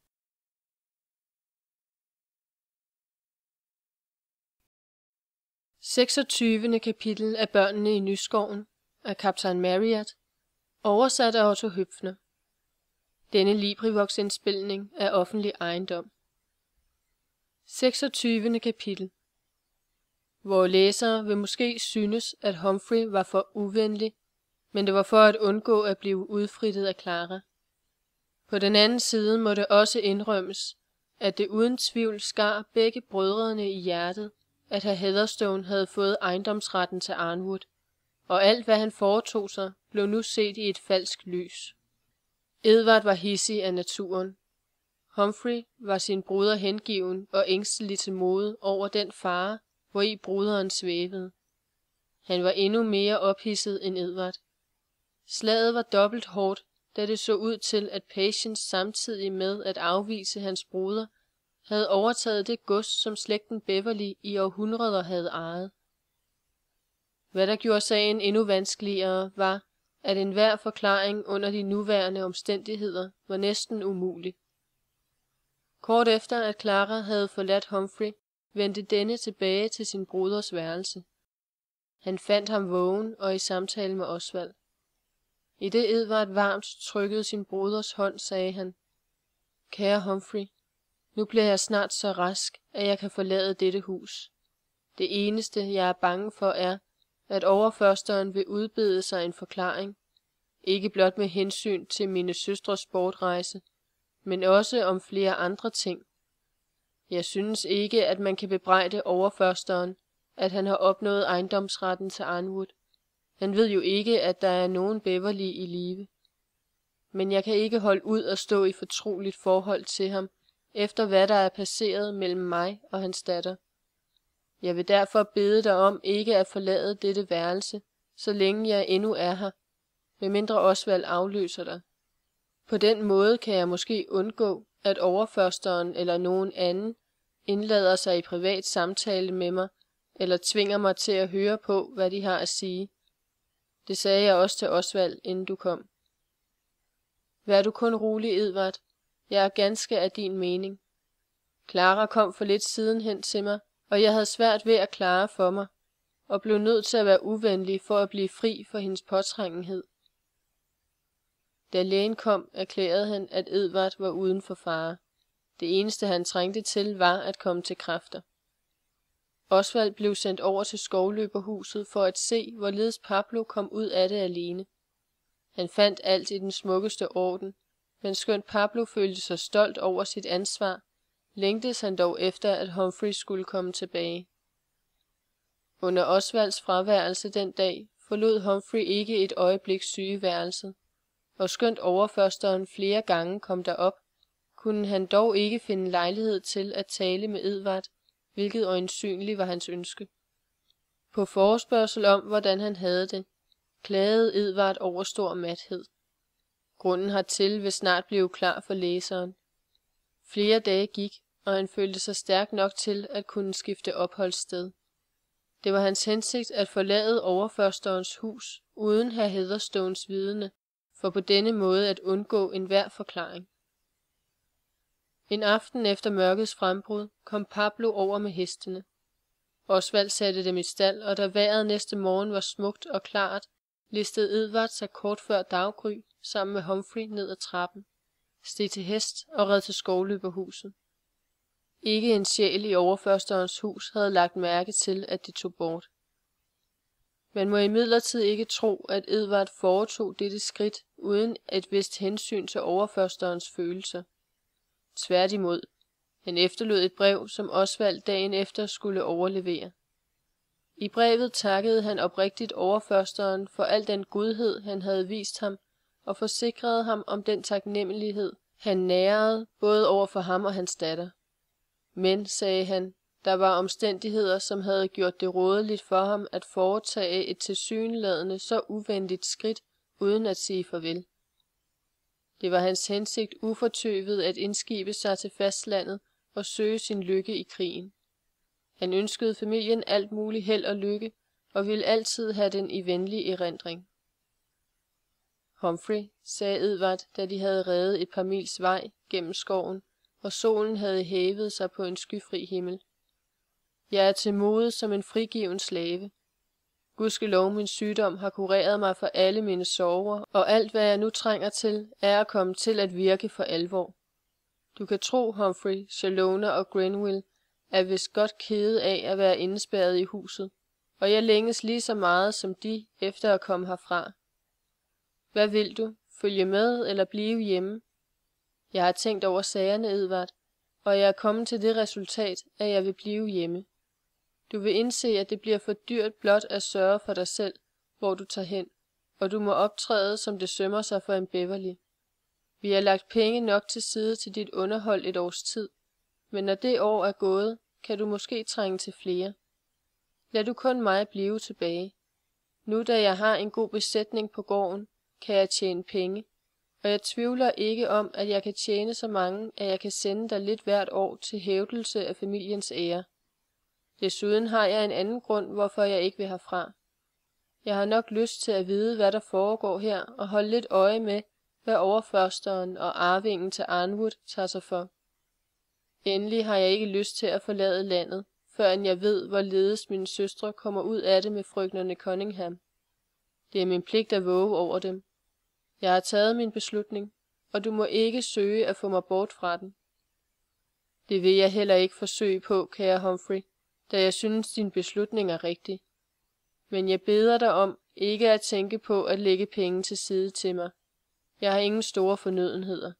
seksogtyvende kapitel af Børnene i Nyskoven af kaptajn Marryat, oversat af Otto Høpfner. Denne LibriVox-indspilning er offentlig ejendom. seksogtyvende kapitel. Hvor læsere vil måske synes, at Humphrey var for uvenlig, men det var for at undgå at blive udfrittet af Clara. På den anden side må det også indrømmes, at det uden tvivl skar begge brødrene i hjertet, at herr Heatherstone havde fået ejendomsretten til Arnwood, og alt hvad han foretog sig, blev nu set i et falsk lys. Edvard var hidsig af naturen. Humphrey var sin broder hengiven og ængstelig til mode over den fare, hvori broderen svævede. Han var endnu mere ophidset end Edvard. Slaget var dobbelt hårdt, da det så ud til, at Patience samtidig med at afvise hans broder, havde overtaget det gods, som slægten Beverly i århundreder havde ejet. Hvad der gjorde sagen endnu vanskeligere, var, at enhver forklaring under de nuværende omstændigheder var næsten umulig. Kort efter at Clara havde forladt Humphrey, vendte denne tilbage til sin broders værelse. Han fandt ham vågen og i samtale med Oswald. I det Edvard varmt trykkede sin broders hånd, sagde han, Kære Humphrey, nu bliver jeg snart så rask, at jeg kan forlade dette hus. Det eneste, jeg er bange for, er, at overførsteren vil udbede sig en forklaring, ikke blot med hensyn til mine søstres bortrejse, men også om flere andre ting. Jeg synes ikke, at man kan bebrejde overførsteren, at han har opnået ejendomsretten til Arnwood. Han ved jo ikke, at der er nogen Beverly i live. Men jeg kan ikke holde ud at stå i fortroligt forhold til ham, efter hvad der er passeret mellem mig og hans datter. Jeg vil derfor bede dig om ikke at forlade dette værelse, så længe jeg endnu er her, medmindre Oswald afløser dig. På den måde kan jeg måske undgå, at overførsteren eller nogen anden indlader sig i privat samtale med mig, eller tvinger mig til at høre på, hvad de har at sige. Det sagde jeg også til Oswald, inden du kom. Vær du kun rolig, Edvard. Jeg er ganske af din mening. Clara kom for lidt siden hen til mig, og jeg havde svært ved at klare for mig, og blev nødt til at være uvenlig for at blive fri for hendes påtrængenhed. Da lægen kom, erklærede han, at Edvard var uden for fare. Det eneste, han trængte til, var at komme til kræfter. Oswald blev sendt over til skovløberhuset for at se, hvorledes Pablo kom ud af det alene. Han fandt alt i den smukkeste orden, men skønt Pablo følte sig stolt over sit ansvar, længtes han dog efter, at Humphrey skulle komme tilbage. Under Oswalds fraværelse den dag forlod Humphrey ikke et øjeblik sygeværelset, og skønt overførsteren flere gange kom derop, kunne han dog ikke finde lejlighed til at tale med Edvard, hvilket øjensynligt var hans ønske. På forespørgsel om, hvordan han havde det, klagede Edvard over stor mathed. Grunden hertil vil snart blive klar for læseren. Flere dage gik, og han følte sig stærk nok til at kunne skifte opholdssted. Det var hans hensigt at forlade overførsterens hus, uden herr Heatherstones vidne, for på denne måde at undgå enhver forklaring. En aften efter mørkets frembrud kom Pablo over med hestene. Oswald satte dem i stald, og da vejret næste morgen var smukt og klart, listede Edvard sig kort før daggry sammen med Humphrey ned ad trappen, steg til hest og red til skovløberhuset. Ikke en sjæl i overførsterens hus havde lagt mærke til, at de tog bort. Man må imidlertid ikke tro, at Edvard foretog dette skridt uden et vist hensyn til overførsterens følelser. Tværtimod, han efterlod et brev, som Oswald dagen efter skulle overlevere. I brevet takkede han oprigtigt overførsteren for al den godhed, han havde vist ham, og forsikrede ham om den taknemmelighed, han nærede både over for ham og hans datter. Men, sagde han, der var omstændigheder, som havde gjort det rådeligt for ham at foretage et tilsyneladende så uvenligt skridt, uden at sige farvel. Det var hans hensigt ufortøvet at indskibe sig til fastlandet og søge sin lykke i krigen. Han ønskede familien alt muligt held og lykke, og ville altid have den i venlig erindring. Humphrey, sagde Edvard, da de havde redet et par mils vej gennem skoven, og solen havde hævet sig på en skyfri himmel. Jeg er til mode som en frigiven slave. Gudskelov min sygdom har kureret mig for alle mine sorger, og alt hvad jeg nu trænger til, er at komme til at virke for alvor. Du kan tro, Humphrey, Shalona og Grenville er vist godt kede af at være indespærret i huset, og jeg længes lige så meget som de efter at komme herfra. Hvad vil du? Følge med eller blive hjemme? Jeg har tænkt over sagerne, Edvard, og jeg er kommet til det resultat, at jeg vil blive hjemme. Du vil indse, at det bliver for dyrt blot at sørge for dig selv, hvor du tager hen, og du må optræde, som det sømmer sig for en Beverly. Vi har lagt penge nok til side til dit underhold et års tid, men når det år er gået, kan du måske trænge til flere. Lad du kun mig blive tilbage. Nu da jeg har en god besætning på gården, kan jeg tjene penge, og jeg tvivler ikke om, at jeg kan tjene så mange, at jeg kan sende dig lidt hvert år til hævdelse af familiens ære. Desuden har jeg en anden grund, hvorfor jeg ikke vil herfra. Jeg har nok lyst til at vide, hvad der foregår her, og holde lidt øje med, hvad overførsteren og arvingen til Arnwood tager sig for. Endelig har jeg ikke lyst til at forlade landet, førend jeg ved, hvorledes mine søstre kommer ud af det med frøkenerne Cunningham. Det er min pligt at våge over dem. Jeg har taget min beslutning, og du må ikke søge at få mig bort fra den. Det vil jeg heller ikke forsøge på, kære Humphrey, da jeg synes, din beslutning er rigtig. Men jeg beder dig om ikke at tænke på at lægge penge til side til mig. Jeg har ingen store fornødenheder.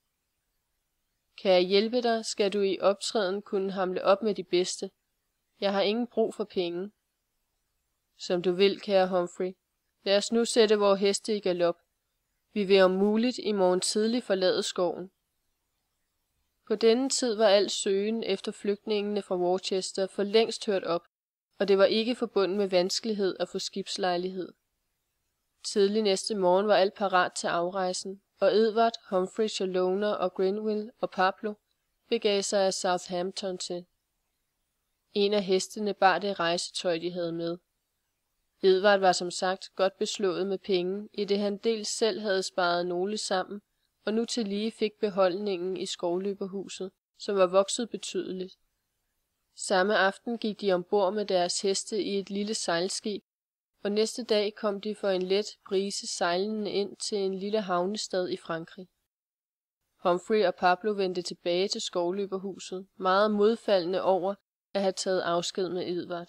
Kan jeg hjælpe dig, skal du i optræden kunne hamle op med de bedste. Jeg har ingen brug for penge. Som du vil, kære Humphrey. Lad os nu sætte vores heste i galop. Vi vil om muligt i morgen tidlig forlade skoven. På denne tid var al søgen efter flygtningene fra Worcester for længst hørt op, og det var ikke forbundet med vanskelighed at få skibslejlighed. Tidlig næste morgen var alt parat til afrejsen, og Edvard, Humphrey, Chaloner og Grenville og Pablo begav sig af Southampton til. En af hestene bar det rejsetøj, de havde med. Edvard var som sagt godt beslået med penge, i det han dels selv havde sparet nogle sammen, og nu til lige fik beholdningen i skovløberhuset, som var vokset betydeligt. Samme aften gik de ombord med deres heste i et lille sejlskib, og næste dag kom de for en let brise sejlende ind til en lille havnestad i Frankrig. Humphrey og Pablo vendte tilbage til skovløberhuset, meget modfaldende over at have taget afsked med Edvard.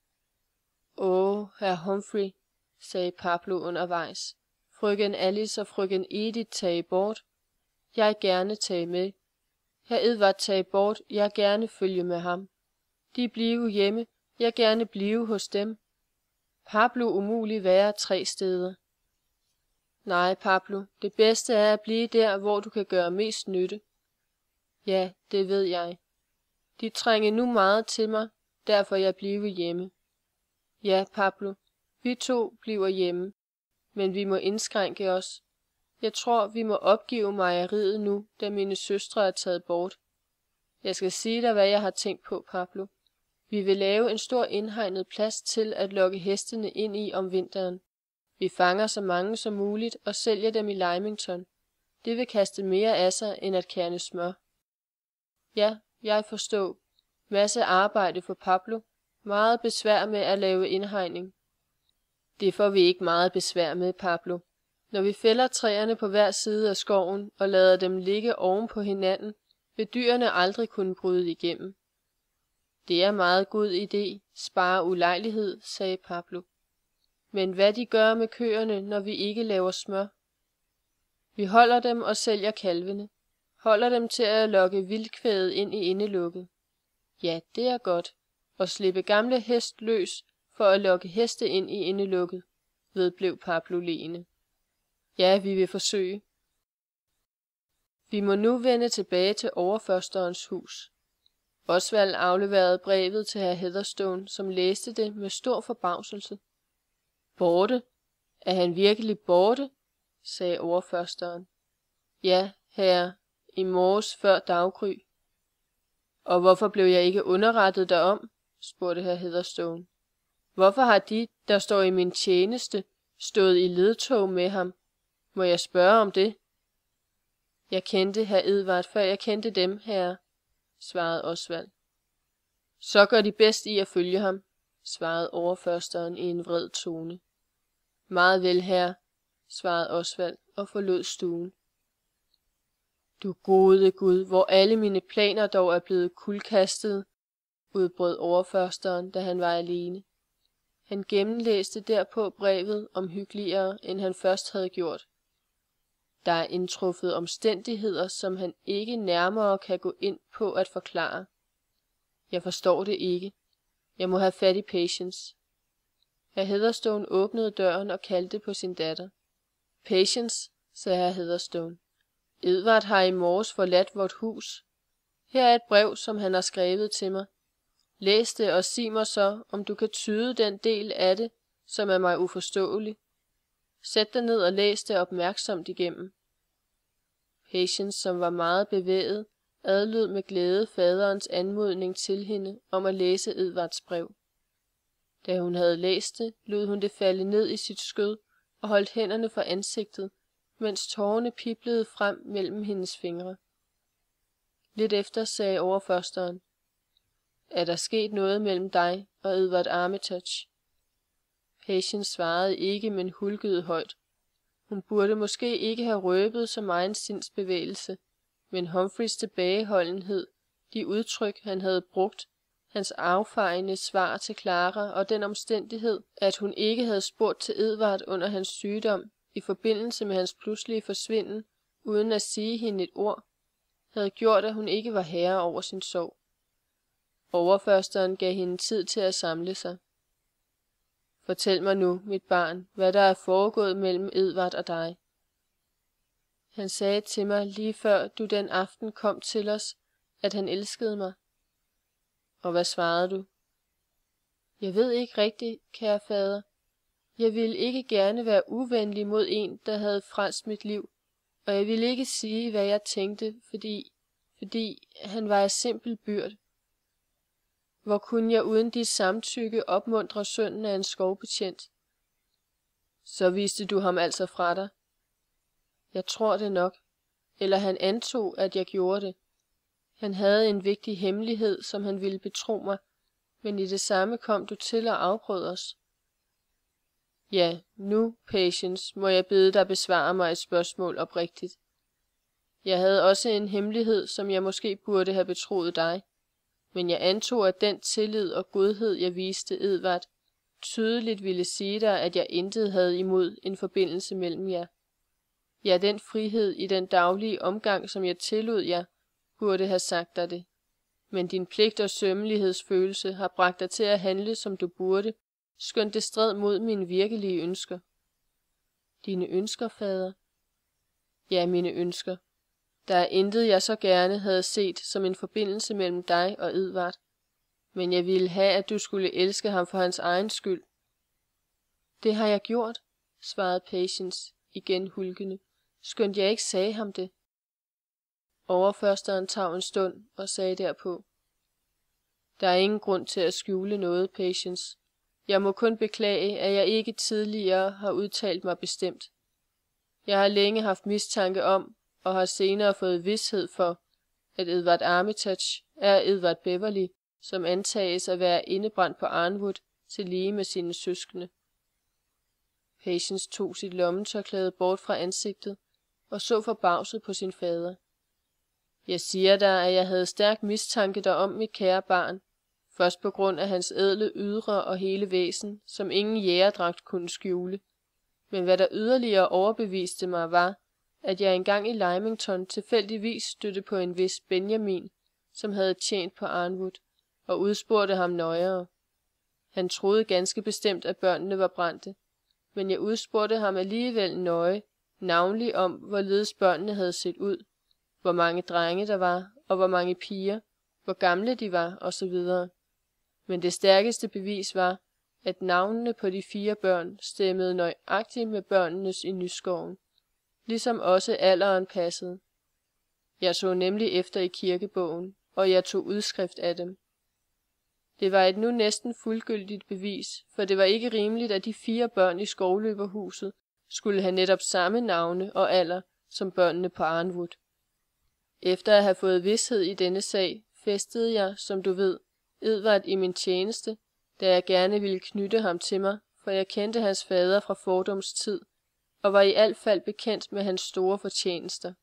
Åh, herr Humphrey, sagde Pablo undervejs. Frøken Alice og frøken Edith tage bort. Jeg gerne tage med. Herr Edvard tage bort, jeg gerne følge med ham. De blive hjemme, jeg gerne blive hos dem. Pablo umuligt være tre steder. Nej, Pablo, det bedste er at blive der, hvor du kan gøre mest nytte. Ja, det ved jeg. De trænger nu meget til mig, derfor jeg blive hjemme. Ja, Pablo, vi to bliver hjemme, men vi må indskrænke os. Jeg tror, vi må opgive mejeriet nu, da mine søstre er taget bort. Jeg skal sige dig, hvad jeg har tænkt på, Pablo. Vi vil lave en stor indhegnet plads til at lokke hestene ind i om vinteren. Vi fanger så mange som muligt og sælger dem i Lymington. Det vil kaste mere af sig, end at kærne smør. Ja, jeg forstår. Masse arbejde for Pablo. Meget besvær med at lave indhegning. Det får vi ikke meget besvær med, Pablo. Når vi fælder træerne på hver side af skoven og lader dem ligge oven på hinanden, vil dyrene aldrig kunne bryde igennem. Det er meget god idé, spare ulejlighed, sagde Pablo. Men hvad de gør med køerne, når vi ikke laver smør? Vi holder dem og sælger kalvene. Holder dem til at lokke vildkvædet ind i indelukket. Ja, det er godt. Og slippe gamle hest løs for at lokke heste ind i indelukket, vedblev Pablo leende. Ja, vi vil forsøge. Vi må nu vende tilbage til overførsterens hus. Osvald afleverede brevet til herr Heatherstone, som læste det med stor forbavselse. Borte? Er han virkelig borte? Sagde overførsteren. Ja, herre, i morges før daggry. Og hvorfor blev jeg ikke underrettet derom? Spurgte herr Heatherstone. Hvorfor har de, der står i min tjeneste, stået i ledtog med ham? Må jeg spørge om det? Jeg kendte herr Edvard, før jeg kendte dem, herre, svarede Osvald. Så gør de bedst i at følge ham, svarede overførsteren i en vred tone. Meget vel, herre, svarede Osvald og forlod stuen. Du gode Gud, hvor alle mine planer dog er blevet kuldkastet, udbrød overførsteren, da han var alene. Han gennemlæste derpå brevet omhyggeligere, end han først havde gjort. Der er indtruffet omstændigheder, som han ikke nærmere kan gå ind på at forklare. Jeg forstår det ikke. Jeg må have fat i Patience. Herr Heatherstone åbnede døren og kaldte på sin datter. Patience, sagde herr Heatherstone. Edvard har i morges forladt vort hus. Her er et brev, som han har skrevet til mig. Læs det og sig mig så, om du kan tyde den del af det, som er mig uforståelig. Sæt dig ned og læs det opmærksomt igennem. Patience, som var meget bevæget, adlød med glæde faderens anmodning til hende om at læse Edvards brev. Da hun havde læst det, lod hun det falde ned i sit skød og holdt hænderne for ansigtet, mens tårerne piblede frem mellem hendes fingre. Lidt efter sagde overførsteren, er der sket noget mellem dig og Edward Armitage? Patience svarede ikke, men hulkede højt. Hun burde måske ikke have røbet så megen sindsbevægelse, men Humphreys tilbageholdenhed, de udtryk han havde brugt, hans affejende svar til Clara og den omstændighed, at hun ikke havde spurgt til Edvard under hans sygdom i forbindelse med hans pludselige forsvinden, uden at sige hende et ord, havde gjort, at hun ikke var herre over sin sorg. Overførsteren gav hende tid til at samle sig. Fortæl mig nu, mit barn, hvad der er foregået mellem Edvard og dig. Han sagde til mig lige før du den aften kom til os, at han elskede mig. Og hvad svarede du? Jeg ved ikke rigtigt, kære fader. Jeg ville ikke gerne være uvenlig mod en, der havde frelst mit liv, og jeg ville ikke sige, hvad jeg tænkte, fordi, fordi han var af simpel byrd. Hvor kunne jeg uden dit samtykke opmuntre sønnen af en skovbetjent? Så viste du ham altså fra dig. Jeg tror det nok, eller han antog, at jeg gjorde det. Han havde en vigtig hemmelighed, som han ville betro mig, men i det samme kom du til at afbrød os. Ja, nu, Patience, må jeg bede dig besvare mig et spørgsmål oprigtigt. Jeg havde også en hemmelighed, som jeg måske burde have betroet dig, men jeg antog, at den tillid og godhed, jeg viste Edvard, tydeligt ville sige dig, at jeg intet havde imod en forbindelse mellem jer. Ja, den frihed i den daglige omgang, som jeg tillod jer, burde have sagt dig det. Men din pligt og sømmelighedsfølelse har bragt dig til at handle, som du burde, skønt det stred mod mine virkelige ønsker. Dine ønsker, fader? Ja, mine ønsker. Der er intet, jeg så gerne havde set som en forbindelse mellem dig og Edvard, men jeg ville have, at du skulle elske ham for hans egen skyld. Det har jeg gjort, svarede Patience, igen hulkende, skønt jeg ikke sagde ham det. Overførsteren tog en stund og sagde derpå: Der er ingen grund til at skjule noget, Patience. Jeg må kun beklage, at jeg ikke tidligere har udtalt mig bestemt. Jeg har længe haft mistanke om, og har senere fået vished for, at Edward Armitage er Edward Beverly, som antages at være indebrændt på Arnwood til lige med sine søskende. Patience tog sit lommetørklæde bort fra ansigtet og så forbavset på sin fader. Jeg siger dig, at jeg havde stærk mistanke derom, mit kære barn, først på grund af hans ædle ydre og hele væsen, som ingen jægerdragt kunne skjule. Men hvad der yderligere overbeviste mig var, at jeg engang i Lymington tilfældigvis stødte på en vis Benjamin, som havde tjent på Arnwood, og udspurgte ham nøjere. Han troede ganske bestemt, at børnene var brændte, men jeg udspurgte ham alligevel nøje, navnlig om, hvorledes børnene havde set ud, hvor mange drenge der var, og hvor mange piger, hvor gamle de var, osv. Men det stærkeste bevis var, at navnene på de fire børn stemmede nøjagtigt med børnenes i Nyskoven, ligesom også alderen passede. Jeg så nemlig efter i kirkebogen, og jeg tog udskrift af dem. Det var et nu næsten fuldgyldigt bevis, for det var ikke rimeligt, at de fire børn i skovløberhuset skulle have netop samme navne og alder som børnene på Arnwood. Efter at have fået vished i denne sag, fæstede jeg, som du ved, Edvard i min tjeneste, da jeg gerne ville knytte ham til mig, for jeg kendte hans fader fra fordums tid, og var i alt fald bekendt med hans store fortjenester.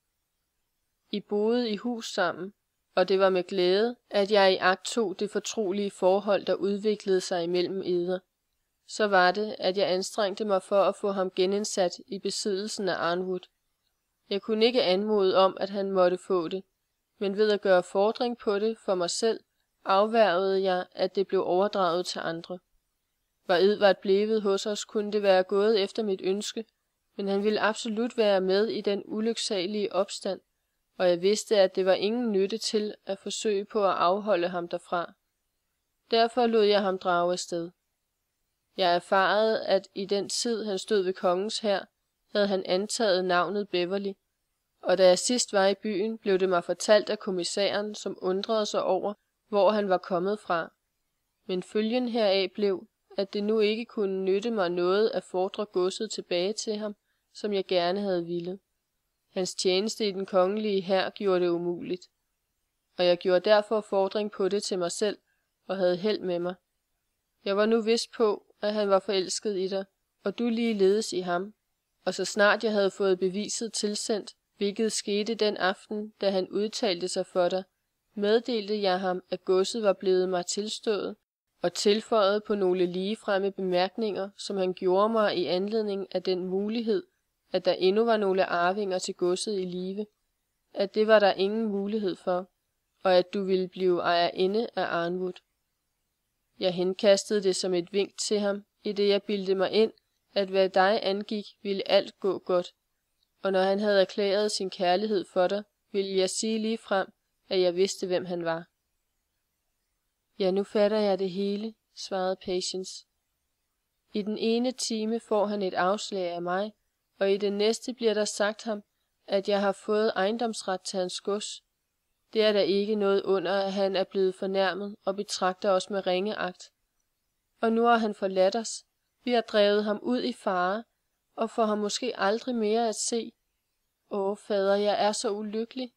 I boede i hus sammen, og det var med glæde, at jeg i agt tog det fortrolige forhold, der udviklede sig imellem eder. Så var det, at jeg anstrengte mig for at få ham genindsat i besiddelsen af Arnwood. Jeg kunne ikke anmode om, at han måtte få det, men ved at gøre fordring på det for mig selv, afværgede jeg, at det blev overdraget til andre. Var Edvard blevet hos os, kunne det være gået efter mit ønske, men han ville absolut være med i den ulyksalige opstand, og jeg vidste, at det var ingen nytte til at forsøge på at afholde ham derfra. Derfor lod jeg ham drage afsted. Jeg erfarede, at i den tid, han stod ved kongens hær, havde han antaget navnet Beverly, og da jeg sidst var i byen, blev det mig fortalt af kommissæren, som undrede sig over, hvor han var kommet fra. Men følgen heraf blev, at det nu ikke kunne nytte mig noget at fordre godset tilbage til ham, som jeg gerne havde ville. Hans tjeneste i den kongelige hær gjorde det umuligt, og jeg gjorde derfor fordring på det til mig selv, og havde held med mig. Jeg var nu vidst på, at han var forelsket i dig, og du ligeledes i ham, og så snart jeg havde fået beviset tilsendt, hvilket skete den aften, da han udtalte sig for dig, meddelte jeg ham, at godset var blevet mig tilstået, og tilføjede på nogle ligefremme bemærkninger, som han gjorde mig i anledning af den mulighed, at der endnu var nogle arvinger til godset i live, at det var der ingen mulighed for, og at du ville blive ejerinde af Arnwood. Jeg henkastede det som et vink til ham, i det jeg bildte mig ind, at hvad dig angik, ville alt gå godt, og når han havde erklæret sin kærlighed for dig, ville jeg sige lige frem, at jeg vidste, hvem han var. Ja, nu fatter jeg det hele, svarede Patience. I den ene time får han et afslag af mig, og i den næste bliver der sagt ham, at jeg har fået ejendomsret til hans gods. Det er der ikke noget under, at han er blevet fornærmet og betragter os med ringeagt. Og nu har han forladt os. Vi har drevet ham ud i fare, og får ham måske aldrig mere at se. Åh, fader, jeg er så ulykkelig.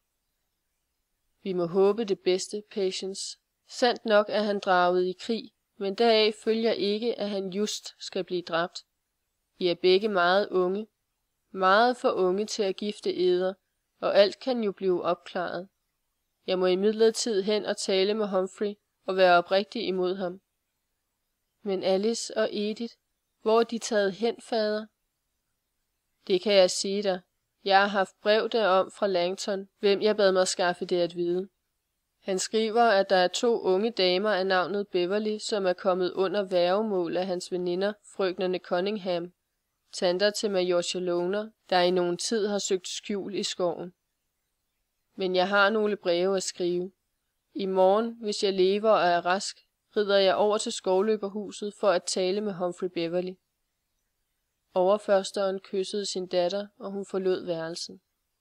Vi må håbe det bedste, Patience. Sandt nok er han draget i krig, men deraf følger ikke, at han just skal blive dræbt. I er begge meget unge. Meget for unge til at gifte eder, og alt kan jo blive opklaret. Jeg må imidlertid hen og tale med Humphrey og være oprigtig imod ham. Men Alice og Edith, hvor er de taget hen, fader? Det kan jeg sige dig. Jeg har haft brev derom fra Langton, hvem jeg bad mig skaffe det at vide. Han skriver, at der er to unge damer af navnet Beverly, som er kommet under værgemål af hans veninder, frøknerne Cunningham, tanter til major Challoner, der i nogen tid har søgt skjul i skoven. Men jeg har nogle breve at skrive. I morgen, hvis jeg lever og er rask, rider jeg over til skovløberhuset for at tale med Humphrey Beverly. Overførsteren kyssede sin datter, og hun forlod værelsen.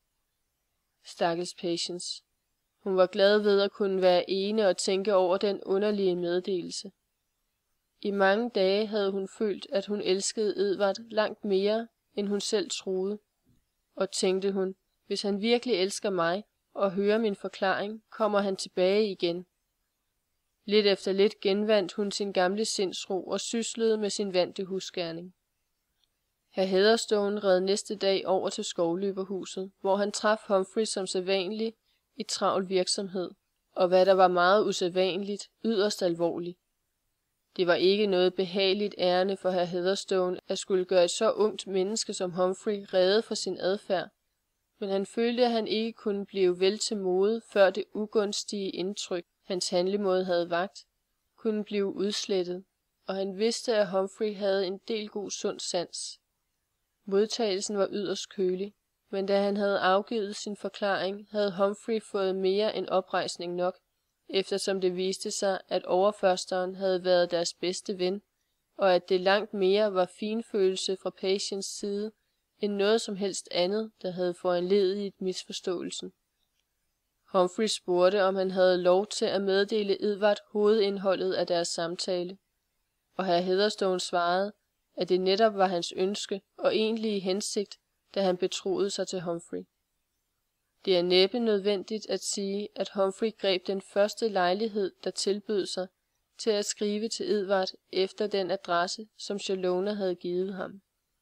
Stakkels Patience. Hun var glad ved at kunne være ene og tænke over den underlige meddelelse. I mange dage havde hun følt, at hun elskede Edvard langt mere, end hun selv troede. Og tænkte hun, hvis han virkelig elsker mig og hører min forklaring, kommer han tilbage igen. Lidt efter lidt genvandt hun sin gamle sindsro og syslede med sin vante husgerning. Herr Heatherstone red næste dag over til skovløberhuset, hvor han traf Humphrey som sædvanlig i travl virksomhed, og hvad der var meget usædvanligt, yderst alvorligt. Det var ikke noget behageligt ærne for herr Heatherstone at skulle gøre et så ungt menneske som Humphrey rede for sin adfærd, men han følte, at han ikke kunne blive vel til mode, før det ugunstige indtryk, hans handlemåde havde vakt, kunne blive udslettet, og han vidste, at Humphrey havde en del god sund sans. Modtagelsen var yderst kølig, men da han havde afgivet sin forklaring, havde Humphrey fået mere end oprejsning nok, eftersom det viste sig, at overførsteren havde været deres bedste ven, og at det langt mere var finfølelse fra Patience side, end noget som helst andet, der havde foranlediget misforståelsen. Humphrey spurgte, om han havde lov til at meddele Edvard hovedindholdet af deres samtale, og herr Heatherstone svarede, at det netop var hans ønske og egentlige hensigt, da han betroede sig til Humphrey. Det er næppe nødvendigt at sige, at Humphrey greb den første lejlighed, der tilbød sig, til at skrive til Edvard efter den adresse, som Challoner havde givet ham.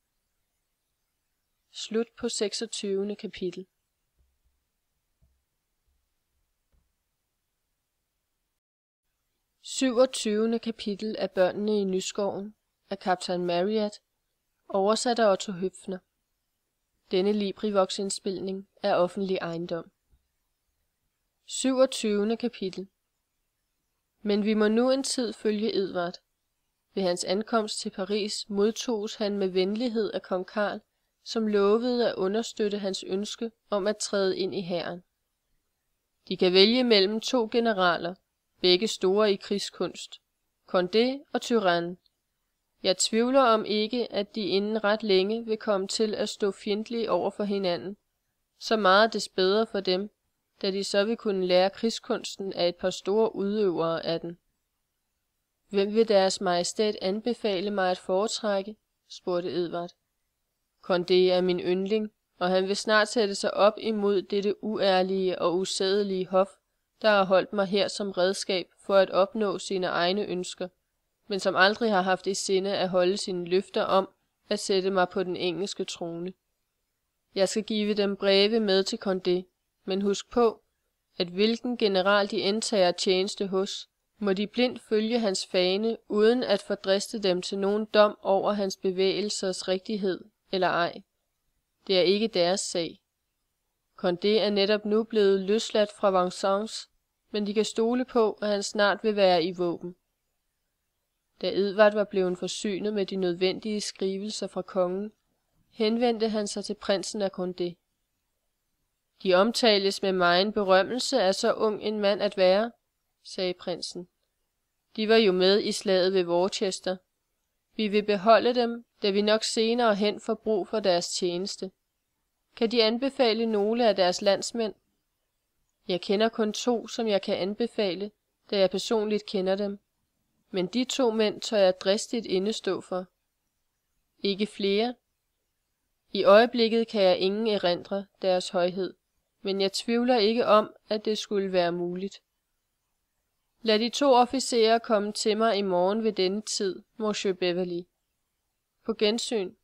Slut på seksogtyvende kapitel. syvogtyvende kapitel af Børnene i Nyskoven af kaptajn Marryat, oversat af Otto Høpfner. Denne LibriVox-indspilning er offentlig ejendom. syvogtyvende kapitel. Men vi må nu en tid følge Edvard. Ved hans ankomst til Paris modtoges han med venlighed af kong Karl, som lovede at understøtte hans ønske om at træde ind i hæren. De kan vælge mellem to generaler, begge store i krigskunst, Condé og Turenne. Jeg tvivler om ikke, at de inden ret længe vil komme til at stå fjendtlige over for hinanden. Så meget des bedre for dem, da de så vil kunne lære krigskunsten af et par store udøvere af den. Hvem vil deres majestæt anbefale mig at foretrække? Spurgte Edvard. Condé er min yndling, og han vil snart sætte sig op imod dette uærlige og usædelige hof, der har holdt mig her som redskab for at opnå sine egne ønsker, men som aldrig har haft i sinde at holde sine løfter om at sætte mig på den engelske trone. Jeg skal give dem breve med til Condé, men husk på, at hvilken general de indtager tjeneste hos, må de blindt følge hans fane, uden at fordriste dem til nogen dom over hans bevægelsers rigtighed eller ej. Det er ikke deres sag. Condé er netop nu blevet løsladt fra Vincennes, men de kan stole på, at han snart vil være i våben. Da Edvard var blevet forsynet med de nødvendige skrivelser fra kongen, henvendte han sig til prinsen af Condé. De omtales med megen berømmelse af så ung en mand at være, sagde prinsen. De var jo med i slaget ved Worcester. Vi vil beholde dem, da vi nok senere hen får brug for deres tjeneste. Kan de anbefale nogle af deres landsmænd? Jeg kender kun to, som jeg kan anbefale, da jeg personligt kender dem. Men de to mænd tør jeg dristigt indestå for. Ikke flere? I øjeblikket kan jeg ingen erindre deres højhed, men jeg tvivler ikke om, at det skulle være muligt. Lad de to officerer komme til mig i morgen ved denne tid, Monsieur Beverley. På gensyn.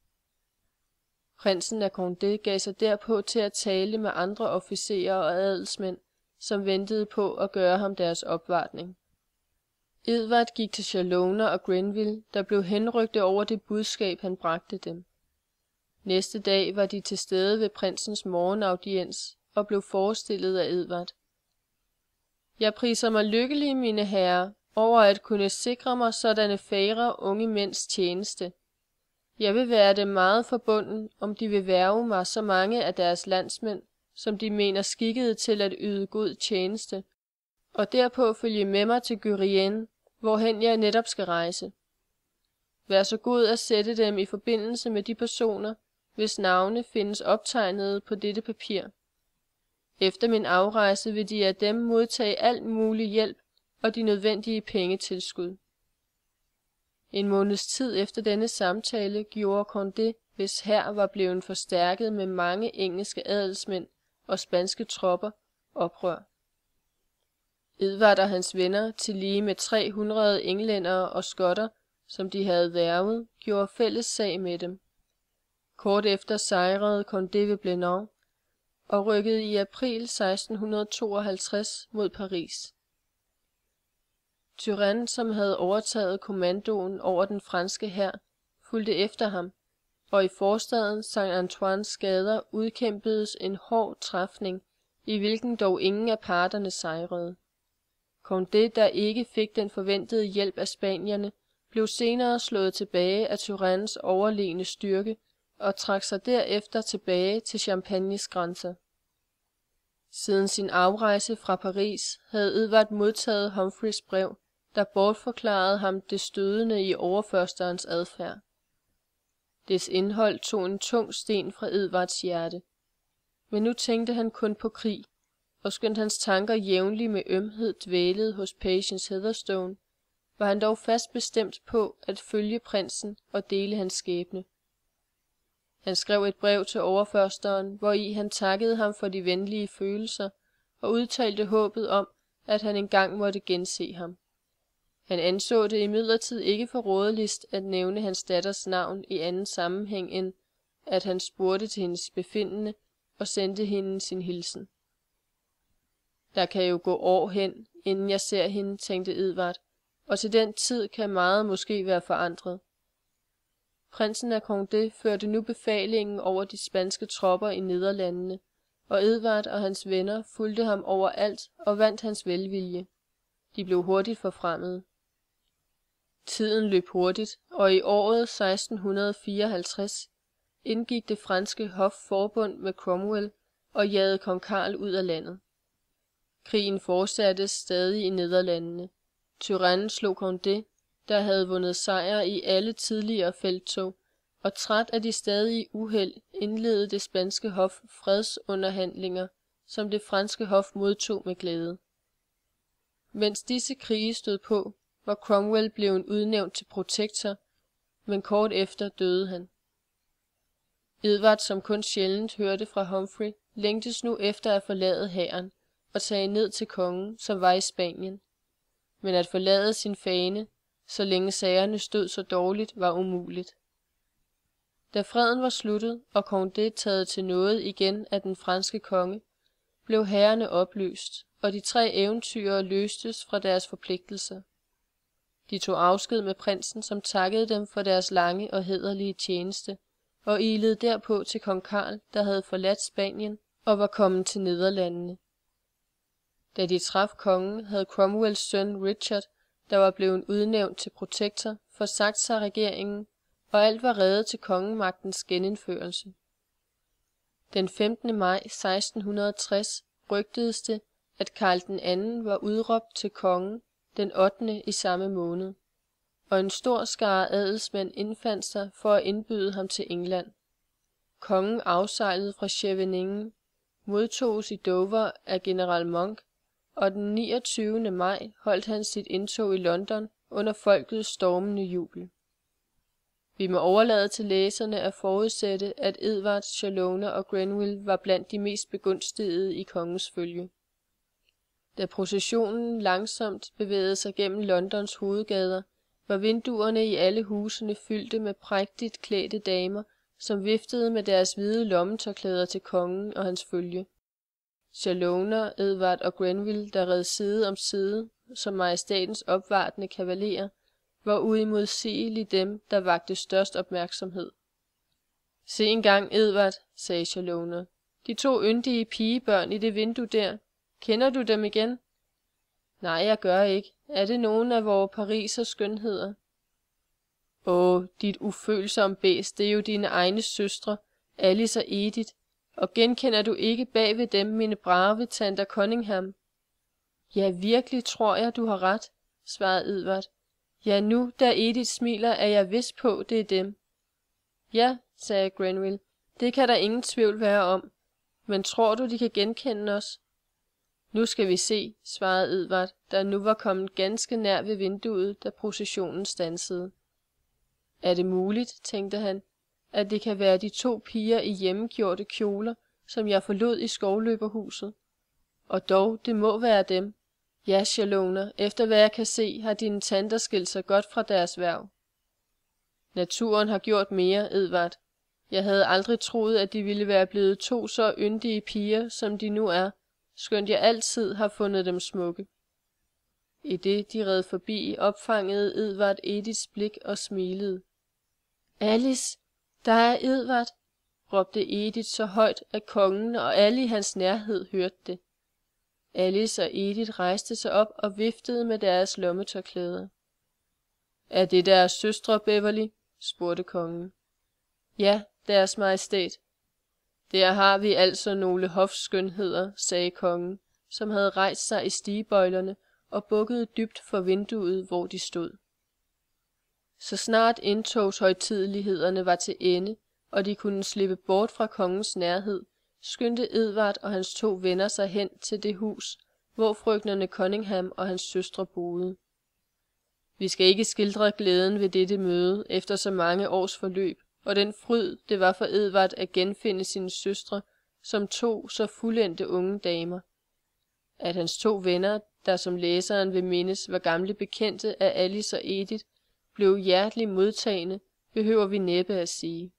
Prinsen af Condé gav sig derpå til at tale med andre officerer og adelsmænd, som ventede på at gøre ham deres opvartning. Edvard gik til Challoner og Grenville, der blev henrygte over det budskab, han bragte dem. Næste dag var de til stede ved prinsens morgenaudiens og blev forestillet af Edvard. Jeg priser mig lykkelig, mine herrer, over at kunne sikre mig sådanne fære unge mænds tjeneste. Jeg vil være dem meget forbunden, om de vil værge mig så mange af deres landsmænd, som de mener skikkede til at yde god tjeneste, og derpå følge med mig til Gyrien, hvorhen jeg netop skal rejse. Vær så god at sætte dem i forbindelse med de personer, hvis navne findes optegnet på dette papir. Efter min afrejse vil de af dem modtage alt mulig hjælp og de nødvendige pengetilskud. En måneds tid efter denne samtale gjorde Condé, hvis hær var blevet forstærket med mange engelske adelsmænd og spanske tropper, oprør. Edvard og hans venner, tillige med tre hundrede englændere og skotter, som de havde hvervet, gjorde fælles sag med dem. Kort efter sejrede Condé ved Blenheim og rykkede i april seksten tooghalvtreds mod Paris. Turenne, som havde overtaget kommandoen over den franske hær, fulgte efter ham, og i forstaden Saint-Antoines gader udkæmpedes en hård træfning, i hvilken dog ingen af parterne sejrede. Condé, der ikke fik den forventede hjælp af spanierne, blev senere slået tilbage af Turennes overlegne styrke og trak sig derefter tilbage til Champagnes grænser. Siden sin afrejse fra Paris havde Edvard modtaget Humphreys brev, der bortforklarede ham det stødende i overførsterens adfærd. Dets indhold tog en tung sten fra Edvards hjerte. Men nu tænkte han kun på krig, og skønt hans tanker jævnligt med ømhed dvælede hos Patience Heatherstone, var han dog fast bestemt på at følge prinsen og dele hans skæbne. Han skrev et brev til overførsteren, hvori han takkede ham for de venlige følelser og udtalte håbet om, at han engang måtte gense ham. Han anså det imidlertid ikke for rådeligst at nævne hans datters navn i anden sammenhæng end, at han spurgte til hendes befindende og sendte hende sin hilsen. Der kan jo gå år hen, inden jeg ser hende, tænkte Edvard, og til den tid kan meget måske være forandret. Prinsen af Condé førte nu befalingen over de spanske tropper i Nederlandene, og Edvard og hans venner fulgte ham overalt og vandt hans velvilje. De blev hurtigt forfremmede. Tiden løb hurtigt, og i året seksten fireoghalvtreds indgik det franske hof forbund med Cromwell og jagede kong Karl ud af landet. Krigen fortsattes stadig i Nederlandene. Turenne slog Condé, der havde vundet sejr i alle tidligere felttog, og træt af de stadige uheld indledede det spanske hof fredsunderhandlinger, som det franske hof modtog med glæde. Mens disse krige stod på, var Cromwell blevet udnævnt til protektor, men kort efter døde han. Edvard, som kun sjældent hørte fra Humphrey, længtes nu efter at forlade hæren og tage ned til kongen, som var i Spanien. Men at forlade sin fane, så længe sagerne stod så dårligt, var umuligt. Da freden var sluttet, og Condé taget til nåde igen af den franske konge, blev hærene opløst, og de tre eventyrere løstes fra deres forpligtelser. De tog afsked med prinsen, som takkede dem for deres lange og hæderlige tjeneste, og ilede derpå til kong Karl, der havde forladt Spanien og var kommet til Nederlandene. Da de traf kongen, havde Cromwells søn Richard, der var blevet udnævnt til protektor, forsagt sig regeringen, og alt var redet til kongemagtens genindførelse. Den femtende maj seksten hundrede og tres rygtedes det, at Karl den anden var udråbt til konge den ottende i samme måned, og en stor skare adelsmænd indfandt sig for at indbyde ham til England. Kongen afsejlede fra Scheveningen, modtoges i Dover af general Monk, og den niogtyvende maj holdt han sit indtog i London under folkets stormende jubel. Vi må overlade til læserne at forudsætte, at Edvard, Chaloner og Grenville var blandt de mest begunstigede i kongens følge. Da processionen langsomt bevægede sig gennem Londons hovedgader, var vinduerne i alle husene fyldte med prægtigt klædte damer, som viftede med deres hvide lommetørklæder til kongen og hans følge. Chaloner, Edvard og Grenville, der red side om side som majestætens opvartende kavalerer, var uimodsigeligt dem, der vakte størst opmærksomhed. Se engang, Edvard, sagde Chaloner. De to yndige pigebørn i det vindue der. Kender du dem igen? Nej, jeg gør ikke. Er det nogen af vore Pariser skønheder? Åh, dit ufølsomme bæst, det er jo dine egne søstre, Alice og Edith, og genkender du ikke bag ved dem mine brave tanter Cunningham? Ja, virkelig tror jeg, du har ret, svarede Edvard. Ja, nu, da Edith smiler, er jeg vidst på, det er dem. Ja, sagde Grenville, det kan der ingen tvivl være om. Men tror du, de kan genkende os? Nu skal vi se, svarede Edvard, der nu var kommet ganske nær ved vinduet, da processionen standsede. Er det muligt, tænkte han, at det kan være de to piger i hjemmegjorte kjoler, som jeg forlod i skovløberhuset? Og dog, det må være dem. Ja, Chaloner, efter hvad jeg kan se, har dine tanter skilt sig godt fra deres værv. Naturen har gjort mere, Edvard. Jeg havde aldrig troet, at de ville være blevet to så yndige piger, som de nu er, skønt jeg altid har fundet dem smukke. I det de red forbi, opfangede Edvard Ediths blik og smilede. Alice, der er Edvard, råbte Edith så højt, at kongen og alle i hans nærhed hørte det. Alice og Edith rejste sig op og viftede med deres lommetørklæder. Er det deres søstre, Beverly? Spurgte kongen. Ja, deres majestæt. Der har vi altså nogle hofskønheder, sagde kongen, som havde rejst sig i stigebøjlerne og bukkede dybt for vinduet, hvor de stod. Så snart indtogshøjtidelighederne var til ende, og de kunne slippe bort fra kongens nærhed, skyndte Edvard og hans to venner sig hen til det hus, hvor frøkenerne Cunningham og hans søstre boede. Vi skal ikke skildre glæden ved dette møde efter så mange års forløb, og den fryd, det var for Edvard at genfinde sine søstre som to så fuldendte unge damer. At hans to venner, der som læseren vil mindes var gamle bekendte af Alice og Edith, blev hjerteligt modtagende, behøver vi næppe at sige.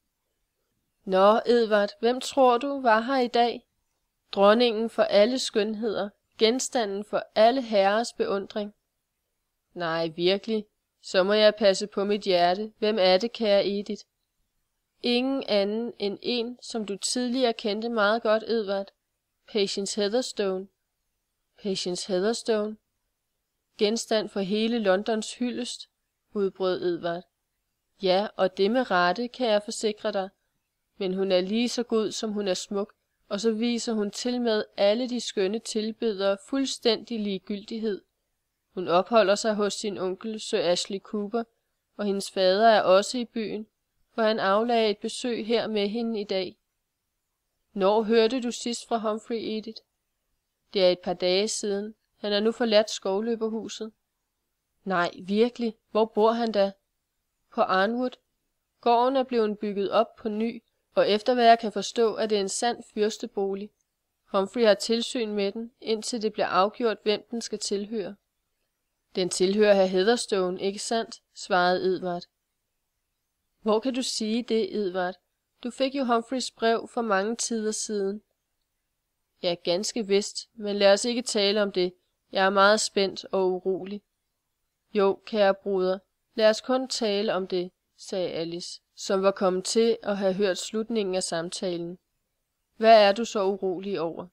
Nå, Edvard, hvem tror du var her i dag? Dronningen for alle skønheder, genstanden for alle herres beundring. Nej, virkelig, så må jeg passe på mit hjerte. Hvem er det, kære Edith? Ingen anden end en, som du tidligere kendte meget godt, Edvard. Patience Heatherstone. Patience Heatherstone? Genstand for hele Londons hyldest, udbrød Edvard. Ja, og det med rette, kan jeg forsikre dig. Men hun er lige så god, som hun er smuk, og så viser hun til med alle de skønne tilbedere fuldstændig ligegyldighed. Hun opholder sig hos sin onkel Sir Ashley Cooper, og hendes fader er også i byen, for han aflagde et besøg her med hende i dag. Når hørte du sidst fra Humphrey, Edith? Det er et par dage siden. Han er nu forladt skovløberhuset. Nej, virkelig. Hvor bor han da? På Arnwood. Gården er blevet bygget op på ny, og efter hvad jeg kan forstå, er det en sand fyrstebolig. Humphrey har tilsyn med den, indtil det bliver afgjort, hvem den skal tilhøre. Den tilhører herr Heatherstone, ikke sandt? Svarede Edvard. Hvor kan du sige det, Edvard? Du fik jo Humphreys brev for mange tider siden. Ja, ganske vist, men lad os ikke tale om det. Jeg er meget spændt og urolig. Jo, kære bruder, lad os kun tale om det, sagde Alice, som var kommet til at have hørt slutningen af samtalen. Hvad er du så urolig over?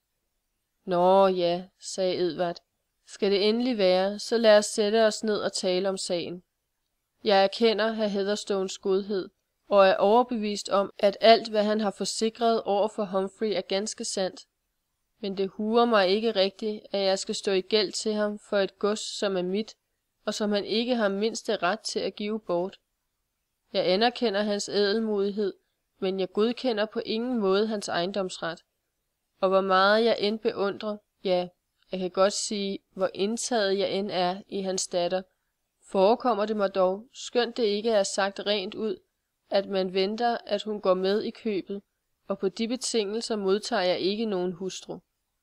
Nå ja, sagde Edvard. Skal det endelig være, så lad os sætte os ned og tale om sagen. Jeg erkender hr. Heatherstones godhed, og er overbevist om, at alt, hvad han har forsikret over for Humphrey, er ganske sandt. Men det huer mig ikke rigtigt, at jeg skal stå i gæld til ham for et gods, som er mit, og som han ikke har mindste ret til at give bort. Jeg anerkender hans ædelmodighed, men jeg godkender på ingen måde hans ejendomsret. Og hvor meget jeg end beundrer, ja, jeg kan godt sige, hvor indtaget jeg end er i hans datter, forekommer det mig dog, skønt det ikke er sagt rent ud, at man venter, at hun går med i købet, og på de betingelser modtager jeg ikke nogen hustru.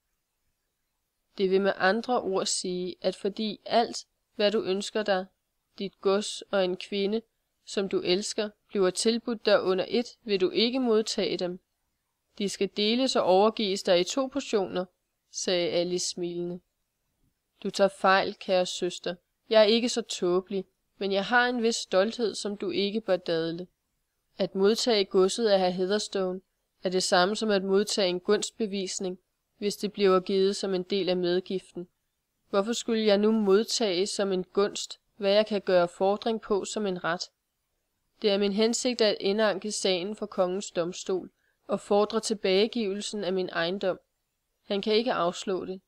Det vil med andre ord sige, at fordi alt, hvad du ønsker dig, dit gods og en kvinde, som du elsker, bliver tilbudt dig under et, vil du ikke modtage dem. De skal deles og overgives dig i to portioner, sagde Alice smilende. Du tager fejl, kære søster. Jeg er ikke så tåbelig, men jeg har en vis stolthed, som du ikke bør dadle. At modtage godset af hr. Heatherstone er det samme som at modtage en gunstbevisning, hvis det bliver givet som en del af medgiften. Hvorfor skulle jeg nu modtage som en gunst, hvad jeg kan gøre fordring på som en ret? Det er min hensigt at indanke sagen for kongens domstol og fordre tilbagegivelsen af min ejendom. Han kan ikke afslå det.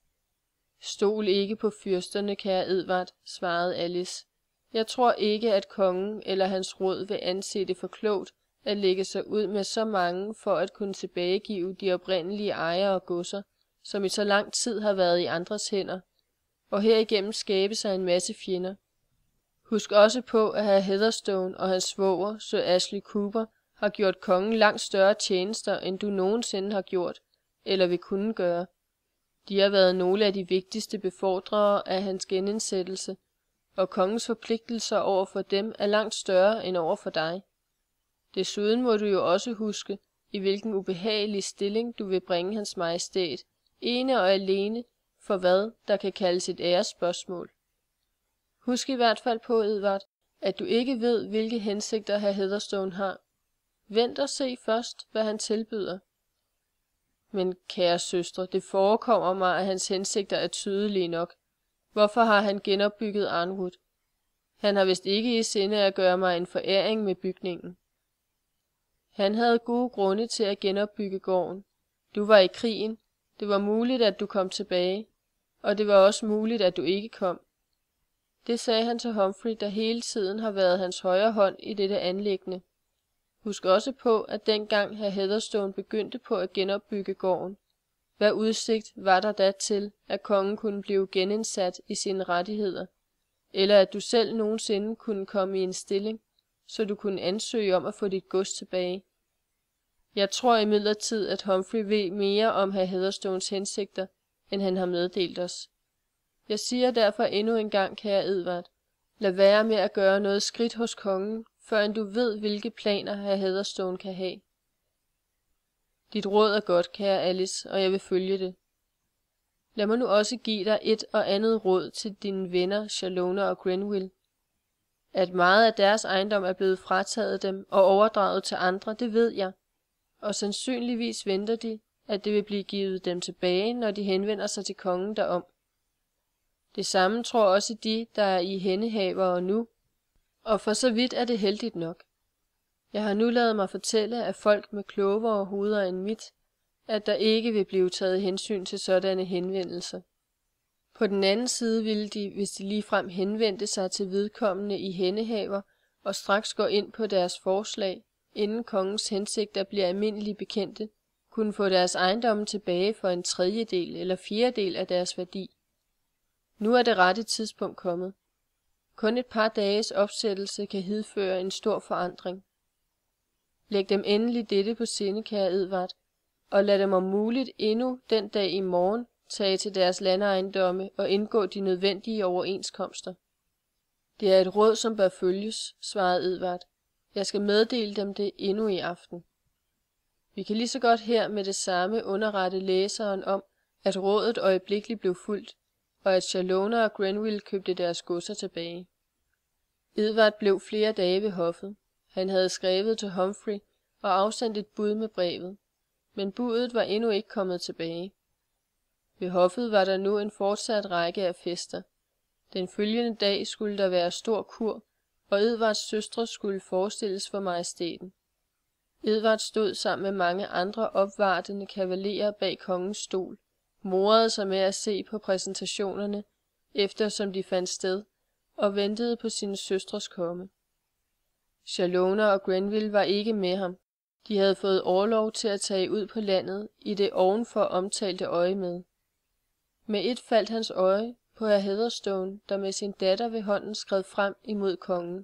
Stol ikke på fyrsterne, kære Edvard, svarede Alice. Jeg tror ikke, at kongen eller hans råd vil anse det for klogt at lægge sig ud med så mange for at kunne tilbagegive de oprindelige ejere og godser, som i så lang tid har været i andres hænder, og herigennem skabe sig en masse fjender. Husk også på, at hr. Heatherstone og hans svoger, Sir Ashley Cooper, har gjort kongen langt større tjenester, end du nogensinde har gjort, eller vil kunne gøre. De har været nogle af de vigtigste befordrere af hans genindsættelse, og kongens forpligtelser over for dem er langt større end over for dig. Desuden må du jo også huske, i hvilken ubehagelig stilling du vil bringe hans majestæt, ene og alene for hvad, der kan kaldes et ærespørgsmål. Husk i hvert fald på, Edvard, at du ikke ved, hvilke hensigter hr. Heatherstone har. Vent og se først, hvad han tilbyder. Men kære søstre, det forekommer mig, at hans hensigter er tydelige nok. Hvorfor har han genopbygget Arnwood? Han har vist ikke i sinde at gøre mig en foræring med bygningen. Han havde gode grunde til at genopbygge gården. Du var i krigen. Det var muligt, at du kom tilbage. Og det var også muligt, at du ikke kom. Det sagde han til Humphrey, der hele tiden har været hans højre hånd i dette anliggende. Husk også på, at dengang hr. Heatherstone begyndte på at genopbygge gården, hvad udsigt var der da til, at kongen kunne blive genindsat i sine rettigheder, eller at du selv nogensinde kunne komme i en stilling, så du kunne ansøge om at få dit gods tilbage. Jeg tror imidlertid, at Humphrey ved mere om hr. Heatherstones hensigter, end han har meddelt os. Jeg siger derfor endnu en gang, kære Edvard, lad være med at gøre noget skridt hos kongen, førend du ved, hvilke planer hr. Heatherstone kan have. Dit råd er godt, kære Alice, og jeg vil følge det. Lad mig nu også give dig et og andet råd til dine venner Shalona og Grenville. At meget af deres ejendom er blevet frataget dem og overdraget til andre, det ved jeg, og sandsynligvis venter de, at det vil blive givet dem tilbage, når de henvender sig til kongen derom. Det samme tror også de, der er i hændehavere nu, og for så vidt er det heldigt nok. Jeg har nu ladet mig fortælle af folk med klogere hoveder end mit, at der ikke vil blive taget hensyn til sådanne henvendelser. På den anden side ville de, hvis de ligefrem henvendte sig til vedkommende i hændehaver og straks går ind på deres forslag, inden kongens hensigter bliver almindeligt bekendte, kunne få deres ejendomme tilbage for en tredjedel eller fjerdedel af deres værdi. Nu er det rette tidspunkt kommet. Kun et par dages opsættelse kan hidføre en stor forandring. Læg dem endelig dette på sinde, kære Edvard, og lad dem om muligt endnu den dag i morgen tage til deres landejendomme og indgå de nødvendige overenskomster. Det er et råd, som bør følges, svarede Edvard. Jeg skal meddele dem det endnu i aften. Vi kan lige så godt her med det samme underrette læseren om, at rådet øjeblikkeligt blev fulgt, og at Chaloner og Grenville købte deres godser tilbage. Edvard blev flere dage ved hoffet. Han havde skrevet til Humphrey og afsendt et bud med brevet, men budet var endnu ikke kommet tilbage. Ved hoffet var der nu en fortsat række af fester. Den følgende dag skulle der være stor kur, og Edvards søstre skulle forestilles for majestæten. Edvard stod sammen med mange andre opvartende kavalerer bag kongens stol, morede sig med at se på præsentationerne, eftersom de fandt sted, og ventede på sine søstres komme. Chaloner og Grenville var ikke med ham. De havde fået orlov til at tage ud på landet i det ovenfor omtalte øje med. Med et faldt hans øje på hr. Heatherstone, der med sin datter ved hånden skred frem imod kongen.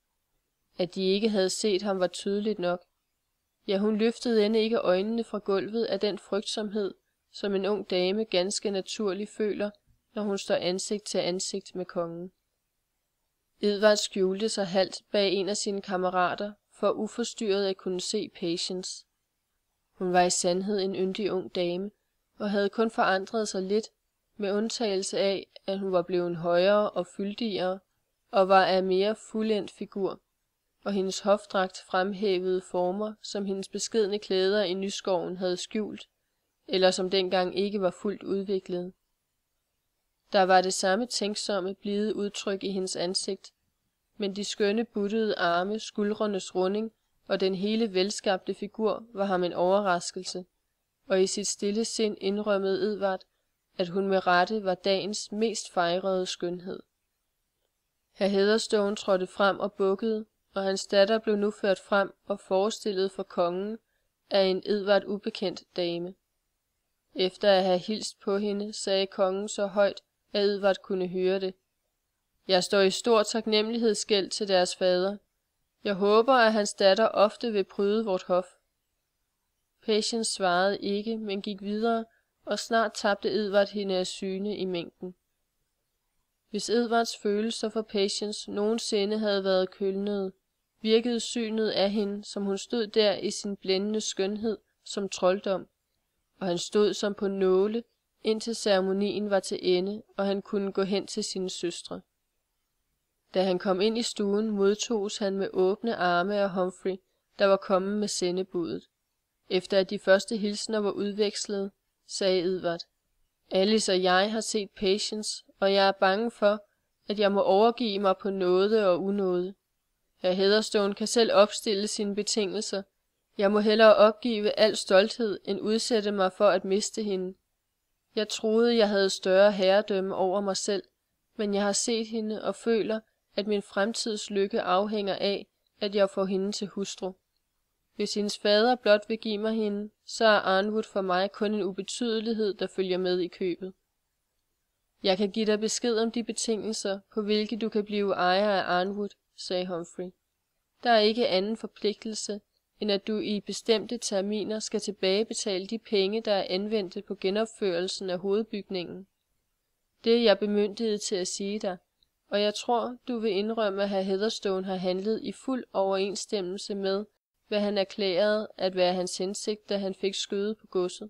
At de ikke havde set ham var tydeligt nok. Ja, hun løftede end ikke øjnene fra gulvet af den frygtsomhed, som en ung dame ganske naturligt føler, når hun står ansigt til ansigt med kongen. Edvard skjulte sig halvt bag en af sine kammerater, for uforstyrret at kunne se Patience. Hun var i sandhed en yndig ung dame, og havde kun forandret sig lidt, med undtagelse af, at hun var blevet højere og fyldigere, og var af mere fuldendt figur, og hendes hofdragt fremhævede former, som hendes beskedne klæder i nyskoven havde skjult, eller som dengang ikke var fuldt udviklet. Der var det samme tænksomme, blide udtryk i hendes ansigt, men de skønne buttede arme, skuldrenes runding og den hele velskabte figur var ham en overraskelse, og i sit stille sind indrømmede Edvard, at hun med rette var dagens mest fejrede skønhed. Hr. Heatherstone trådte frem og bukkede, og hans datter blev nu ført frem og forestillet for kongen af en Edvard ubekendt dame. Efter at have hilst på hende, sagde kongen så højt, at Edvard kunne høre det. Jeg står i stor taknemmelighedsgæld til deres fader. Jeg håber, at hans datter ofte vil pryde vort hof. Patience svarede ikke, men gik videre, og snart tabte Edvard hende af syne i mængden. Hvis Edvards følelser for Patience nogensinde havde været kølnede, virkede synet af hende, som hun stod der i sin blændende skønhed, som trolddom, og han stod som på nåle, indtil ceremonien var til ende, og han kunne gå hen til sine søstre. Da han kom ind i stuen, modtoges han med åbne arme af Humphrey, der var kommet med sendebudet. Efter at de første hilsner var udvekslet, sagde Edvard: Alice og jeg har set Patience, og jeg er bange for, at jeg må overgive mig på nåde og unåde. Hr. Heatherstone kan selv opstille sine betingelser. Jeg må hellere opgive al stolthed, end udsætte mig for at miste hende. Jeg troede, jeg havde større herredømme over mig selv, men jeg har set hende og føler, at min fremtids lykke afhænger af, at jeg får hende til hustru. Hvis hendes fader blot vil give mig hende, så er Arnwood for mig kun en ubetydelighed, der følger med i købet. Jeg kan give dig besked om de betingelser, på hvilke du kan blive ejer af Arnwood, sagde Humphrey. Der er ikke anden forpligtelse, end at du i bestemte terminer skal tilbagebetale de penge, der er anvendte på genopførelsen af hovedbygningen. Det er jeg bemyndiget til at sige dig, og jeg tror, du vil indrømme, at hr. Heatherstone har handlet i fuld overensstemmelse med, hvad han erklærede at være hans hensigt, da han fik skøde på godset.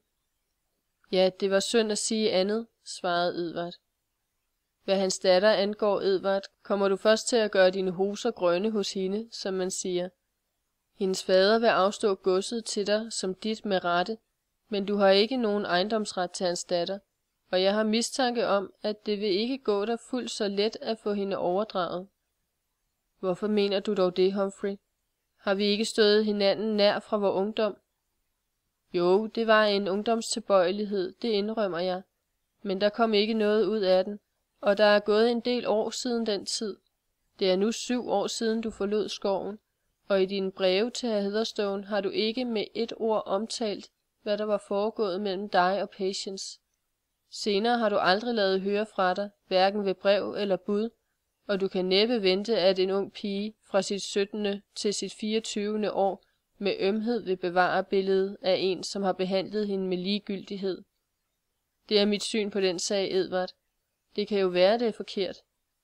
Ja, det var synd at sige andet, svarede Edvard. Hvad hans datter angår, Edvard, kommer du først til at gøre dine hoser grønne hos hende, som man siger. Hendes fader vil afstå godset til dig som dit med rette, men du har ikke nogen ejendomsret til hans datter, og jeg har mistanke om, at det vil ikke gå dig fuldt så let at få hende overdraget. Hvorfor mener du dog det, Humphrey? Har vi ikke stået hinanden nær fra vor ungdom? Jo, det var en ungdomstilbøjelighed, det indrømmer jeg, men der kom ikke noget ud af den, og der er gået en del år siden den tid. Det er nu syv år siden du forlod skoven, og i dine breve til hr. Heatherstone har du ikke med et ord omtalt, hvad der var foregået mellem dig og Patience. Senere har du aldrig ladet høre fra dig, hverken ved brev eller bud, og du kan næppe vente, at en ung pige fra sit syttende til sit fireogtyvende år med ømhed vil bevare billedet af en, som har behandlet hende med ligegyldighed. Det er mit syn på den sag, Edvard. Det kan jo være, det er forkert.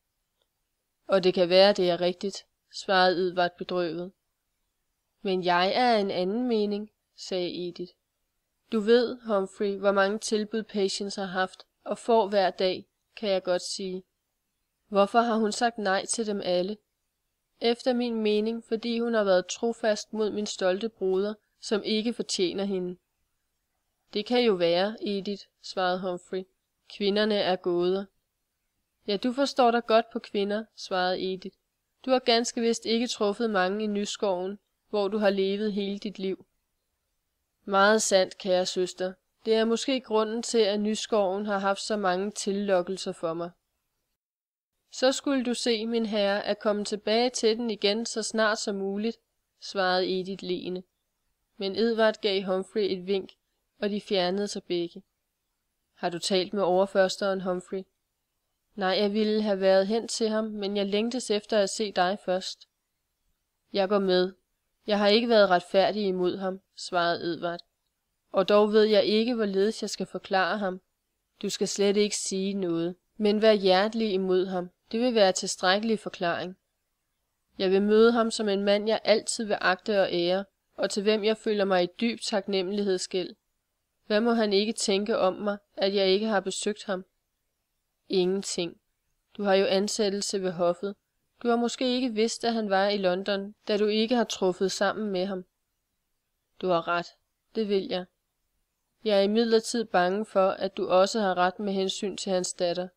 Og det kan være, det er rigtigt, svarede Edvard bedrøvet. Men jeg er af en anden mening, sagde Edith. Du ved, Humphrey, hvor mange tilbud Patience har haft, og får hver dag, kan jeg godt sige. Hvorfor har hun sagt nej til dem alle? Efter min mening, fordi hun har været trofast mod min stolte broder, som ikke fortjener hende. Det kan jo være, Edith, svarede Humphrey. Kvinderne er gåder. Ja, du forstår dig godt på kvinder, svarede Edith. Du har ganske vist ikke truffet mange i Nyskoven, hvor du har levet hele dit liv. Meget sandt, kære søster. Det er måske grunden til, at Nyskoven har haft så mange tillokkelser for mig. Så skulle du se, min herre, at komme tilbage til den igen så snart som muligt, svarede Edith leende. Men Edvard gav Humphrey et vink, og de fjernede sig begge. Har du talt med overførsteren, Humphrey? Nej, jeg ville have været hen til ham, men jeg længtes efter at se dig først. Jeg går med. Jeg har ikke været retfærdig imod ham, svarede Edvard. Og dog ved jeg ikke, hvorledes jeg skal forklare ham. Du skal slet ikke sige noget, men vær hjertelig imod ham. Det vil være tilstrækkelig forklaring. Jeg vil møde ham som en mand, jeg altid vil agte og ære, og til hvem jeg føler mig i dyb taknemmelighedsgæld. Hvad må han ikke tænke om mig, at jeg ikke har besøgt ham? Ingenting. Du har jo ansættelse ved hoffet. Du har måske ikke vidst, at han var i London, da du ikke har truffet sammen med ham. Du har ret. Det vil jeg. Jeg er imidlertid bange for, at du også har ret med hensyn til hans datter.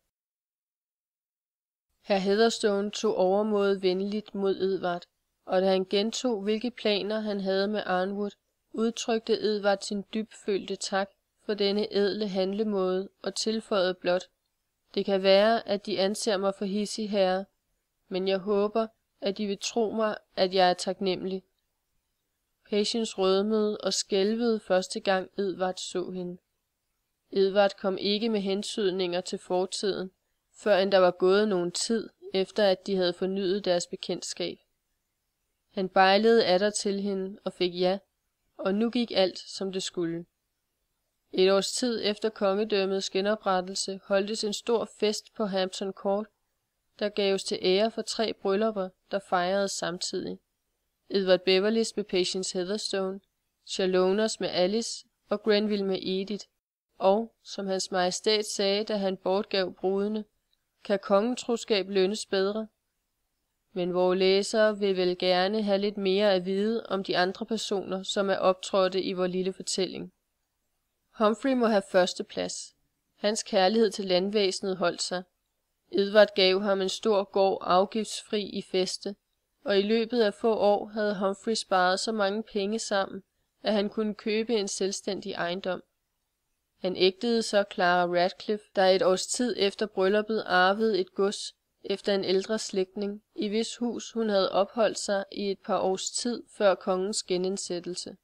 Herr Heatherstone tog overmåde venligt mod Edvard, og da han gentog, hvilke planer han havde med Arnwood, udtrykte Edvard sin dybfølte tak for denne ædle handlemåde og tilføjede blot: Det kan være, at de anser mig for hidsig, herre, men jeg håber, at de vil tro mig, at jeg er taknemmelig. Patience rødmede og skælvede første gang Edvard så hende. Edvard kom ikke med hentydninger til fortiden, før end der var gået nogen tid, efter at de havde fornyet deres bekendtskab. Han bejlede atter til hende og fik ja, og nu gik alt, som det skulle. Et års tid efter kongedømmets genoprettelse holdtes en stor fest på Hampton Court, der gaves til ære for tre bryllupper, der fejredes samtidig. Edward Beverleys med Patience Heatherstone, Chaloner med Alice og Grenville med Edith, og, som hans majestæt sagde, da han bortgav brudene, kan kongetroskab lønnes bedre. Men vore læsere vil vel gerne have lidt mere at vide om de andre personer, som er optrådte i vor lille fortælling. Humphrey må have første plads. Hans kærlighed til landvæsenet holdt sig. Edvard gav ham en stor gård afgiftsfri i feste, og i løbet af få år havde Humphrey sparet så mange penge sammen, at han kunne købe en selvstændig ejendom. Han ægtede så Clara Radcliffe, der et års tid efter brylluppet arvede et gods efter en ældre slægtning, i hvis hus hun havde opholdt sig i et par års tid før kongens genindsættelse.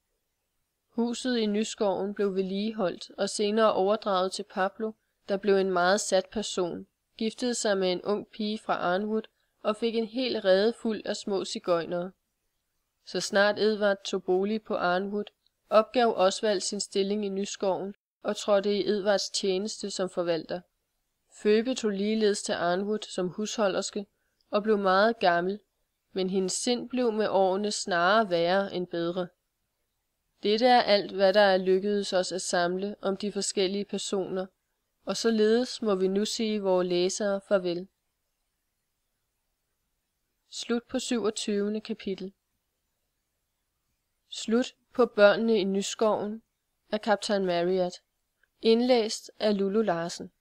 Huset i Nyskoven blev vedligeholdt og senere overdraget til Pablo, der blev en meget sat person, giftede sig med en ung pige fra Arnwood og fik en hel rede fuld af små sigøjnere. Så snart Edvard tog bolig på Arnwood, opgav Osvald sin stilling i Nyskoven og trådte i Edvards tjeneste som forvalter. Phoebe tog ligeledes til Arnwood som husholderske og blev meget gammel, men hendes sind blev med årene snarere værre end bedre. Dette er alt, hvad der er lykkedes os at samle om de forskellige personer, og således må vi nu sige vore læsere farvel. Slut på syvogtyvende kapitel. Slut på Børnene i Nyskoven af kaptajn Marryat. Indlæst af Lulu Larsen.